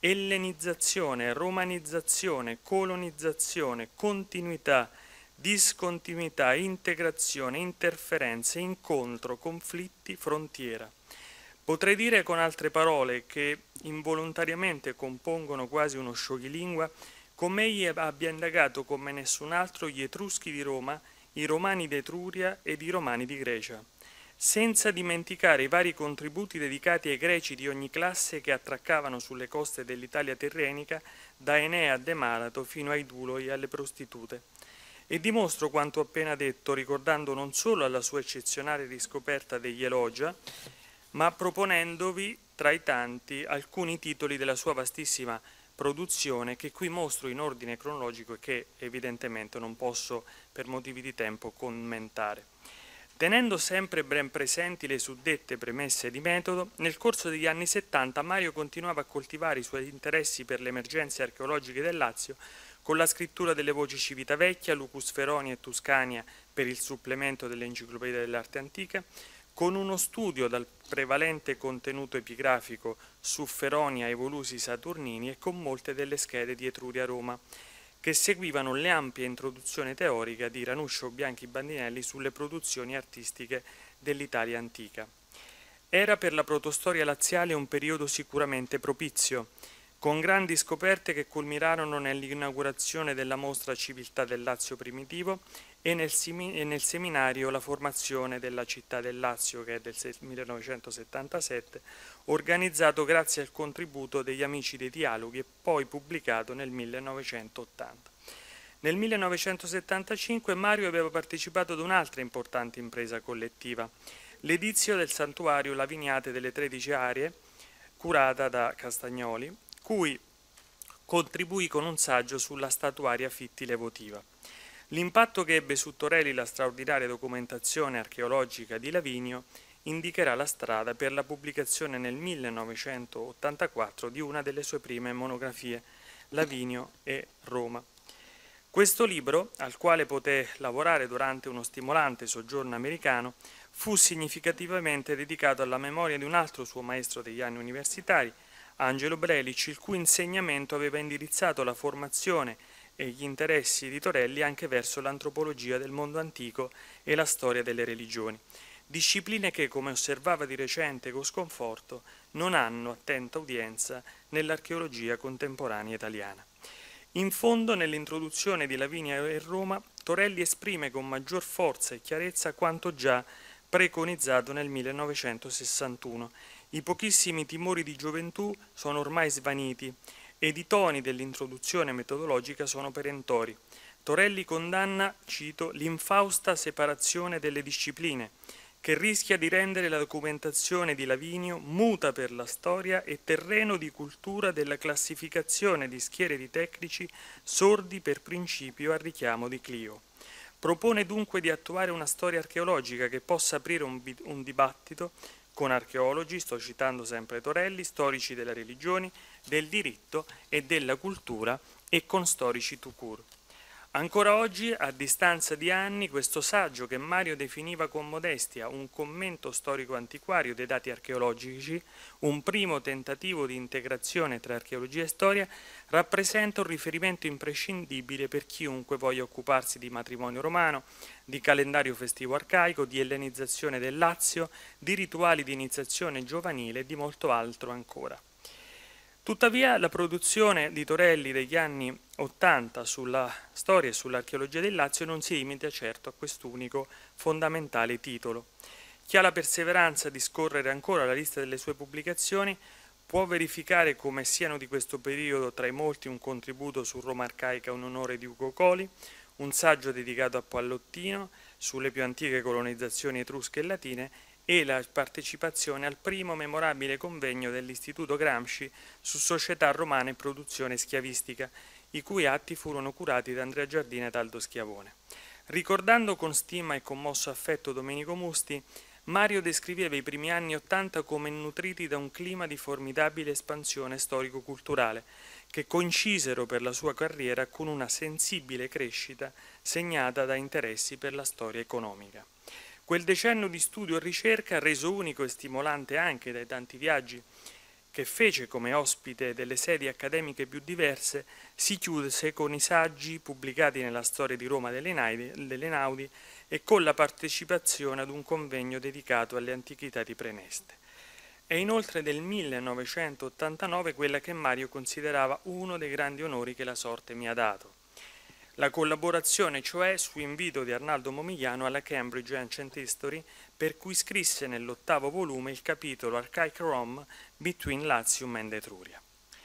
ellenizzazione, romanizzazione, colonizzazione, continuità, discontinuità, integrazione, interferenze, incontro, conflitti, frontiera. Potrei dire con altre parole che involontariamente compongono quasi uno scioglilingua come egli abbia indagato come nessun altro gli Etruschi di Roma, i Romani d'Etruria ed i Romani di Grecia, senza dimenticare i vari contributi dedicati ai greci di ogni classe che attraccavano sulle coste dell'Italia tirrenica, da Enea a Demarato fino ai Duloi e alle prostitute. E dimostro quanto appena detto ricordando non solo alla sua eccezionale riscoperta degli Elogia, ma proponendovi tra i tanti alcuni titoli della sua vastissima produzione che qui mostro in ordine cronologico e che evidentemente non posso per motivi di tempo commentare. Tenendo sempre ben presenti le suddette premesse di metodo, nel corso degli anni 70 Mario continuava a coltivare i suoi interessi per le emergenze archeologiche del Lazio con la scrittura delle voci Civitavecchia, Lucus Feroni e Tuscania per il supplemento dell'Enciclopedia dell'Arte Antica, con uno studio dal prevalente contenuto epigrafico su Feronia e Volusi Saturnini e con molte delle schede di Etruria Roma, che seguivano le ampie introduzione teorica di Ranuscio Bianchi Bandinelli sulle produzioni artistiche dell'Italia antica. Era per la protostoria laziale un periodo sicuramente propizio, con grandi scoperte che culminarono nell'inaugurazione della mostra Civiltà del Lazio Primitivo e nel seminario La formazione della città del Lazio, che è del 1977, organizzato grazie al contributo degli Amici dei Dialoghi e poi pubblicato nel 1980. Nel 1975 Mario aveva partecipato ad un'altra importante impresa collettiva, l'edizio del Santuario Laviniate delle 13 Arie, curata da Castagnoli, cui contribuì con un saggio sulla statuaria fittile votiva. L'impatto che ebbe su Torelli la straordinaria documentazione archeologica di Lavinio indicherà la strada per la pubblicazione nel 1984 di una delle sue prime monografie, Lavinio e Roma. Questo libro, al quale poté lavorare durante uno stimolante soggiorno americano, fu significativamente dedicato alla memoria di un altro suo maestro degli anni universitari, Angelo Brelic, il cui insegnamento aveva indirizzato la formazione e gli interessi di Torelli anche verso l'antropologia del mondo antico e la storia delle religioni, discipline che, come osservava di recente con sconforto, non hanno attenta udienza nell'archeologia contemporanea italiana. In fondo, nell'introduzione di Lavinia e Roma, Torelli esprime con maggior forza e chiarezza quanto già preconizzato nel 1961. I pochissimi timori di gioventù sono ormai svaniti ed i toni dell'introduzione metodologica sono perentori. Torelli condanna, cito, l'infausta separazione delle discipline, che rischia di rendere la documentazione di Lavinio muta per la storia e terreno di cultura della classificazione di schiere di tecnici sordi per principio al richiamo di Clio. Propone dunque di attuare una storia archeologica che possa aprire un dibattito con archeologi, sto citando sempre Torelli, storici della religione, del diritto e della cultura e con storici tout court. Ancora oggi, a distanza di anni, questo saggio che Mario definiva con modestia un commento storico-antiquario dei dati archeologici, un primo tentativo di integrazione tra archeologia e storia, rappresenta un riferimento imprescindibile per chiunque voglia occuparsi di matrimonio romano, di calendario festivo arcaico, di ellenizzazione del Lazio, di rituali di iniziazione giovanile e di molto altro ancora. Tuttavia la produzione di Torelli degli anni '80 sulla storia e sull'archeologia del Lazio non si limita certo a quest'unico fondamentale titolo. Chi ha la perseveranza di scorrere ancora la lista delle sue pubblicazioni può verificare come siano di questo periodo tra i molti un contributo su Roma arcaica in onore di Ugo Coli, un saggio dedicato a Pallottino sulle più antiche colonizzazioni etrusche e latine e la partecipazione al primo memorabile convegno dell'Istituto Gramsci su società romane e produzione schiavistica, i cui atti furono curati da Andrea Giardina ed Aldo Schiavone. Ricordando con stima e commosso affetto Domenico Musti, Mario descriveva i primi anni '80 come nutriti da un clima di formidabile espansione storico-culturale, che coincisero per la sua carriera con una sensibile crescita segnata da interessi per la storia economica. Quel decennio di studio e ricerca, reso unico e stimolante anche dai tanti viaggi che fece come ospite delle sedi accademiche più diverse, si chiuse con i saggi pubblicati nella Storia di Roma delle Naudi e con la partecipazione ad un convegno dedicato alle antichità di Preneste. È inoltre del 1989 quella che Mario considerava uno dei grandi onori che la sorte mi ha dato. La collaborazione, cioè, su invito di Arnaldo Momigliano alla Cambridge Ancient History, per cui scrisse nell'8º volume il capitolo Archaic Rome Between Latium and Etruria.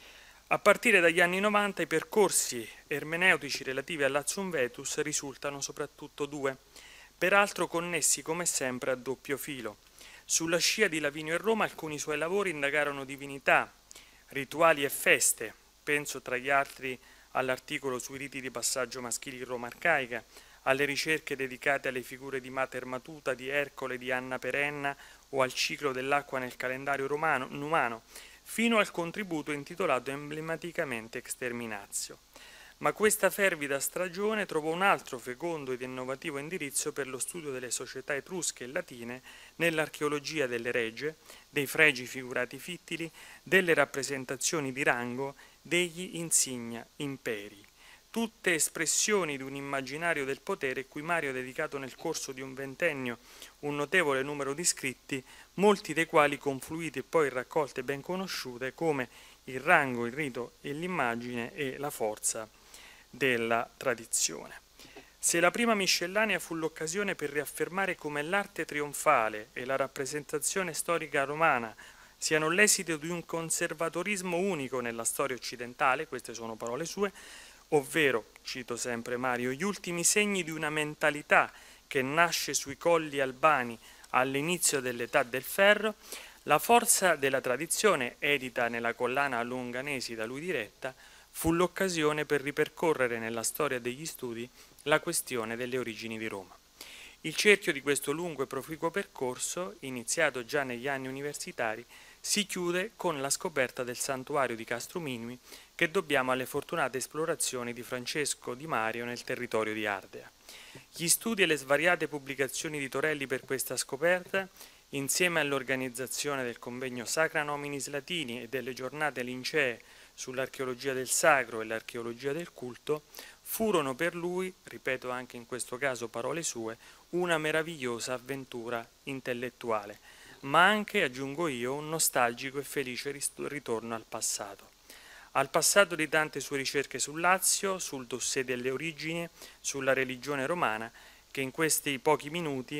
A partire dagli anni 90 i percorsi ermeneutici relativi a Latium Vetus risultano soprattutto due, peraltro connessi come sempre a doppio filo. Sulla scia di Lavinio e Roma alcuni suoi lavori indagarono divinità, rituali e feste, penso tra gli altri all'articolo sui riti di passaggio maschili in Roma arcaica, alle ricerche dedicate alle figure di Mater Matuta, di Ercole, di Anna Perenna o al ciclo dell'acqua nel calendario numano, fino al contributo intitolato emblematicamente Exterminatio. Ma questa fervida stagione trovò un altro fecondo ed innovativo indirizzo per lo studio delle società etrusche e latine nell'archeologia delle regge, dei fregi figurati fittili, delle rappresentazioni di rango, degli insignia imperi. Tutte espressioni di un immaginario del potere cui Mario ha dedicato nel corso di un ventennio un notevole numero di scritti, molti dei quali confluiti e poi in raccolte ben conosciute come il rango, il rito e l'immagine e la forza della tradizione. Se la prima miscellanea fu l'occasione per riaffermare come l'arte trionfale e la rappresentazione storica romana siano l'esito di un conservatorismo unico nella storia occidentale, queste sono parole sue, ovvero, cito sempre Mario, gli ultimi segni di una mentalità che nasce sui colli albani all'inizio dell'età del ferro, la forza della tradizione, edita nella collana Lunganesi da lui diretta, fu l'occasione per ripercorrere nella storia degli studi la questione delle origini di Roma. Il cerchio di questo lungo e proficuo percorso, iniziato già negli anni universitari, si chiude con la scoperta del santuario di Castro Minui che dobbiamo alle fortunate esplorazioni di Francesco Di Mario nel territorio di Ardea. Gli studi e le svariate pubblicazioni di Torelli per questa scoperta, insieme all'organizzazione del convegno Sacra Nominis Latini e delle giornate lincee sull'archeologia del sacro e l'archeologia del culto, furono per lui, ripeto anche in questo caso parole sue, una meravigliosa avventura intellettuale, ma anche, aggiungo io, un nostalgico e felice ritorno al passato di tante sue ricerche sul Lazio, sul dossier delle origini, sulla religione romana, che in questi pochi minuti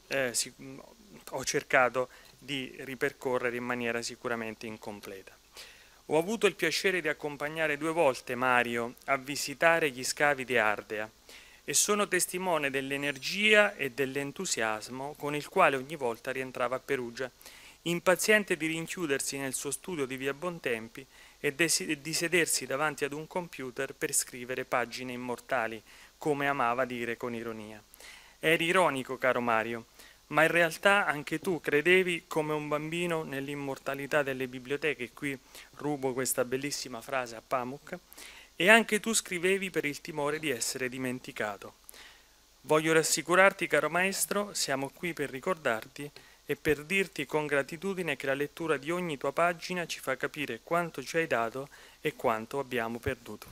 ho cercato di ripercorrere in maniera sicuramente incompleta. Ho avuto il piacere di accompagnare 2 volte Mario a visitare gli scavi di Ardea e sono testimone dell'energia e dell'entusiasmo con il quale ogni volta rientrava a Perugia, impaziente di rinchiudersi nel suo studio di via Bontempi e di sedersi davanti ad un computer per scrivere pagine immortali, come amava dire con ironia. Eri ironico, caro Mario, ma in realtà anche tu credevi come un bambino nell'immortalità delle biblioteche, qui rubo questa bellissima frase a Pamuk, e anche tu scrivevi per il timore di essere dimenticato. Voglio rassicurarti, caro maestro, siamo qui per ricordarti e per dirti con gratitudine che la lettura di ogni tua pagina ci fa capire quanto ci hai dato e quanto abbiamo perduto.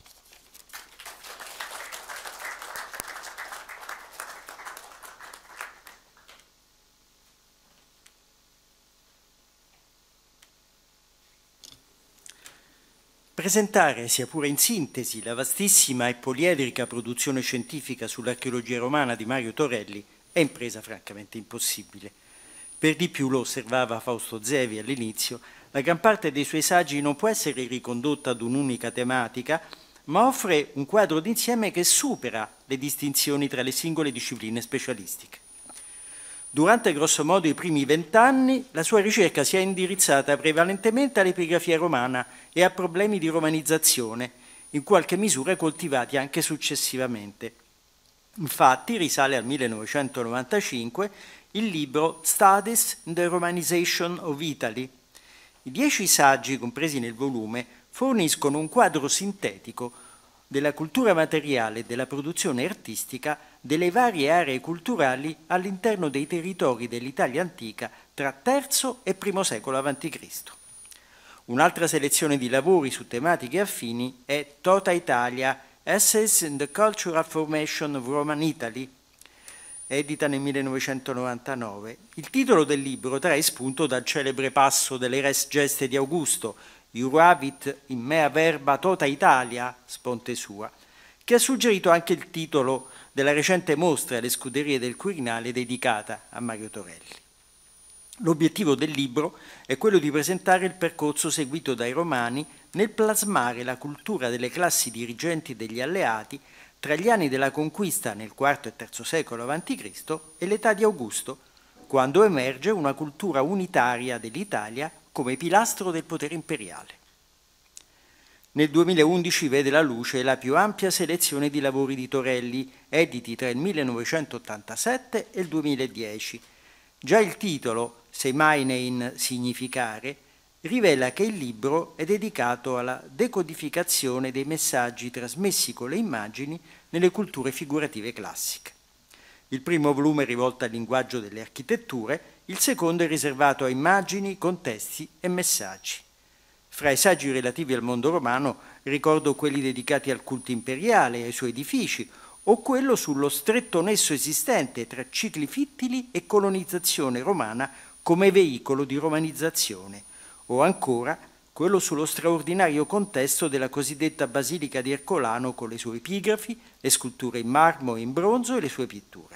Presentare, sia pure in sintesi, la vastissima e poliedrica produzione scientifica sull'archeologia romana di Mario Torelli è impresa francamente impossibile. Per di più, lo osservava Fausto Zevi all'inizio, la gran parte dei suoi saggi non può essere ricondotta ad un'unica tematica, ma offre un quadro d'insieme che supera le distinzioni tra le singole discipline specialistiche. Durante grossomodo i primi 20 anni, la sua ricerca si è indirizzata prevalentemente all'epigrafia romana e a problemi di romanizzazione, in qualche misura coltivati anche successivamente. Infatti risale al 1995 il libro Studies in the Romanization of Italy. I 10 saggi compresi nel volume forniscono un quadro sintetico della cultura materiale e della produzione artistica delle varie aree culturali all'interno dei territori dell'Italia antica tra III e I secolo a.C. Un'altra selezione di lavori su tematiche affini è Tota Italia, Essays in the Cultural Formation of Roman Italy, edita nel 1999. Il titolo del libro trae spunto dal celebre passo delle Res Geste di Augusto, Iuravit in mea verba tota Italia, sponte sua, che ha suggerito anche il titolo della recente mostra alle Scuderie del Quirinale dedicata a Mario Torelli. L'obiettivo del libro è quello di presentare il percorso seguito dai Romani nel plasmare la cultura delle classi dirigenti degli alleati tra gli anni della conquista nel IV e III secolo a.C. e l'età di Augusto, quando emerge una cultura unitaria dell'Italia come pilastro del potere imperiale. Nel 2011 vede la luce la più ampia selezione di lavori di Torelli, editi tra il 1987 e il 2010. Già il titolo, Seimainen significare, rivela che il libro è dedicato alla decodificazione dei messaggi trasmessi con le immagini nelle culture figurative classiche. Il primo volume è rivolto al linguaggio delle architetture, il secondo è riservato a immagini, contesti e messaggi. Fra i saggi relativi al mondo romano ricordo quelli dedicati al culto imperiale e ai suoi edifici, o quello sullo stretto nesso esistente tra cicli fittili e colonizzazione romana come veicolo di romanizzazione, o ancora quello sullo straordinario contesto della cosiddetta Basilica di Ercolano con le sue epigrafi, le sculture in marmo e in bronzo e le sue pitture.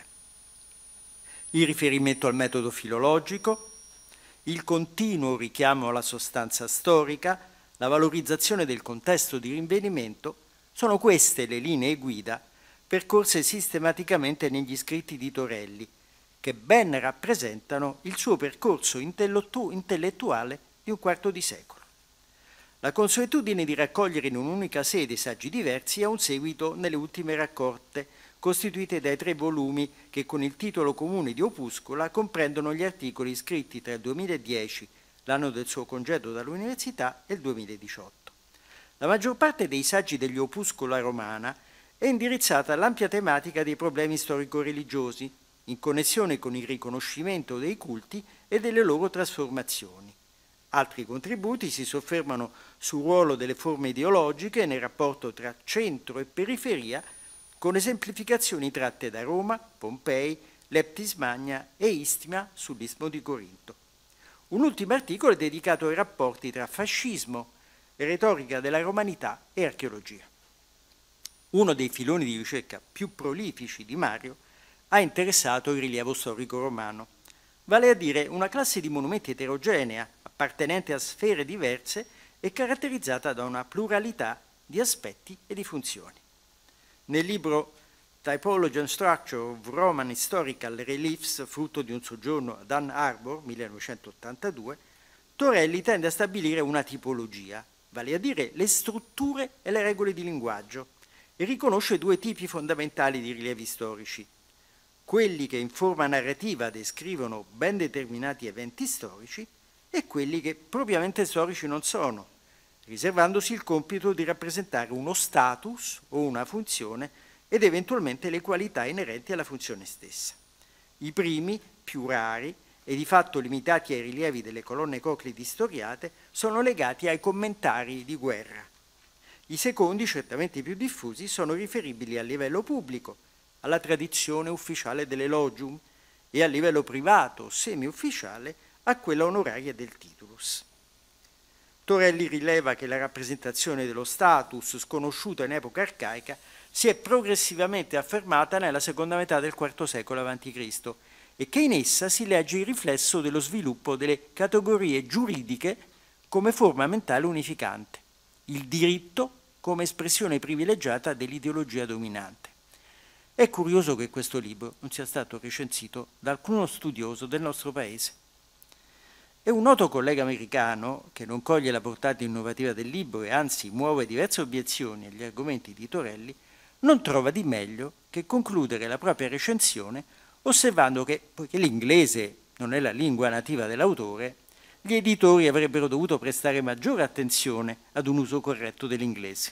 Il riferimento al metodo filologico, il continuo richiamo alla sostanza storica, la valorizzazione del contesto di rinvenimento, sono queste le linee guida percorse sistematicamente negli scritti di Torelli, che ben rappresentano il suo percorso intellettuale di un quarto di secolo. La consuetudine di raccogliere in un'unica sede saggi diversi ha un seguito nelle ultime raccolte, costituite dai 3 volumi che con il titolo comune di Opuscola comprendono gli articoli scritti tra il 2010, l'anno del suo congedo dall'università, e il 2018. La maggior parte dei saggi degli Opuscola Romana è indirizzata all'ampia tematica dei problemi storico-religiosi, in connessione con il riconoscimento dei culti e delle loro trasformazioni. Altri contributi si soffermano sul ruolo delle forme ideologiche nel rapporto tra centro e periferia, con esemplificazioni tratte da Roma, Pompei, Leptis Magna e Istima sull'Istmo di Corinto. Un ultimo articolo è dedicato ai rapporti tra fascismo, retorica della romanità e archeologia. Uno dei filoni di ricerca più prolifici di Mario ha interessato il rilievo storico romano, vale a dire una classe di monumenti eterogenea, appartenente a sfere diverse e caratterizzata da una pluralità di aspetti e di funzioni. Nel libro Typology and Structure of Roman Historical Reliefs, frutto di un soggiorno ad Ann Arbor, 1982, Torelli tende a stabilire una tipologia, vale a dire le strutture e le regole di linguaggio, e riconosce 2 tipi fondamentali di rilievi storici: quelli che in forma narrativa descrivono ben determinati eventi storici e quelli che propriamente storici non sono, riservandosi il compito di rappresentare uno status o una funzione ed eventualmente le qualità inerenti alla funzione stessa. I primi, più rari e di fatto limitati ai rilievi delle colonne coclidi storiate, sono legati ai commentari di guerra. I secondi, certamente più diffusi, sono riferibili a livello pubblico, alla tradizione ufficiale dell'elogium, e a livello privato, semi-ufficiale, a quella onoraria del titulus. Torelli rileva che la rappresentazione dello status, sconosciuta in epoca arcaica, si è progressivamente affermata nella seconda metà del IV secolo a.C. e che in essa si legge il riflesso dello sviluppo delle categorie giuridiche come forma mentale unificante, il diritto come espressione privilegiata dell'ideologia dominante. È curioso che questo libro non sia stato recensito da alcuno studioso del nostro paese. E un noto collega americano, che non coglie la portata innovativa del libro e anzi muove diverse obiezioni agli argomenti di Torelli, non trova di meglio che concludere la propria recensione osservando che, poiché l'inglese non è la lingua nativa dell'autore, gli editori avrebbero dovuto prestare maggiore attenzione ad un uso corretto dell'inglese.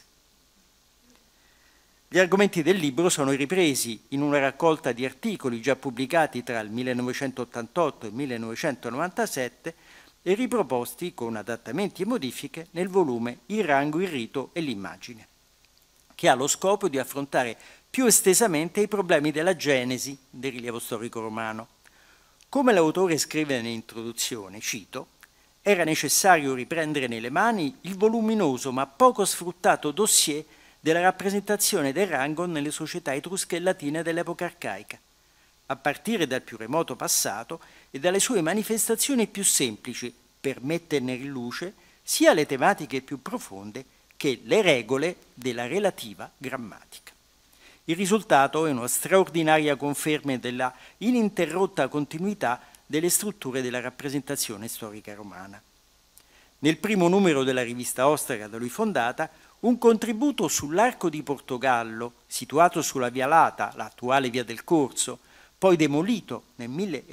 Gli argomenti del libro sono ripresi in una raccolta di articoli già pubblicati tra il 1988 e il 1997 e riproposti con adattamenti e modifiche nel volume Il rango, il rito e l'immagine, che ha lo scopo di affrontare più estesamente i problemi della genesi del rilievo storico romano. Come l'autore scrive nell'introduzione, cito, era necessario riprendere nelle mani il voluminoso ma poco sfruttato dossier della rappresentazione del rango nelle società etrusche e latine dell'epoca arcaica, a partire dal più remoto passato e dalle sue manifestazioni più semplici, per metterne in luce sia le tematiche più profonde che le regole della relativa grammatica. Il risultato è una straordinaria conferma della ininterrotta continuità delle strutture della rappresentazione storica romana. Nel primo numero della rivista Ostraca da lui fondata, un contributo sull'Arco di Portogallo, situato sulla Via Lata, l'attuale Via del Corso, poi demolito nel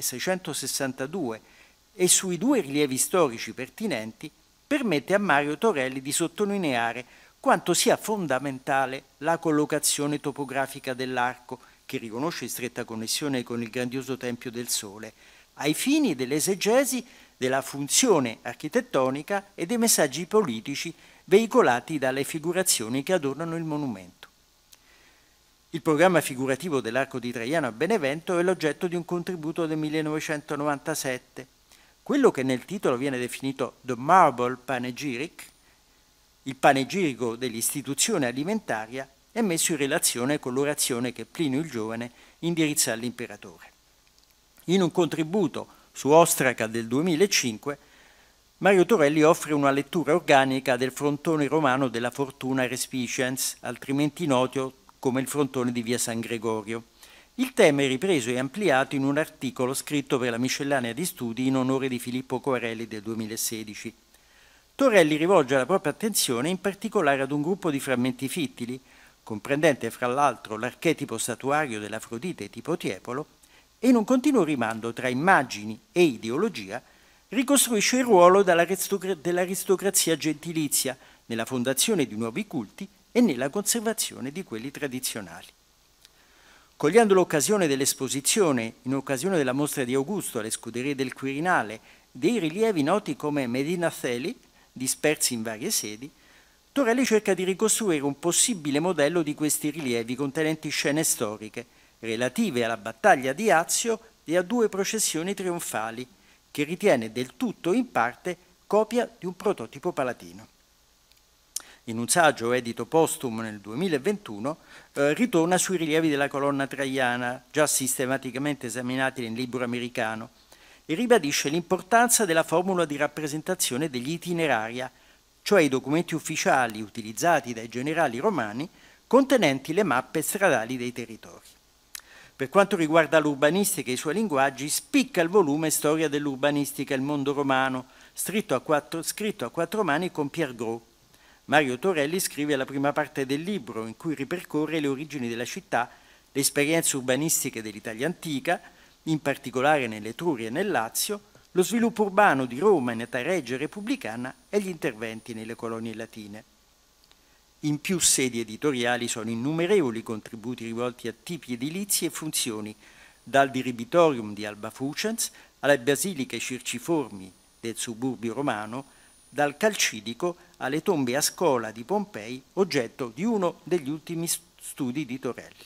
1662, e sui due rilievi storici pertinenti, permette a Mario Torelli di sottolineare quanto sia fondamentale la collocazione topografica dell'arco, che riconosce stretta connessione con il grandioso Tempio del Sole, ai fini dell'esegesi della funzione architettonica e dei messaggi politici veicolati dalle figurazioni che adornano il monumento. Il programma figurativo dell'Arco di Traiano a Benevento è l'oggetto di un contributo del 1997. Quello che nel titolo viene definito The Marble Panegyric, il panegirico dell'istituzione alimentaria, è messo in relazione con l'orazione che Plinio il Giovane indirizza all'imperatore. In un contributo su Ostraca del 2005, Mario Torelli offre una lettura organica del frontone romano della Fortuna Respices, altrimenti noto come il frontone di via San Gregorio. Il tema è ripreso e ampliato in un articolo scritto per la miscellanea di studi in onore di Filippo Coarelli del 2016. Torelli rivolge la propria attenzione in particolare ad un gruppo di frammenti fittili, comprendente fra l'altro l'archetipo statuario dell'Afrodite tipo Tiepolo, e in un continuo rimando tra immagini e ideologia ricostruisce il ruolo dell'aristocrazia gentilizia nella fondazione di nuovi culti e nella conservazione di quelli tradizionali. Cogliendo l'occasione dell'esposizione, in occasione della mostra di Augusto alle Scuderie del Quirinale, dei rilievi noti come Medina Theli, dispersi in varie sedi, Torelli cerca di ricostruire un possibile modello di questi rilievi contenenti scene storiche relative alla battaglia di Azio e a due processioni trionfali, che ritiene del tutto in parte copia di un prototipo palatino. In un saggio edito postumo nel 2021, ritorna sui rilievi della colonna traiana, già sistematicamente esaminati nel libro americano, e ribadisce l'importanza della formula di rappresentazione degli itineraria, cioè i documenti ufficiali utilizzati dai generali romani contenenti le mappe stradali dei territori. Per quanto riguarda l'urbanistica e i suoi linguaggi, spicca il volume Storia dell'urbanistica e il mondo romano, scritto a quattro mani con Pierre Gros. Mario Torelli scrive la prima parte del libro, in cui ripercorre le origini della città, le esperienze urbanistiche dell'Italia antica, in particolare nell'Etruria e nel Lazio, lo sviluppo urbano di Roma in età regia repubblicana e gli interventi nelle colonie latine. In più sedi editoriali sono innumerevoli contributi rivolti a tipi edilizi e funzioni, dal diribitorium di Alba Fucens alle basiliche circiformi del suburbio romano, dal Calcidico alle tombe a scola di Pompei, oggetto di uno degli ultimi studi di Torelli.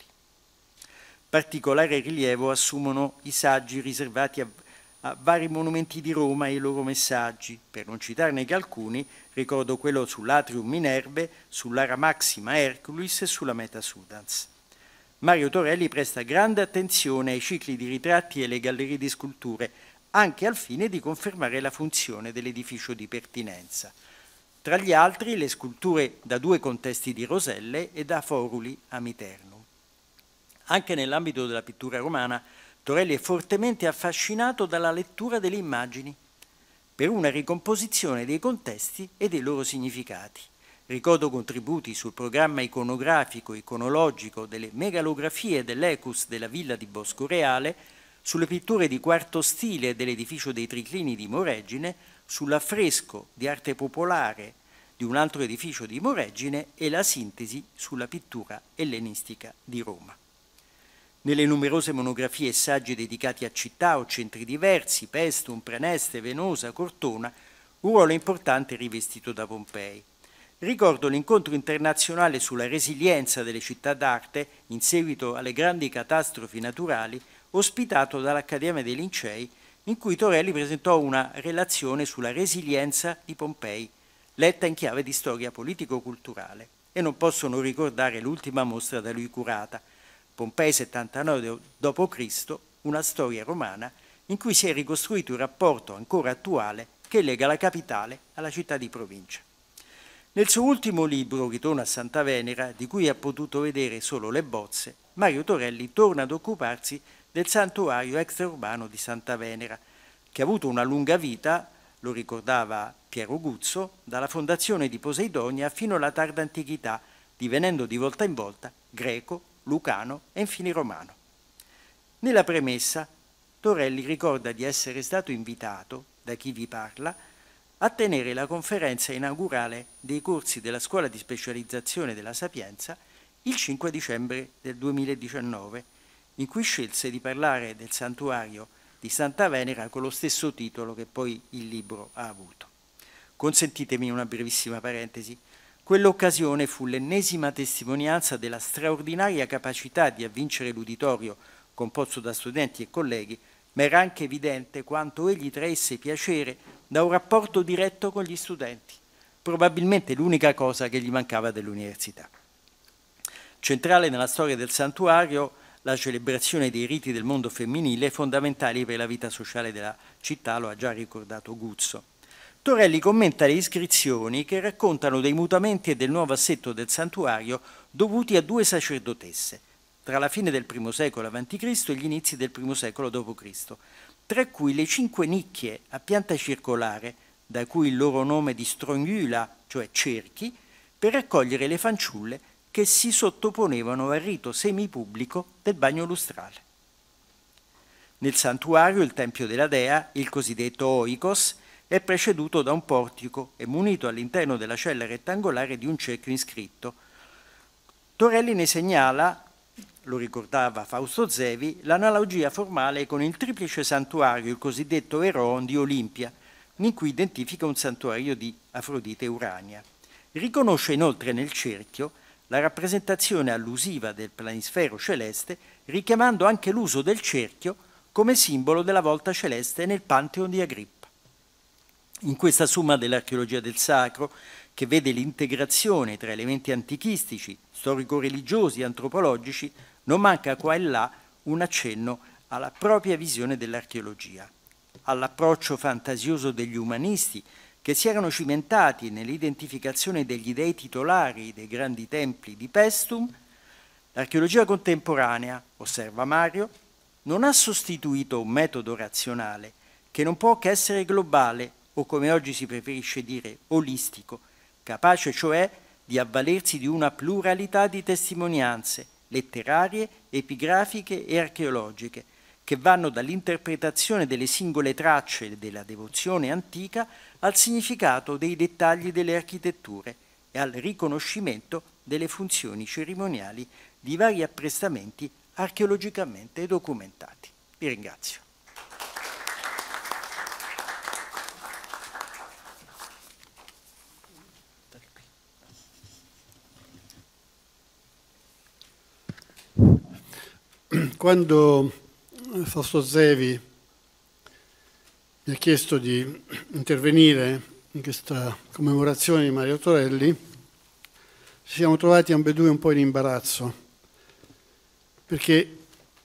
Particolare rilievo assumono i saggi riservati a vari monumenti di Roma e i loro messaggi. Per non citarne che alcuni, ricordo quello sull'Atrium Minerve, sull'Ara Maxima Herculis e sulla Meta Sudans. Mario Torelli presta grande attenzione ai cicli di ritratti e alle gallerie di sculture, anche al fine di confermare la funzione dell'edificio di pertinenza. Tra gli altri le sculture da due contesti di Roselle e da Foruli a Miternum. Anche nell'ambito della pittura romana, Torelli è fortemente affascinato dalla lettura delle immagini, per una ricomposizione dei contesti e dei loro significati. Ricordo contributi sul programma iconografico e iconologico delle megalografie dell'Ecus della villa di Bosco Reale, sulle pitture di quarto stile dell'edificio dei Triclini di Moreggine, sull'affresco di arte popolare di un altro edificio di Moreggine e la sintesi sulla pittura ellenistica di Roma. nelle numerose monografie e saggi dedicati a città o centri diversi, Paestum, Praeneste, Venosa, Cortona, un ruolo importante rivestito da Pompei. Ricordo l'incontro internazionale sulla resilienza delle città d'arte in seguito alle grandi catastrofi naturali, ospitato dall'Accademia dei Lincei, in cui Torelli presentò una relazione sulla resilienza di Pompei, letta in chiave di storia politico-culturale. E non posso non ricordare l'ultima mostra da lui curata, Pompei 79 d.C., una storia romana, in cui si è ricostruito il rapporto ancora attuale che lega la capitale alla città di provincia. Nel suo ultimo libro, Ritorno a Santa Venera, di cui ha potuto vedere solo le bozze, Mario Torelli torna ad occuparsi del santuario extraurbano di Santa Venera, che ha avuto una lunga vita, lo ricordava Piero Guzzo, dalla fondazione di Poseidonia fino alla tarda antichità, divenendo di volta in volta greco, lucano e infine romano. Nella premessa, Torelli ricorda di essere stato invitato, da chi vi parla, a tenere la conferenza inaugurale dei corsi della Scuola di Specializzazione della Sapienza il 5 dicembre del 2019, in cui scelse di parlare del santuario di Santa Venera con lo stesso titolo che poi il libro ha avuto. Consentitemi una brevissima parentesi. Quell'occasione fu l'ennesima testimonianza della straordinaria capacità di avvincere l'uditorio composto da studenti e colleghi, ma era anche evidente quanto egli traesse piacere da un rapporto diretto con gli studenti, probabilmente l'unica cosa che gli mancava dell'università. Centrale nella storia del santuario la celebrazione dei riti del mondo femminile fondamentali per la vita sociale della città, lo ha già ricordato Guzzo. Torelli commenta le iscrizioni che raccontano dei mutamenti e del nuovo assetto del santuario dovuti a due sacerdotesse, tra la fine del I secolo a.C. e gli inizi del I secolo d.C., tra cui le 5 nicchie a pianta circolare, da cui il loro nome di strongula, cioè cerchi, per raccogliere le fanciulle che si sottoponevano al rito semipubblico del bagno lustrale. Nel santuario, il tempio della dea, il cosiddetto oikos, è preceduto da un portico e munito all'interno della cella rettangolare di un cerchio inscritto. Torelli ne segnala, lo ricordava Fausto Zevi, l'analogia formale con il triplice santuario, il cosiddetto Eron di Olimpia, in cui identifica un santuario di Afrodite Urania. Riconosce inoltre nel cerchio la rappresentazione allusiva del planisfero celeste, richiamando anche l'uso del cerchio come simbolo della volta celeste nel Pantheon di Agrippa. In questa summa dell'archeologia del sacro, che vede l'integrazione tra elementi antichistici, storico-religiosi e antropologici, non manca qua e là un accenno alla propria visione dell'archeologia, all'approccio fantasioso degli umanisti che si erano cimentati nell'identificazione degli dei titolari dei grandi templi di Paestum. L'archeologia contemporanea, osserva Mario, non ha sostituito un metodo razionale che non può che essere globale o, come oggi si preferisce dire, olistico, capace cioè di avvalersi di una pluralità di testimonianze letterarie, epigrafiche e archeologiche, che vanno dall'interpretazione delle singole tracce della devozione antica al significato dei dettagli delle architetture e al riconoscimento delle funzioni cerimoniali di vari apprestamenti archeologicamente documentati. Vi ringrazio. Quando Fausto Zevi mi ha chiesto di intervenire in questa commemorazione di Mario Torelli, ci siamo trovati ambedue un po' in imbarazzo, perché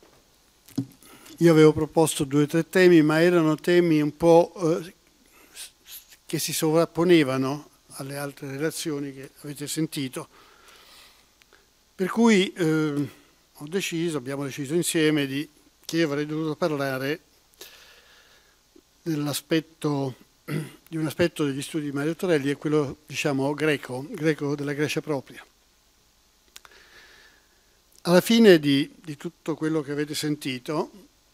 io avevo proposto 2 o 3 temi, ma erano temi un po' che si sovrapponevano alle altre relazioni che avete sentito, per cui abbiamo deciso insieme che io avrei dovuto parlare di un aspetto degli studi di Mario Torelli, è quello, diciamo, greco della Grecia propria. Alla fine di tutto quello che avete sentito,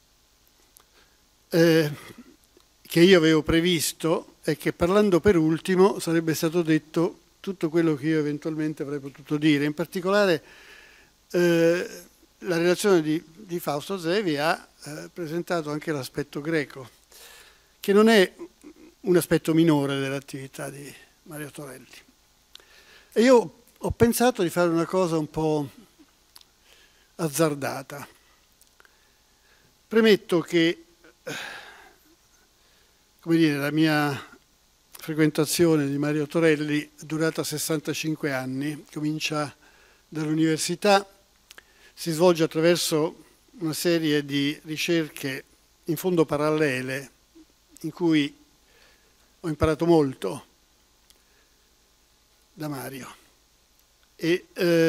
che io avevo previsto, è che parlando per ultimo sarebbe stato detto tutto quello che io eventualmente avrei potuto dire. In particolare la relazione di Fausto Zevi ha presentato anche l'aspetto greco, che non è un aspetto minore dell'attività di Mario Torelli. E io ho pensato di fare una cosa un po' azzardata. Premetto che, come dire, la mia frequentazione di Mario Torelli è durata 65 anni, comincia dall'università, si svolge attraverso una serie di ricerche in fondo parallele in cui ho imparato molto da Mario e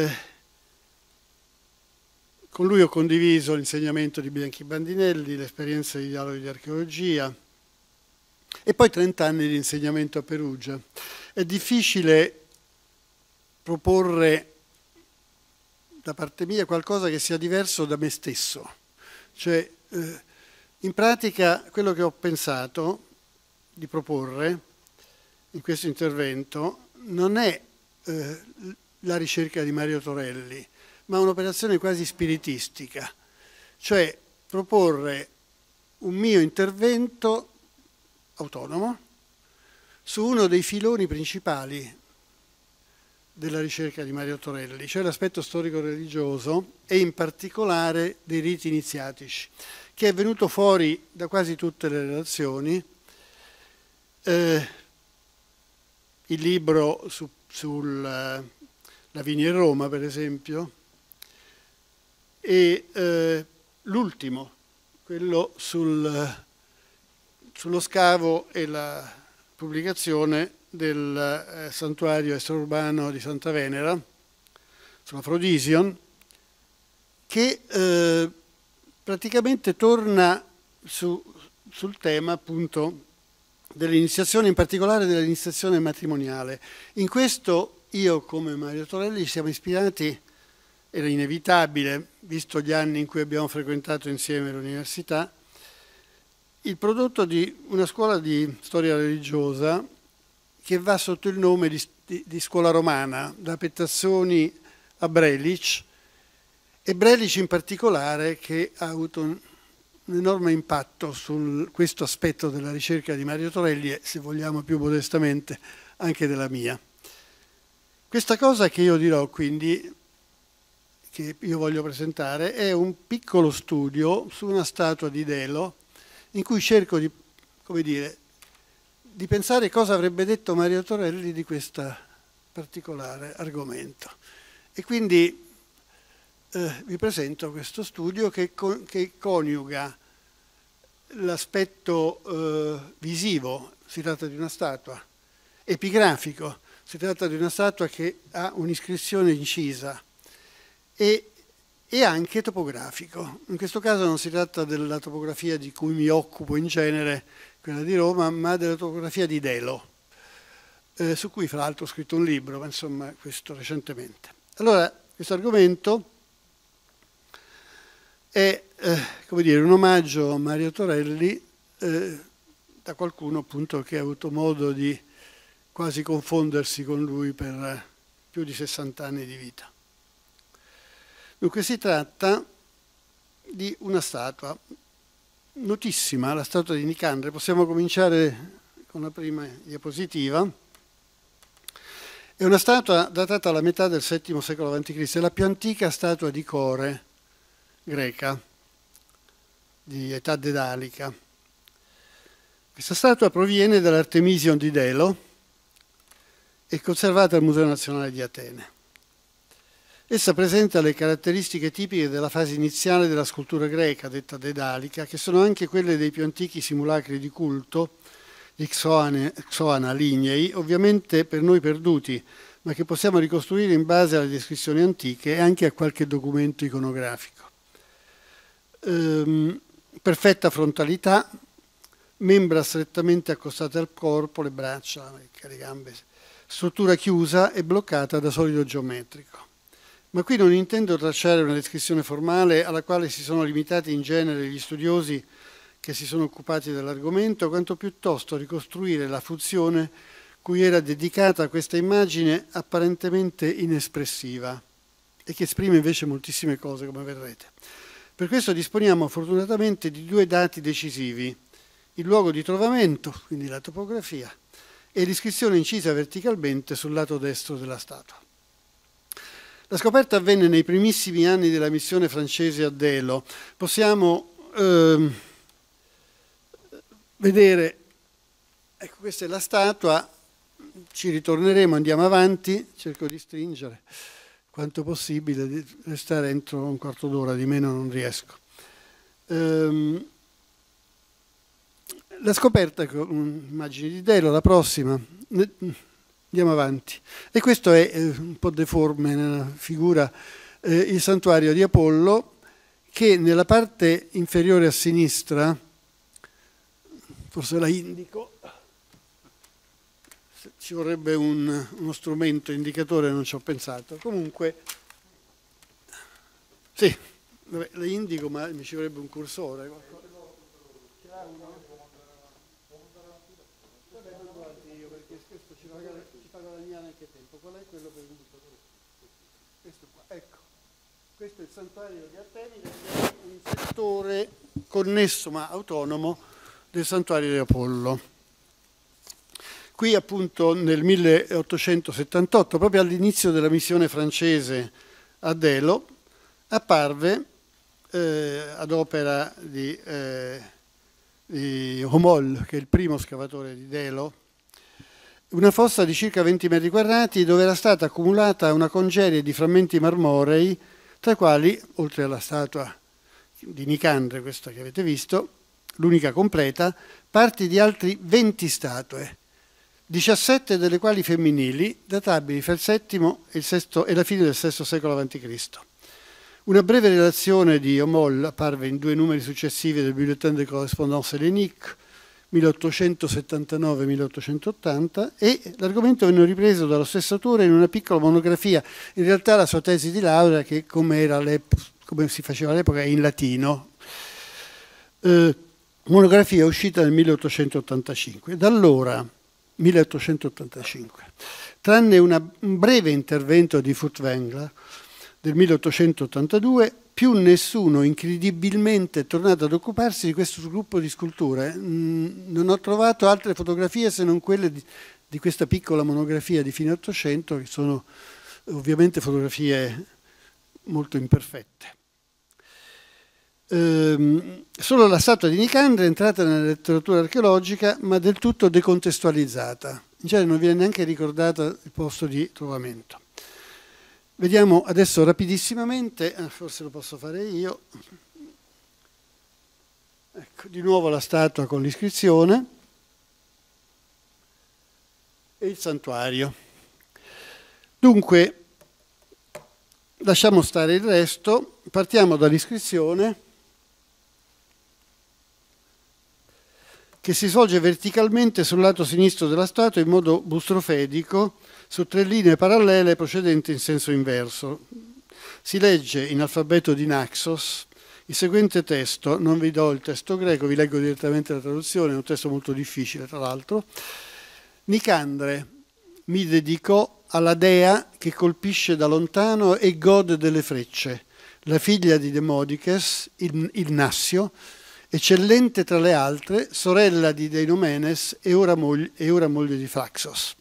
con lui ho condiviso l'insegnamento di Bianchi Bandinelli, l'esperienza di dialoghi di archeologia e poi 30 anni di insegnamento a Perugia. È difficile proporre da parte mia qualcosa che sia diverso da me stesso. Cioè, in pratica quello che ho pensato di proporre in questo intervento non è la ricerca di Mario Torelli, ma un'operazione quasi spiritistica, cioè proporre un mio intervento autonomo su uno dei filoni principali della ricerca di Mario Torelli, cioè l'aspetto storico-religioso e in particolare dei riti iniziatici, che è venuto fuori da quasi tutte le relazioni. Il libro sulla Lavinia in Roma, per esempio, e l'ultimo, quello sullo scavo e la pubblicazione del santuario extraurbano di Santa Venera, sull'Afrodision, che praticamente torna sul tema appunto dell'iniziazione, in particolare dell'iniziazione matrimoniale. In questo io, come Mario Torelli, siamo ispirati, era inevitabile, visto gli anni in cui abbiamo frequentato insieme l'università, il prodotto di una scuola di storia religiosa che va sotto il nome di scuola romana, da Pettazzoni a Brelic, e Brelic in particolare, che ha avuto un enorme impatto su questo aspetto della ricerca di Mario Torelli e, se vogliamo più modestamente, anche della mia. Questa cosa che io dirò, quindi, che io voglio presentare, è un piccolo studio su una statua di Delo in cui cerco di, come dire, di pensare cosa avrebbe detto Mario Torelli di questo particolare argomento. E quindi vi presento questo studio che coniuga l'aspetto visivo, si tratta di una statua, epigrafico, si tratta di una statua che ha un'iscrizione incisa, e anche topografico. In questo caso non si tratta della topografia di cui mi occupo in genere, quella di Roma, ma della topografia di Delo, su cui fra l'altro ho scritto un libro, ma insomma questo recentemente. Allora, questo argomento è, come dire, un omaggio a Mario Torelli da qualcuno appunto che ha avuto modo di quasi confondersi con lui per più di 60 anni di vita. Dunque si tratta di una statua notissima, la statua di Nicandre. Possiamo cominciare con la prima diapositiva. È una statua datata alla metà del VII secolo a.C., è la più antica statua di core greca, di età dedalica. Questa statua proviene dall'Artemision di Delo e è conservata al Museo Nazionale di Atene. Essa presenta le caratteristiche tipiche della fase iniziale della scultura greca, detta dedalica, che sono anche quelle dei più antichi simulacri di culto, di Xoana lignei, ovviamente per noi perduti, ma che possiamo ricostruire in base alle descrizioni antiche e anche a qualche documento iconografico. Perfetta frontalità, membra strettamente accostate al corpo, le braccia, le gambe, struttura chiusa e bloccata da solido geometrico. Ma qui non intendo tracciare una descrizione formale alla quale si sono limitati in genere gli studiosi che si sono occupati dell'argomento, quanto piuttosto ricostruire la funzione cui era dedicata questa immagine apparentemente inespressiva, e che esprime invece moltissime cose, come vedrete. Per questo disponiamo fortunatamente di due dati decisivi: il luogo di trovamento, quindi la topografia, e l'iscrizione incisa verticalmente sul lato destro della statua. La scoperta avvenne nei primissimi anni della missione francese a Delo. Possiamo vedere, ecco, questa è la statua, ci ritorneremo, andiamo avanti, cerco di stringere quanto possibile, di restare entro un quarto d'ora, di meno non riesco. La scoperta con immagini di Delo, la prossima, andiamo avanti. E questo è un po' deforme nella figura, il santuario di Apollo, che nella parte inferiore a sinistra, forse la indico, ci vorrebbe uno strumento indicatore, non ci ho pensato. Comunque, sì, vabbè, le indico, ma mi ci vorrebbe un cursore. Ce l'ha uno? Vabbè, non guardi io, perché questo ci fa guadagnare anche tempo. Qual è quello per l'indicatore? Questo qua, ecco. Questo è il santuario di Artemide, è un settore connesso ma autonomo del santuario di Apollo. Qui appunto nel 1878, proprio all'inizio della missione francese a Delo, apparve ad opera di Homol, che è il primo scavatore di Delo, una fossa di circa 20 metri quadrati dove era stata accumulata una congerie di frammenti marmorei, tra i quali, oltre alla statua di Nicandre, questa che avete visto, l'unica completa, parti di altri 20 statue, 17 delle quali femminili, databili fra il VII e la fine del VI secolo a.C. Una breve relazione di Homol apparve in 2 numeri successivi del Bulletin de correspondance hellénique, 1879-1880, e l'argomento venne ripreso dallo stesso autore in una piccola monografia, in realtà la sua tesi di laurea, che come si faceva all'epoca è in latino, monografia uscita nel 1885. Da allora, 1885, tranne un breve intervento di Furtwängler del 1882, più nessuno incredibilmente è tornato ad occuparsi di questo gruppo di sculture. Non ho trovato altre fotografie se non quelle di questa piccola monografia di fine Ottocento, che sono ovviamente fotografie molto imperfette. Solo la statua di Nicandre è entrata nella letteratura archeologica, ma del tutto decontestualizzata. In genere non viene neanche ricordato il posto di trovamento. Vediamo adesso rapidissimamente, forse lo posso fare io, ecco, di nuovo la statua con l'iscrizione e il santuario. Dunque, lasciamo stare il resto, partiamo dall'iscrizione, che si svolge verticalmente sul lato sinistro della statua in modo bustrofedico, su 3 linee parallele procedenti in senso inverso. Si legge in alfabeto di Naxos il seguente testo, non vi do il testo greco, vi leggo direttamente la traduzione, è un testo molto difficile tra l'altro. Nicandre mi dedicò alla dea che colpisce da lontano e gode delle frecce, la figlia di Demodiches, il Nassio, eccellente tra le altre, sorella di Deinomenes e ora moglie di Fraxos.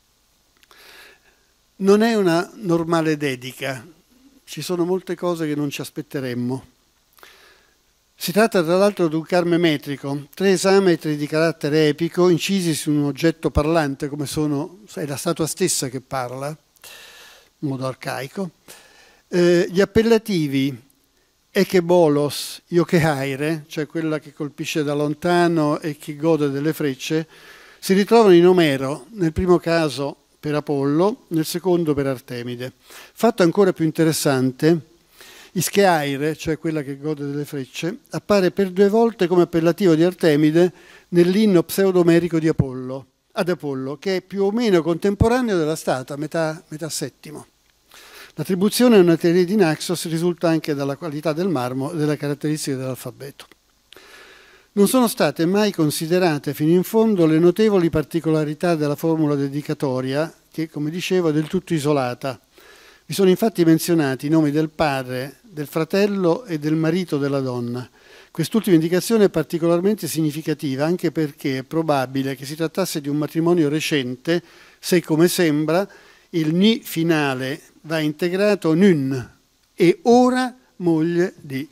Non è una normale dedica, ci sono molte cose che non ci aspetteremmo. Si tratta tra l'altro di un carme metrico, 3 esametri di carattere epico incisi su un oggetto parlante, come è la statua stessa che parla, in modo arcaico. Gli appellativi Ekebolos Iokehaire, cioè quella che colpisce da lontano e che gode delle frecce, si ritrovano in Omero, nel primo caso per Apollo, nel secondo per Artemide. Fatto ancora più interessante, Ischeaire, cioè quella che gode delle frecce, appare per 2 volte come appellativo di Artemide nell'inno pseudomerico ad Apollo, che è più o meno contemporaneo della statua, metà VII. L'attribuzione a una teoria di Naxos risulta anche dalla qualità del marmo e dalle caratteristiche dell'alfabeto. Non sono state mai considerate fino in fondo le notevoli particolarità della formula dedicatoria, che, come dicevo, è del tutto isolata. Vi sono infatti menzionati i nomi del padre, del fratello e del marito della donna. Quest'ultima indicazione è particolarmente significativa anche perché è probabile che si trattasse di un matrimonio recente, se come sembra il ni finale va integrato nun e ora moglie di.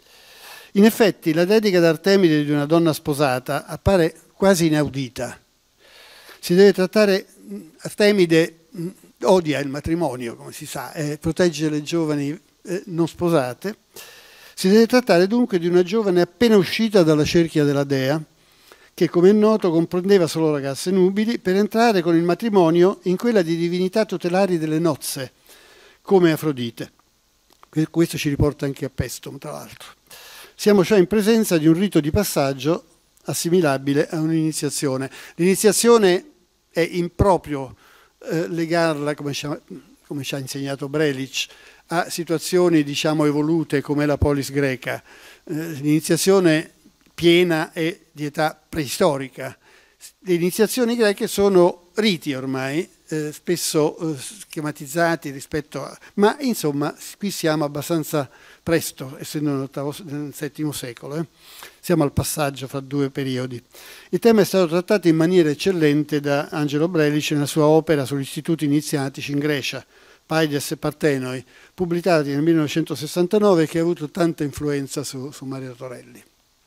In effetti la dedica d'Artemide di una donna sposata appare quasi inaudita. Si deve trattare, Artemide odia il matrimonio, come si sa, protegge le giovani non sposate. Si deve trattare dunque di una giovane appena uscita dalla cerchia della dea, che come è noto comprendeva solo ragazze nubili, per entrare con il matrimonio in quella di divinità tutelari delle nozze, come Afrodite. Questo ci riporta anche a Pestum, tra l'altro. Siamo cioè in presenza di un rito di passaggio assimilabile a un'iniziazione. L'iniziazione è improprio legarla, come ci ha insegnato Brelic, a situazioni diciamo evolute come la polis greca. L'iniziazione piena è di età preistorica. Le iniziazioni greche sono riti ormai, spesso schematizzati rispetto a... ma insomma qui siamo abbastanza presto, essendo nel VII secolo. Siamo al passaggio fra due periodi. Il tema è stato trattato in maniera eccellente da Angelo Brelic nella sua opera sugli istituti iniziatici in Grecia, Paides e Partenoi, pubblicati nel 1969, che ha avuto tanta influenza su Mario Torelli,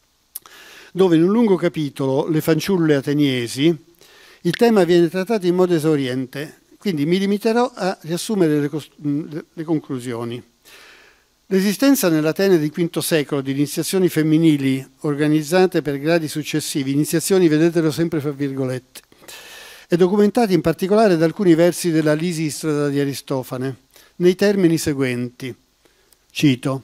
dove in un lungo capitolo, Le fanciulle ateniesi, il tema viene trattato in modo esauriente, quindi mi limiterò a riassumere le conclusioni. L'esistenza nell'Atene di V secolo di iniziazioni femminili organizzate per gradi successivi, iniziazioni vedetelo sempre fra virgolette, è documentata in particolare da alcuni versi della Lisistrata di Aristofane, nei termini seguenti, cito,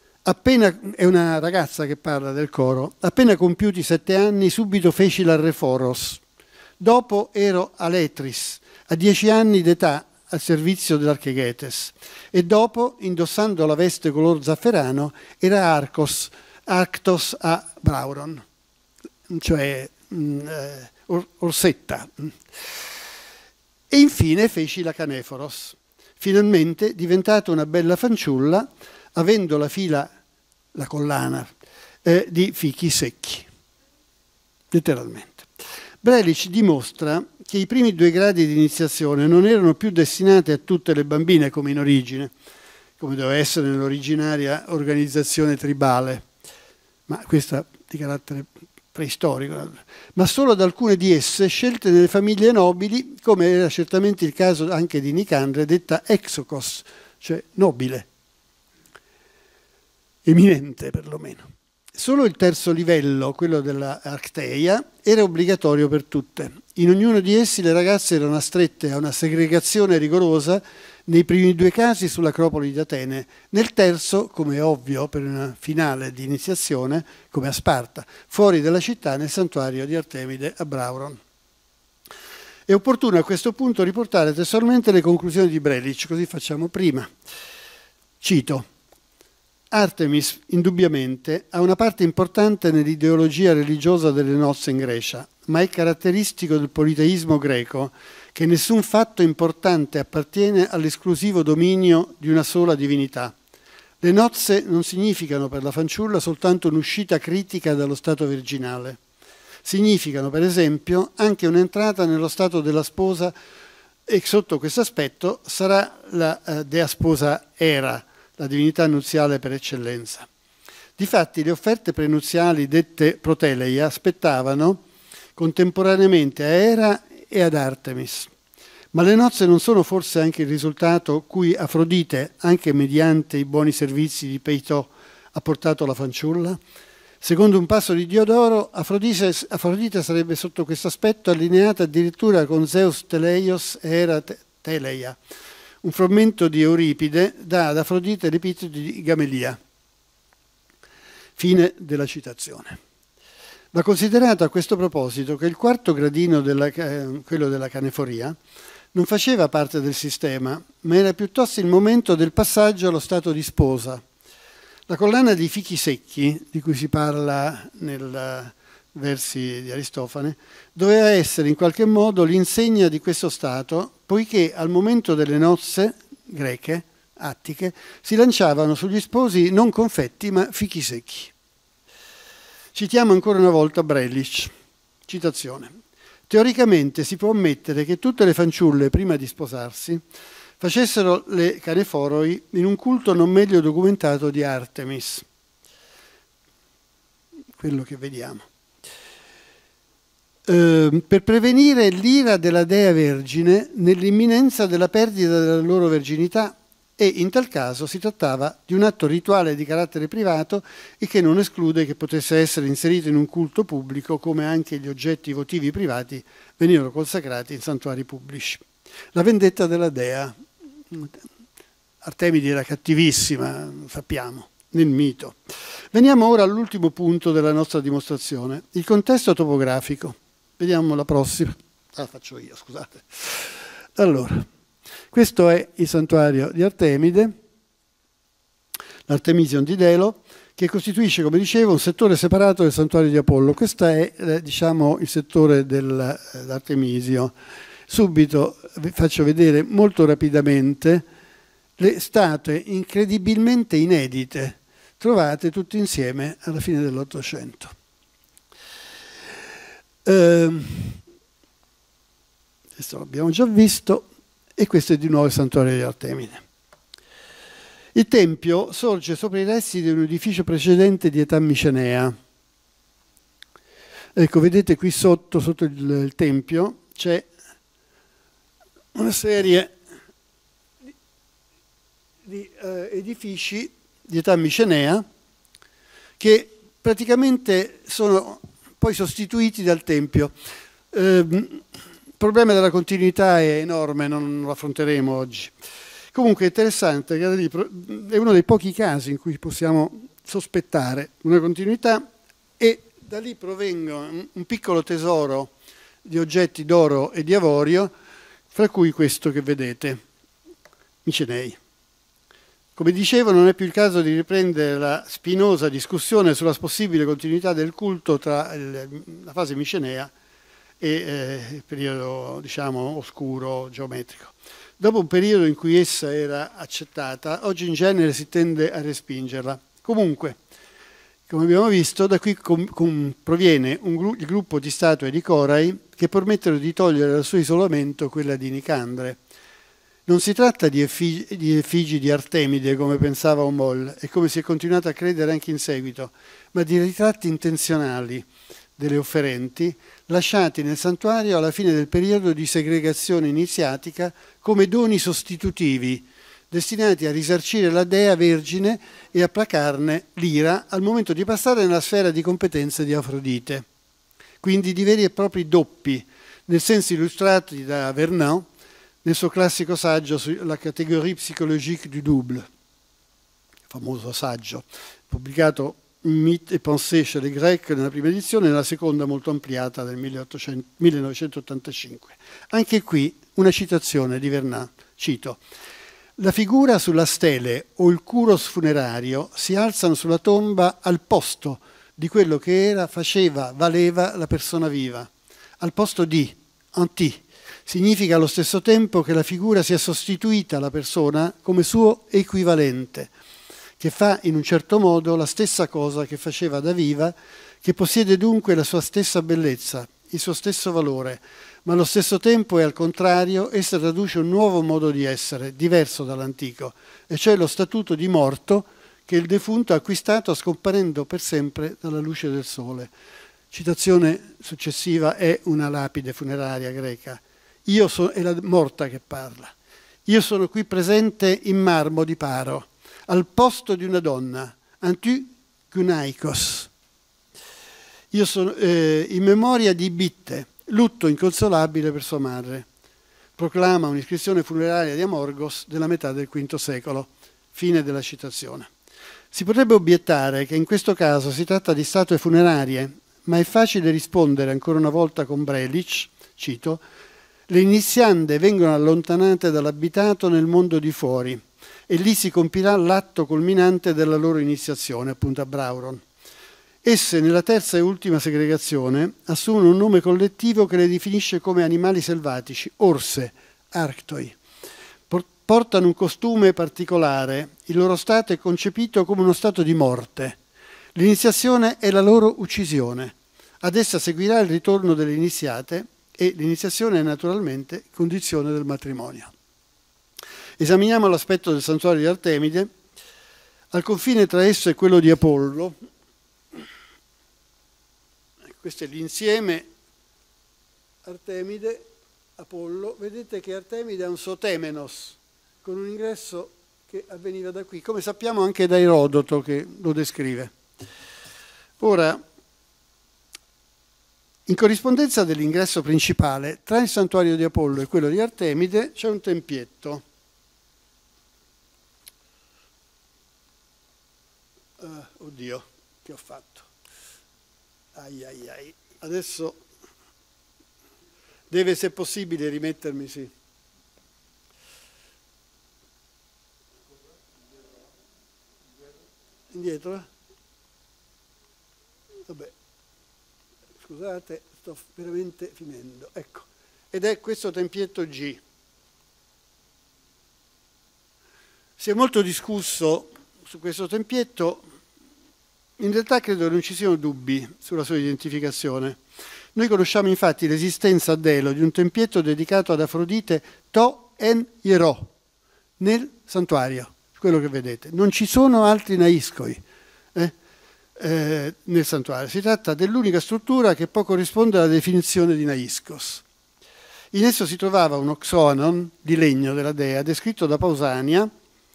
è una ragazza che parla del coro, appena compiuti 7 anni subito feci l'arreforos, dopo ero aletris, a 10 anni d'età al servizio dell'Archegetes, e dopo, indossando la veste color zafferano, era Arctos a Brauron, cioè orsetta. E infine feci la Caneforos, finalmente diventata una bella fanciulla, avendo la collana di fichi secchi, letteralmente. Brelic dimostra che i primi 2 gradi di iniziazione non erano più destinati a tutte le bambine come in origine, come doveva essere nell'originaria organizzazione tribale, ma questa di carattere preistorico, ma solo ad alcune di esse scelte nelle famiglie nobili, come era certamente il caso anche di Nicandre, detta exokos, cioè nobile, eminente perlomeno. Solo il terzo livello, quello della Arcteia, era obbligatorio per tutte. In ognuno di essi le ragazze erano astrette a una segregazione rigorosa, nei primi 2 casi sull'Acropoli di Atene, nel terzo, come è ovvio per una finale di iniziazione, come a Sparta, fuori dalla città nel santuario di Artemide a Brauron. È opportuno a questo punto riportare testualmente le conclusioni di Brelic, così facciamo prima. Cito. Artemis, indubbiamente, ha una parte importante nell'ideologia religiosa delle nozze in Grecia, ma è caratteristico del politeismo greco che nessun fatto importante appartiene all'esclusivo dominio di una sola divinità. Le nozze non significano per la fanciulla soltanto un'uscita critica dallo stato virginale. Significano, per esempio, anche un'entrata nello stato della sposa e sotto questo aspetto sarà la dea sposa Era, la divinità nuziale per eccellenza. Difatti le offerte prenuziali dette proteleia aspettavano contemporaneamente a Era e ad Artemis. Ma le nozze non sono forse anche il risultato cui Afrodite, anche mediante i buoni servizi di Peitò, ha portato la fanciulla? Secondo un passo di Diodoro, Afrodite sarebbe sotto questo aspetto allineata addirittura con Zeus Teleios e Era Teleia. Un frammento di Euripide dà ad Afrodite l'epiteto di Gamelia. Fine della citazione. Va considerato a questo proposito che il quarto gradino, quello della caneforia, non faceva parte del sistema, ma era piuttosto il momento del passaggio allo stato di sposa. La collana di fichi secchi, di cui si parla nei versi di Aristofane, doveva essere in qualche modo l'insegna di questo stato, poiché al momento delle nozze greche attiche, si lanciavano sugli sposi non confetti ma fichi secchi. Citiamo ancora una volta Brelic, citazione. Teoricamente si può ammettere che tutte le fanciulle prima di sposarsi facessero le caneforoi in un culto non meglio documentato di Artemis, quello che vediamo. Per prevenire l'ira della Dea Vergine nell'imminenza della perdita della loro verginità, e in tal caso si trattava di un atto rituale di carattere privato e che non esclude che potesse essere inserito in un culto pubblico, come anche gli oggetti votivi privati venivano consacrati in santuari pubblici. La vendetta della Dea. Artemide era cattivissima, sappiamo, nel mito. Veniamo ora all'ultimo punto della nostra dimostrazione, il contesto topografico. Vediamo la prossima. Faccio io, scusate. Allora, questo è il santuario di Artemide, l'Artemision di Delo, che costituisce, come dicevo, un settore separato del santuario di Apollo. Questo è, diciamo, il settore dell'Artemisio. Subito vi faccio vedere molto rapidamente le statue incredibilmente inedite, trovate tutte insieme alla fine dell'Ottocento. Questo l'abbiamo già visto. E questo è di nuovo il santuario di Artemide. Il tempio sorge sopra i resti di un edificio precedente di età micenea. Ecco, vedete qui sotto il tempio c'è una serie di edifici di età micenea che praticamente sono poi sostituiti dal tempio. Il problema della continuità è enorme, non lo affronteremo oggi. Comunque è interessante, è uno dei pochi casi in cui possiamo sospettare una continuità, e da lì provengono un piccolo tesoro di oggetti d'oro e di avorio, fra cui questo che vedete, micenei. Come dicevo, non è più il caso di riprendere la spinosa discussione sulla possibile continuità del culto tra la fase micenea e il periodo, diciamo, oscuro geometrico. Dopo un periodo in cui essa era accettata, oggi in genere si tende a respingerla. Comunque, come abbiamo visto, da qui proviene il gruppo di statue di Corai che permettono di togliere dal suo isolamento quella di Nicandre. Non si tratta di effigi di Artemide, come pensava Homol, e come si è continuato a credere anche in seguito, ma di ritratti intenzionali delle offerenti lasciati nel santuario alla fine del periodo di segregazione iniziatica come doni sostitutivi, destinati a risarcire la Dea Vergine e a placarne l'ira al momento di passare nella sfera di competenza di Afrodite. Quindi di veri e propri doppi, nel senso illustrato da Vernon nel suo classico saggio sulla catégorie psychologique du double, famoso saggio, pubblicato Mythes et pensées chez les Grecs nella prima edizione e nella seconda molto ampliata del 1985. Anche qui una citazione di Vernon, cito: la figura sulla stele o il curos funerario si alzano sulla tomba al posto di quello che era, faceva, valeva la persona viva. Al posto di, anti, significa allo stesso tempo che la figura sia sostituita alla persona come suo equivalente, che fa in un certo modo la stessa cosa che faceva da viva, che possiede dunque la sua stessa bellezza, il suo stesso valore, ma allo stesso tempo e al contrario essa traduce un nuovo modo di essere, diverso dall'antico, e cioè lo statuto di morto che il defunto ha acquistato scomparendo per sempre dalla luce del sole. Citazione successiva è una lapide funeraria greca. È la morta che parla. Io sono qui presente in marmo di Paro, al posto di una donna, antu gunaikos. Io sono in memoria di Bitte, lutto inconsolabile per sua madre. Proclama un'iscrizione funeraria di Amorgos della metà del V secolo. Fine della citazione. Si potrebbe obiettare che in questo caso si tratta di statue funerarie, ma è facile rispondere ancora una volta con Brelic, cito: le iniziande vengono allontanate dall'abitato nel mondo di fuori e lì si compirà l'atto culminante della loro iniziazione, appunto a Brauron. Esse, nella terza e ultima segregazione, assumono un nome collettivo che le definisce come animali selvatici, orse, arctoi. portano un costume particolare, il loro stato è concepito come uno stato di morte. L'iniziazione è la loro uccisione. Ad essa seguirà il ritorno delle iniziate e l'iniziazione è naturalmente condizione del matrimonio. Esaminiamo l'aspetto del santuario di Artemide. Al confine tra esso e quello di Apollo, questo è l'insieme Artemide, Apollo, vedete che Artemide ha un sotemenos, con un ingresso che avveniva da qui, come sappiamo anche da Erodoto che lo descrive. Ora, in corrispondenza dell'ingresso principale, tra il santuario di Apollo e quello di Artemide c'è un tempietto. Oddio, che ho fatto? Ai ai ai. Adesso deve, se possibile, rimettermi, sì. Indietro? Vabbè, scusate, sto veramente finendo. Ecco, ed è questo tempietto G. Si è molto discusso su questo tempietto. In realtà credo che non ci siano dubbi sulla sua identificazione. Noi conosciamo infatti l'esistenza a Delo di un tempietto dedicato ad Afrodite To En Ierò nel santuario, quello che vedete. Non ci sono altri naiscoi nel santuario. Si tratta dell'unica struttura che può corrispondere alla definizione di naiscos. In esso si trovava un oxonon di legno della dea, descritto da Pausania,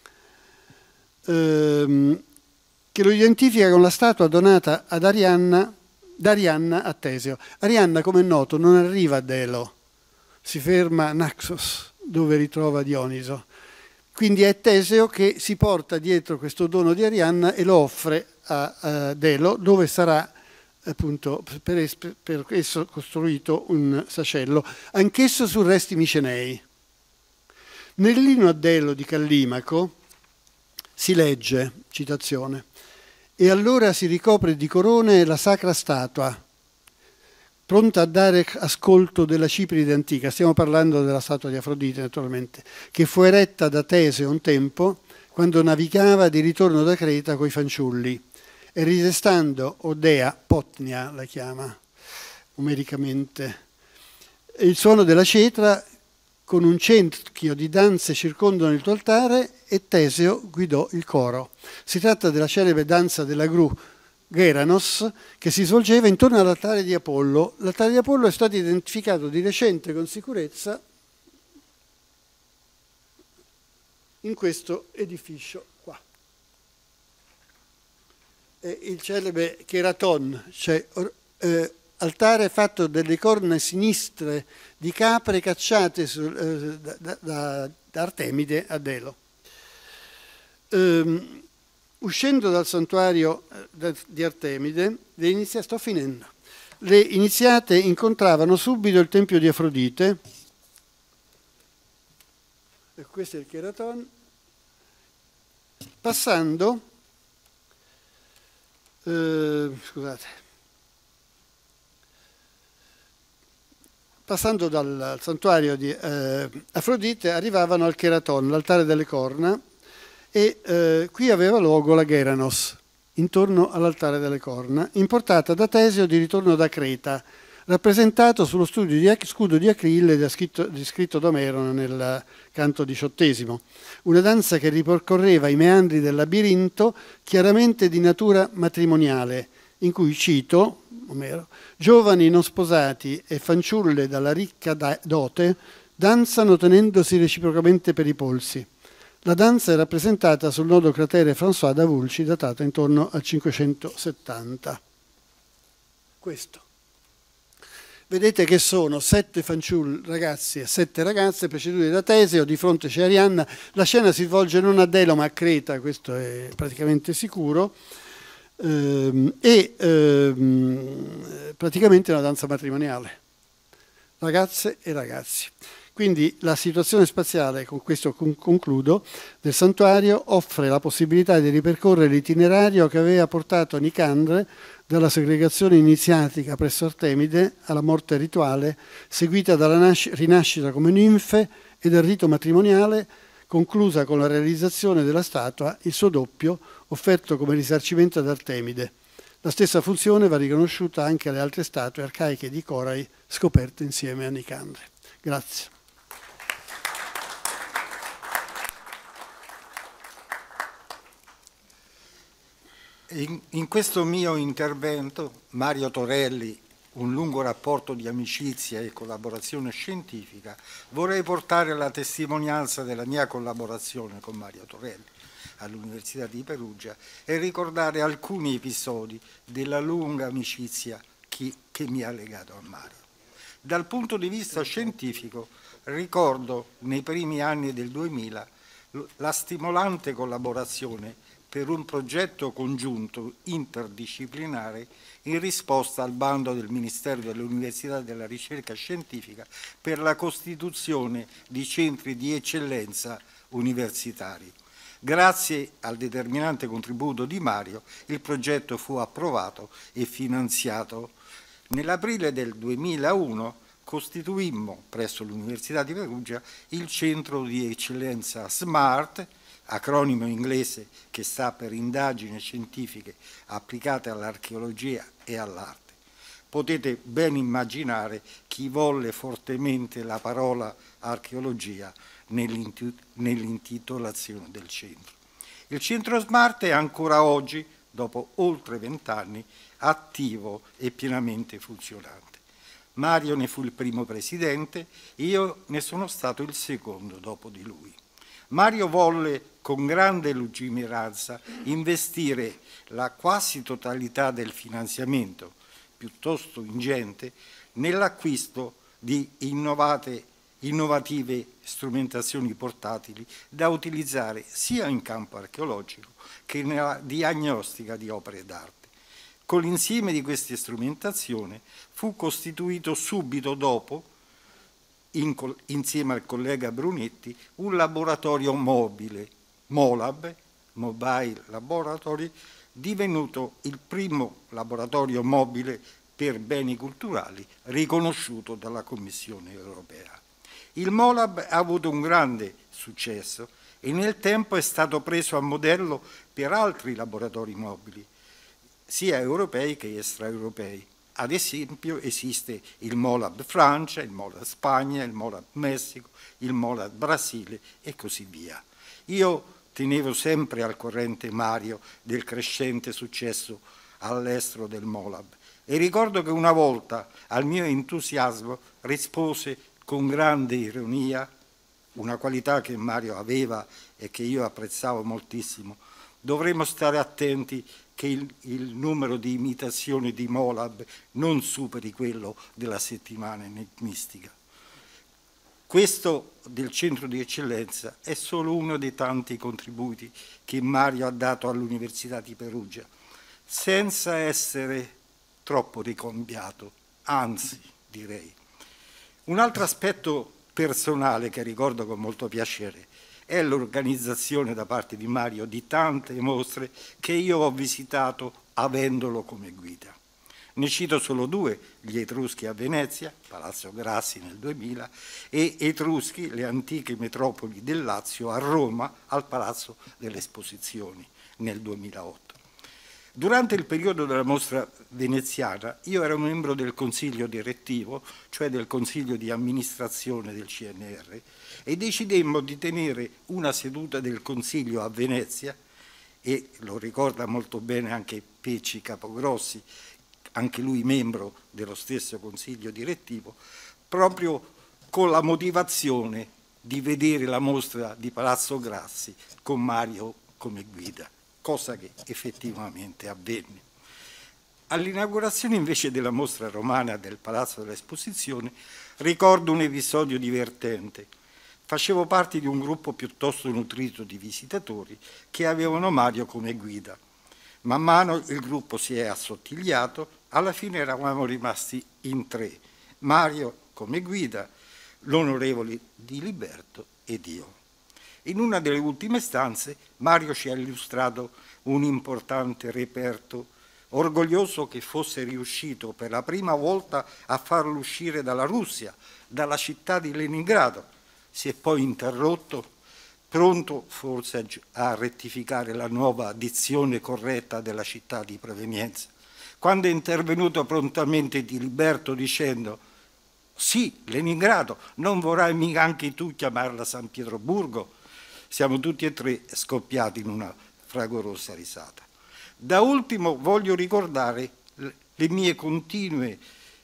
che lo identifica con la statua donata ad Arianna, da Arianna a Teseo. Arianna, come è noto, non arriva a Delo, si ferma a Naxos, dove ritrova Dioniso. Quindi è Teseo che si porta dietro questo dono di Arianna e lo offre a Delo, dove sarà appunto per esso costruito un sacello, anch'esso su resti micenei. Nell'inno a Delo di Callimaco si legge, citazione, e allora si ricopre di corone la sacra statua, pronta a dare ascolto della Cipride antica, stiamo parlando della statua di Afrodite naturalmente, che fu eretta da Teseo un tempo, quando navigava di ritorno da Creta coi fanciulli, e ridestando Odea, Potnia la chiama, omericamente, e il suono della cetra con un cerchio di danze circondano il tuo altare e Teseo guidò il coro. Si tratta della celebre danza della gru Geranos che si svolgeva intorno all'altare di Apollo. L'altare di Apollo è stato identificato di recente con sicurezza in questo edificio qua. È il celebre Cheraton, cioè altare fatto delle corna sinistre di capre cacciate da Artemide a Delo. Uscendo dal santuario di Artemide, le iniziate incontravano subito il tempio di Afrodite, e questo è il Cheraton, passando, passando dal santuario di Afrodite arrivavano al Cheraton, l'altare delle corna, e qui aveva luogo la Geranos, intorno all'altare delle corna, importata da Teseo di ritorno da Creta, rappresentato sullo scudo di Achille descritto da Omero nel canto XVIII, una danza che ripercorreva i meandri del labirinto, chiaramente di natura matrimoniale, in cui, cito Omero, giovani non sposati e fanciulle dalla ricca dote danzano tenendosi reciprocamente per i polsi. La danza è rappresentata sul nodo cratere François da Vulci, datato intorno al 570. Questo. Vedete che sono 7 fanciulli ragazzi e 7 ragazze preceduti da Teseo, di fronte c'è Arianna. La scena si svolge non a Delo ma a Creta, questo è praticamente sicuro, praticamente una danza matrimoniale. Ragazze e ragazzi. Quindi la situazione spaziale, con questo concludo, del santuario offre la possibilità di ripercorrere l'itinerario che aveva portato Nicandre dalla segregazione iniziatica presso Artemide alla morte rituale, seguita dalla rinascita come ninfe e dal rito matrimoniale conclusa con la realizzazione della statua, il suo doppio, offerto come risarcimento ad Artemide. La stessa funzione va riconosciuta anche alle altre statue arcaiche di Corai scoperte insieme a Nicandre. Grazie. In questo mio intervento, Mario Torelli, un lungo rapporto di amicizia e collaborazione scientifica, vorrei portare la testimonianza della mia collaborazione con Mario Torelli all'Università di Perugia e ricordare alcuni episodi della lunga amicizia che mi ha legato a Mario. Dal punto di vista scientifico, ricordo nei primi anni del 2000 la stimolante collaborazione per un progetto congiunto interdisciplinare in risposta al bando del Ministero dell'Università e della Ricerca Scientifica per la costituzione di centri di eccellenza universitari. Grazie al determinante contributo di Mario, il progetto fu approvato e finanziato. Nell'aprile del 2001 costituimmo presso l'Università di Perugia il centro di eccellenza SMART, acronimo inglese che sta per indagini scientifiche applicate all'archeologia e all'arte. Potete ben immaginare chi volle fortemente la parola archeologia nell'intitolazione del centro. Il centro SMART è ancora oggi, dopo oltre 20 anni, attivo e pienamente funzionante. Mario ne fu il primo presidente, io ne sono stato il secondo dopo di lui. Mario volle con grande lungimiranza investire la quasi totalità del finanziamento, piuttosto ingente, nell'acquisto di innovative strumentazioni portatili da utilizzare sia in campo archeologico che nella diagnostica di opere d'arte. Con l'insieme di queste strumentazioni fu costituito subito dopo, insieme al collega Brunetti, un laboratorio mobile, MOLAB, Mobile Laboratory, divenuto il primo laboratorio mobile per beni culturali riconosciuto dalla Commissione europea. Il MOLAB ha avuto un grande successo e nel tempo è stato preso a modello per altri laboratori mobili, sia europei che extraeuropei. Ad esempio esiste il MOLAB Francia, il MOLAB Spagna, il MOLAB Messico, il MOLAB Brasile e così via. Io tenevo sempre al corrente Mario del crescente successo all'estero del MOLAB e ricordo che una volta al mio entusiasmo rispose con grande ironia, una qualità che Mario aveva e che io apprezzavo moltissimo: dovremmo stare attenti che il numero di imitazioni di MOLAB non superi quello della settimana enigmistica. Questo del centro di eccellenza è solo uno dei tanti contributi che Mario ha dato all'Università di Perugia, senza essere troppo ricambiato, anzi direi. Un altro aspetto personale che ricordo con molto piacere è l'organizzazione da parte di Mario di tante mostre che io ho visitato avendolo come guida. Ne cito solo due: gli Etruschi a Venezia, Palazzo Grassi nel 2000, e Etruschi, le antiche metropoli del Lazio, a Roma, al Palazzo delle Esposizioni nel 2008. Durante il periodo della mostra veneziana io ero membro del consiglio direttivo, cioè del consiglio di amministrazione del CNR, e decidemmo di tenere una seduta del consiglio a Venezia, e lo ricorda molto bene anche Pecci Capogrossi, anche lui membro dello stesso consiglio direttivo, proprio con la motivazione di vedere la mostra di Palazzo Grassi con Mario come guida, cosa che effettivamente avvenne. All'inaugurazione invece della mostra romana del Palazzo dell'Esposizione ricordo un episodio divertente. Facevo parte di un gruppo piuttosto nutrito di visitatori che avevano Mario come guida. Man mano il gruppo si è assottigliato, alla fine eravamo rimasti in 3, Mario come guida, l'onorevole Di Liberto ed io. In una delle ultime stanze Mario ci ha illustrato un importante reperto, orgoglioso che fosse riuscito per la prima volta a farlo uscire dalla Russia, dalla città di Leningrado. Si è poi interrotto pronto forse a rettificare la nuova dizione corretta della città di provenienza, quando è intervenuto prontamente Diliberto dicendo: sì, Leningrado, non vorrai mica anche tu chiamarla San Pietroburgo? Siamo tutti e tre scoppiati in una fragorosa risata. Da ultimo voglio ricordare le mie continue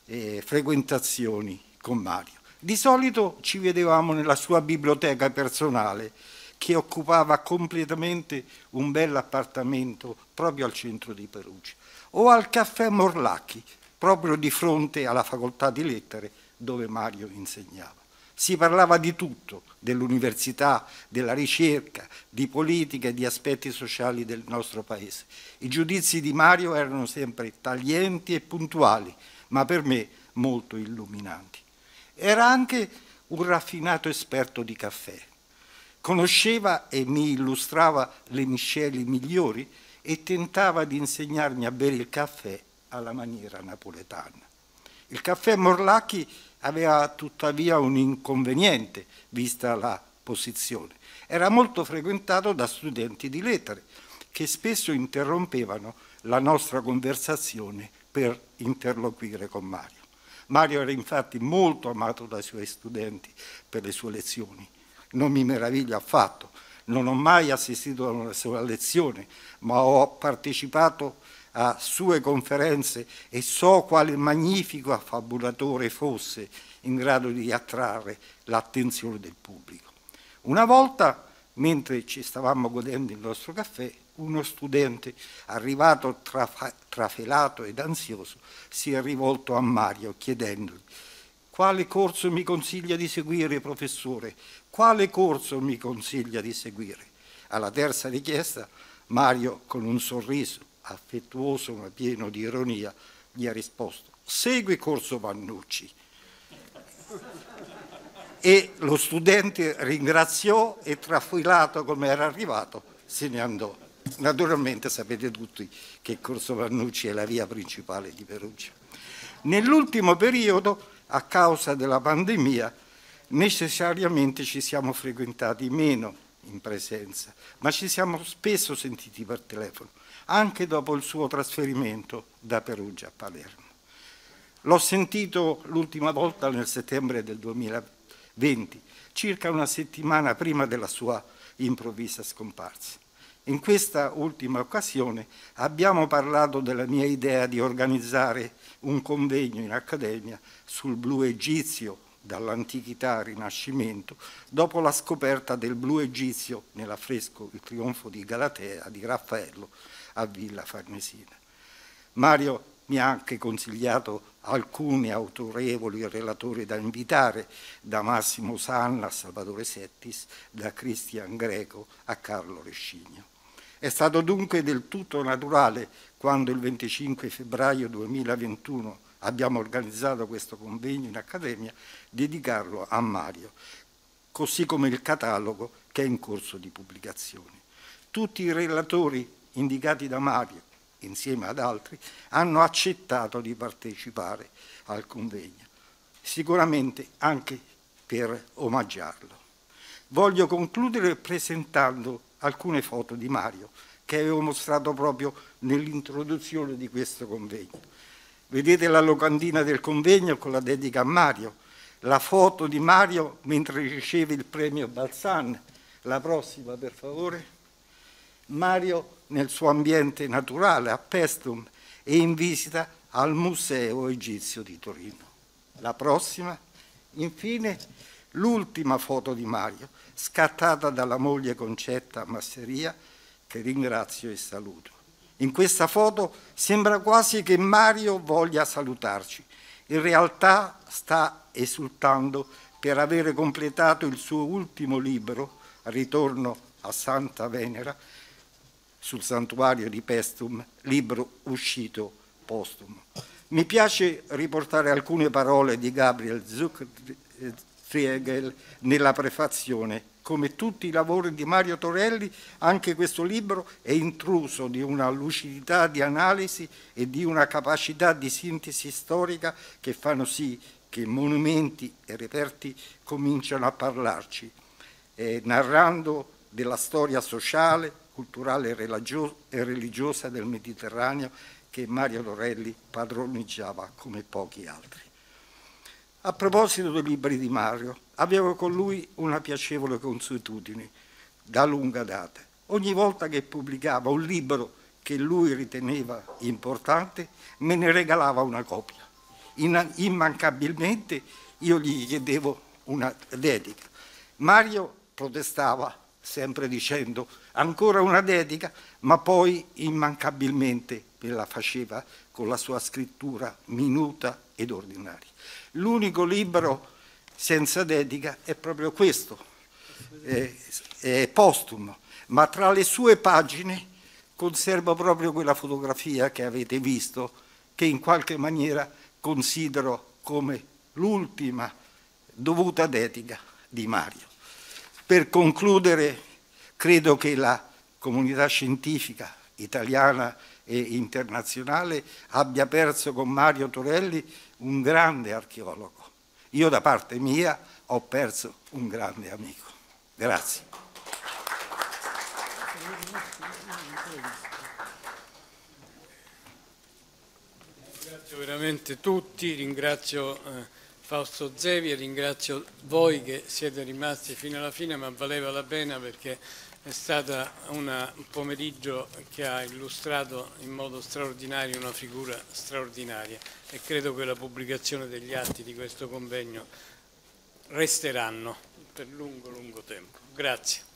frequentazioni con Mario. Di solito ci vedevamo nella sua biblioteca personale, che occupava completamente un bel appartamento proprio al centro di Perugia, o al caffè Morlacchi, proprio di fronte alla facoltà di lettere dove Mario insegnava. Si parlava di tutto, dell'università, della ricerca, di politica e di aspetti sociali del nostro paese. I giudizi di Mario erano sempre taglienti e puntuali, ma per me molto illuminanti. Era anche un raffinato esperto di caffè. Conosceva e mi illustrava le miscele migliori e tentava di insegnarmi a bere il caffè alla maniera napoletana. Il caffè Morlacchi aveva tuttavia un inconveniente, vista la posizione. Era molto frequentato da studenti di lettere, che spesso interrompevano la nostra conversazione per interloquire con Mario. Mario era infatti molto amato dai suoi studenti per le sue lezioni. Non mi meraviglia affatto, non ho mai assistito a una sola lezione, ma ho partecipato a sue conferenze e so quale magnifico affabulatore fosse in grado di attrarre l'attenzione del pubblico. Una volta, mentre ci stavamo godendo il nostro caffè, uno studente, arrivato trafelato ed ansioso, si è rivolto a Mario chiedendogli: quale corso mi consiglia di seguire, professore? Quale corso mi consiglia di seguire? Alla terza richiesta, Mario, con un sorriso affettuoso ma pieno di ironia, gli ha risposto: segui corso Vannucci. E lo studente ringraziò e, trafilato come era arrivato, se ne andò. Naturalmente sapete tutti che corso Vannucci è la via principale di Perugia. Nell'ultimo periodo, a causa della pandemia, necessariamente ci siamo frequentati meno in presenza, ma ci siamo spesso sentiti per telefono, anche dopo il suo trasferimento da Perugia a Palermo. L'ho sentito l'ultima volta nel settembre del 2020, circa una settimana prima della sua improvvisa scomparsa. In questa ultima occasione abbiamo parlato della mia idea di organizzare un convegno in accademia sul blu egizio dall'antichità al Rinascimento, dopo la scoperta del blu egizio nell'affresco Il trionfo di Galatea di Raffaello a Villa Farnesina. Mario mi ha anche consigliato alcuni autorevoli relatori da invitare, da Massimo Sanna a Salvatore Settis, da Cristian Greco a Carlo Rescigno. È stato dunque del tutto naturale, quando il 25 febbraio 2021 abbiamo organizzato questo convegno in accademia, dedicarlo a Mario, così come il catalogo che è in corso di pubblicazione. Tutti i relatori indicati da Mario, insieme ad altri, hanno accettato di partecipare al convegno, sicuramente anche per omaggiarlo. Voglio concludere presentando alcune foto di Mario che avevo mostrato proprio nell'introduzione di questo convegno. Vedete la locandina del convegno con la dedica a Mario, la foto di Mario mentre riceve il premio Balzan. La prossima, per favore. Mario nel suo ambiente naturale a Paestum e in visita al Museo Egizio di Torino. La prossima. Infine, l'ultima foto di Mario, scattata dalla moglie Concetta Masseria, che ringrazio e saluto. In questa foto sembra quasi che Mario voglia salutarci. In realtà sta esultando per avere completato il suo ultimo libro, Ritorno a Santa Venera, sul santuario di Paestum, libro uscito postumo. Mi piace riportare alcune parole di Gabriel Zuckriegel nella prefazione. Come tutti i lavori di Mario Torelli, anche questo libro è intruso di una lucidità di analisi e di una capacità di sintesi storica che fanno sì che monumenti e reperti cominciano a parlarci. narrando della storia sociale, culturale e religiosa del Mediterraneo che Mario Torelli padroneggiava come pochi altri. A proposito dei libri di Mario, avevo con lui una piacevole consuetudine da lunga data. Ogni volta che pubblicava un libro che lui riteneva importante, me ne regalava una copia. Immancabilmente io gli chiedevo una dedica. Mario protestava sempre dicendo ancora una dedica, ma poi immancabilmente me la faceva con la sua scrittura minuta ed ordinaria. L'unico libro senza dedica è proprio questo, è postumo, ma tra le sue pagine conservo proprio quella fotografia che avete visto, che in qualche maniera considero come l'ultima dovuta dedica di Mario. Per concludere, credo che la comunità scientifica italiana e internazionale abbia perso con Mario Torelli un grande archeologo. Io da parte mia ho perso un grande amico. Grazie. Ringrazio veramente tutti, ringrazio Fausto Zevi e ringrazio voi che siete rimasti fino alla fine, ma valeva la pena perché è stato un pomeriggio che ha illustrato in modo straordinario una figura straordinaria e credo che la pubblicazione degli atti di questo convegno resteranno per lungo tempo. Grazie.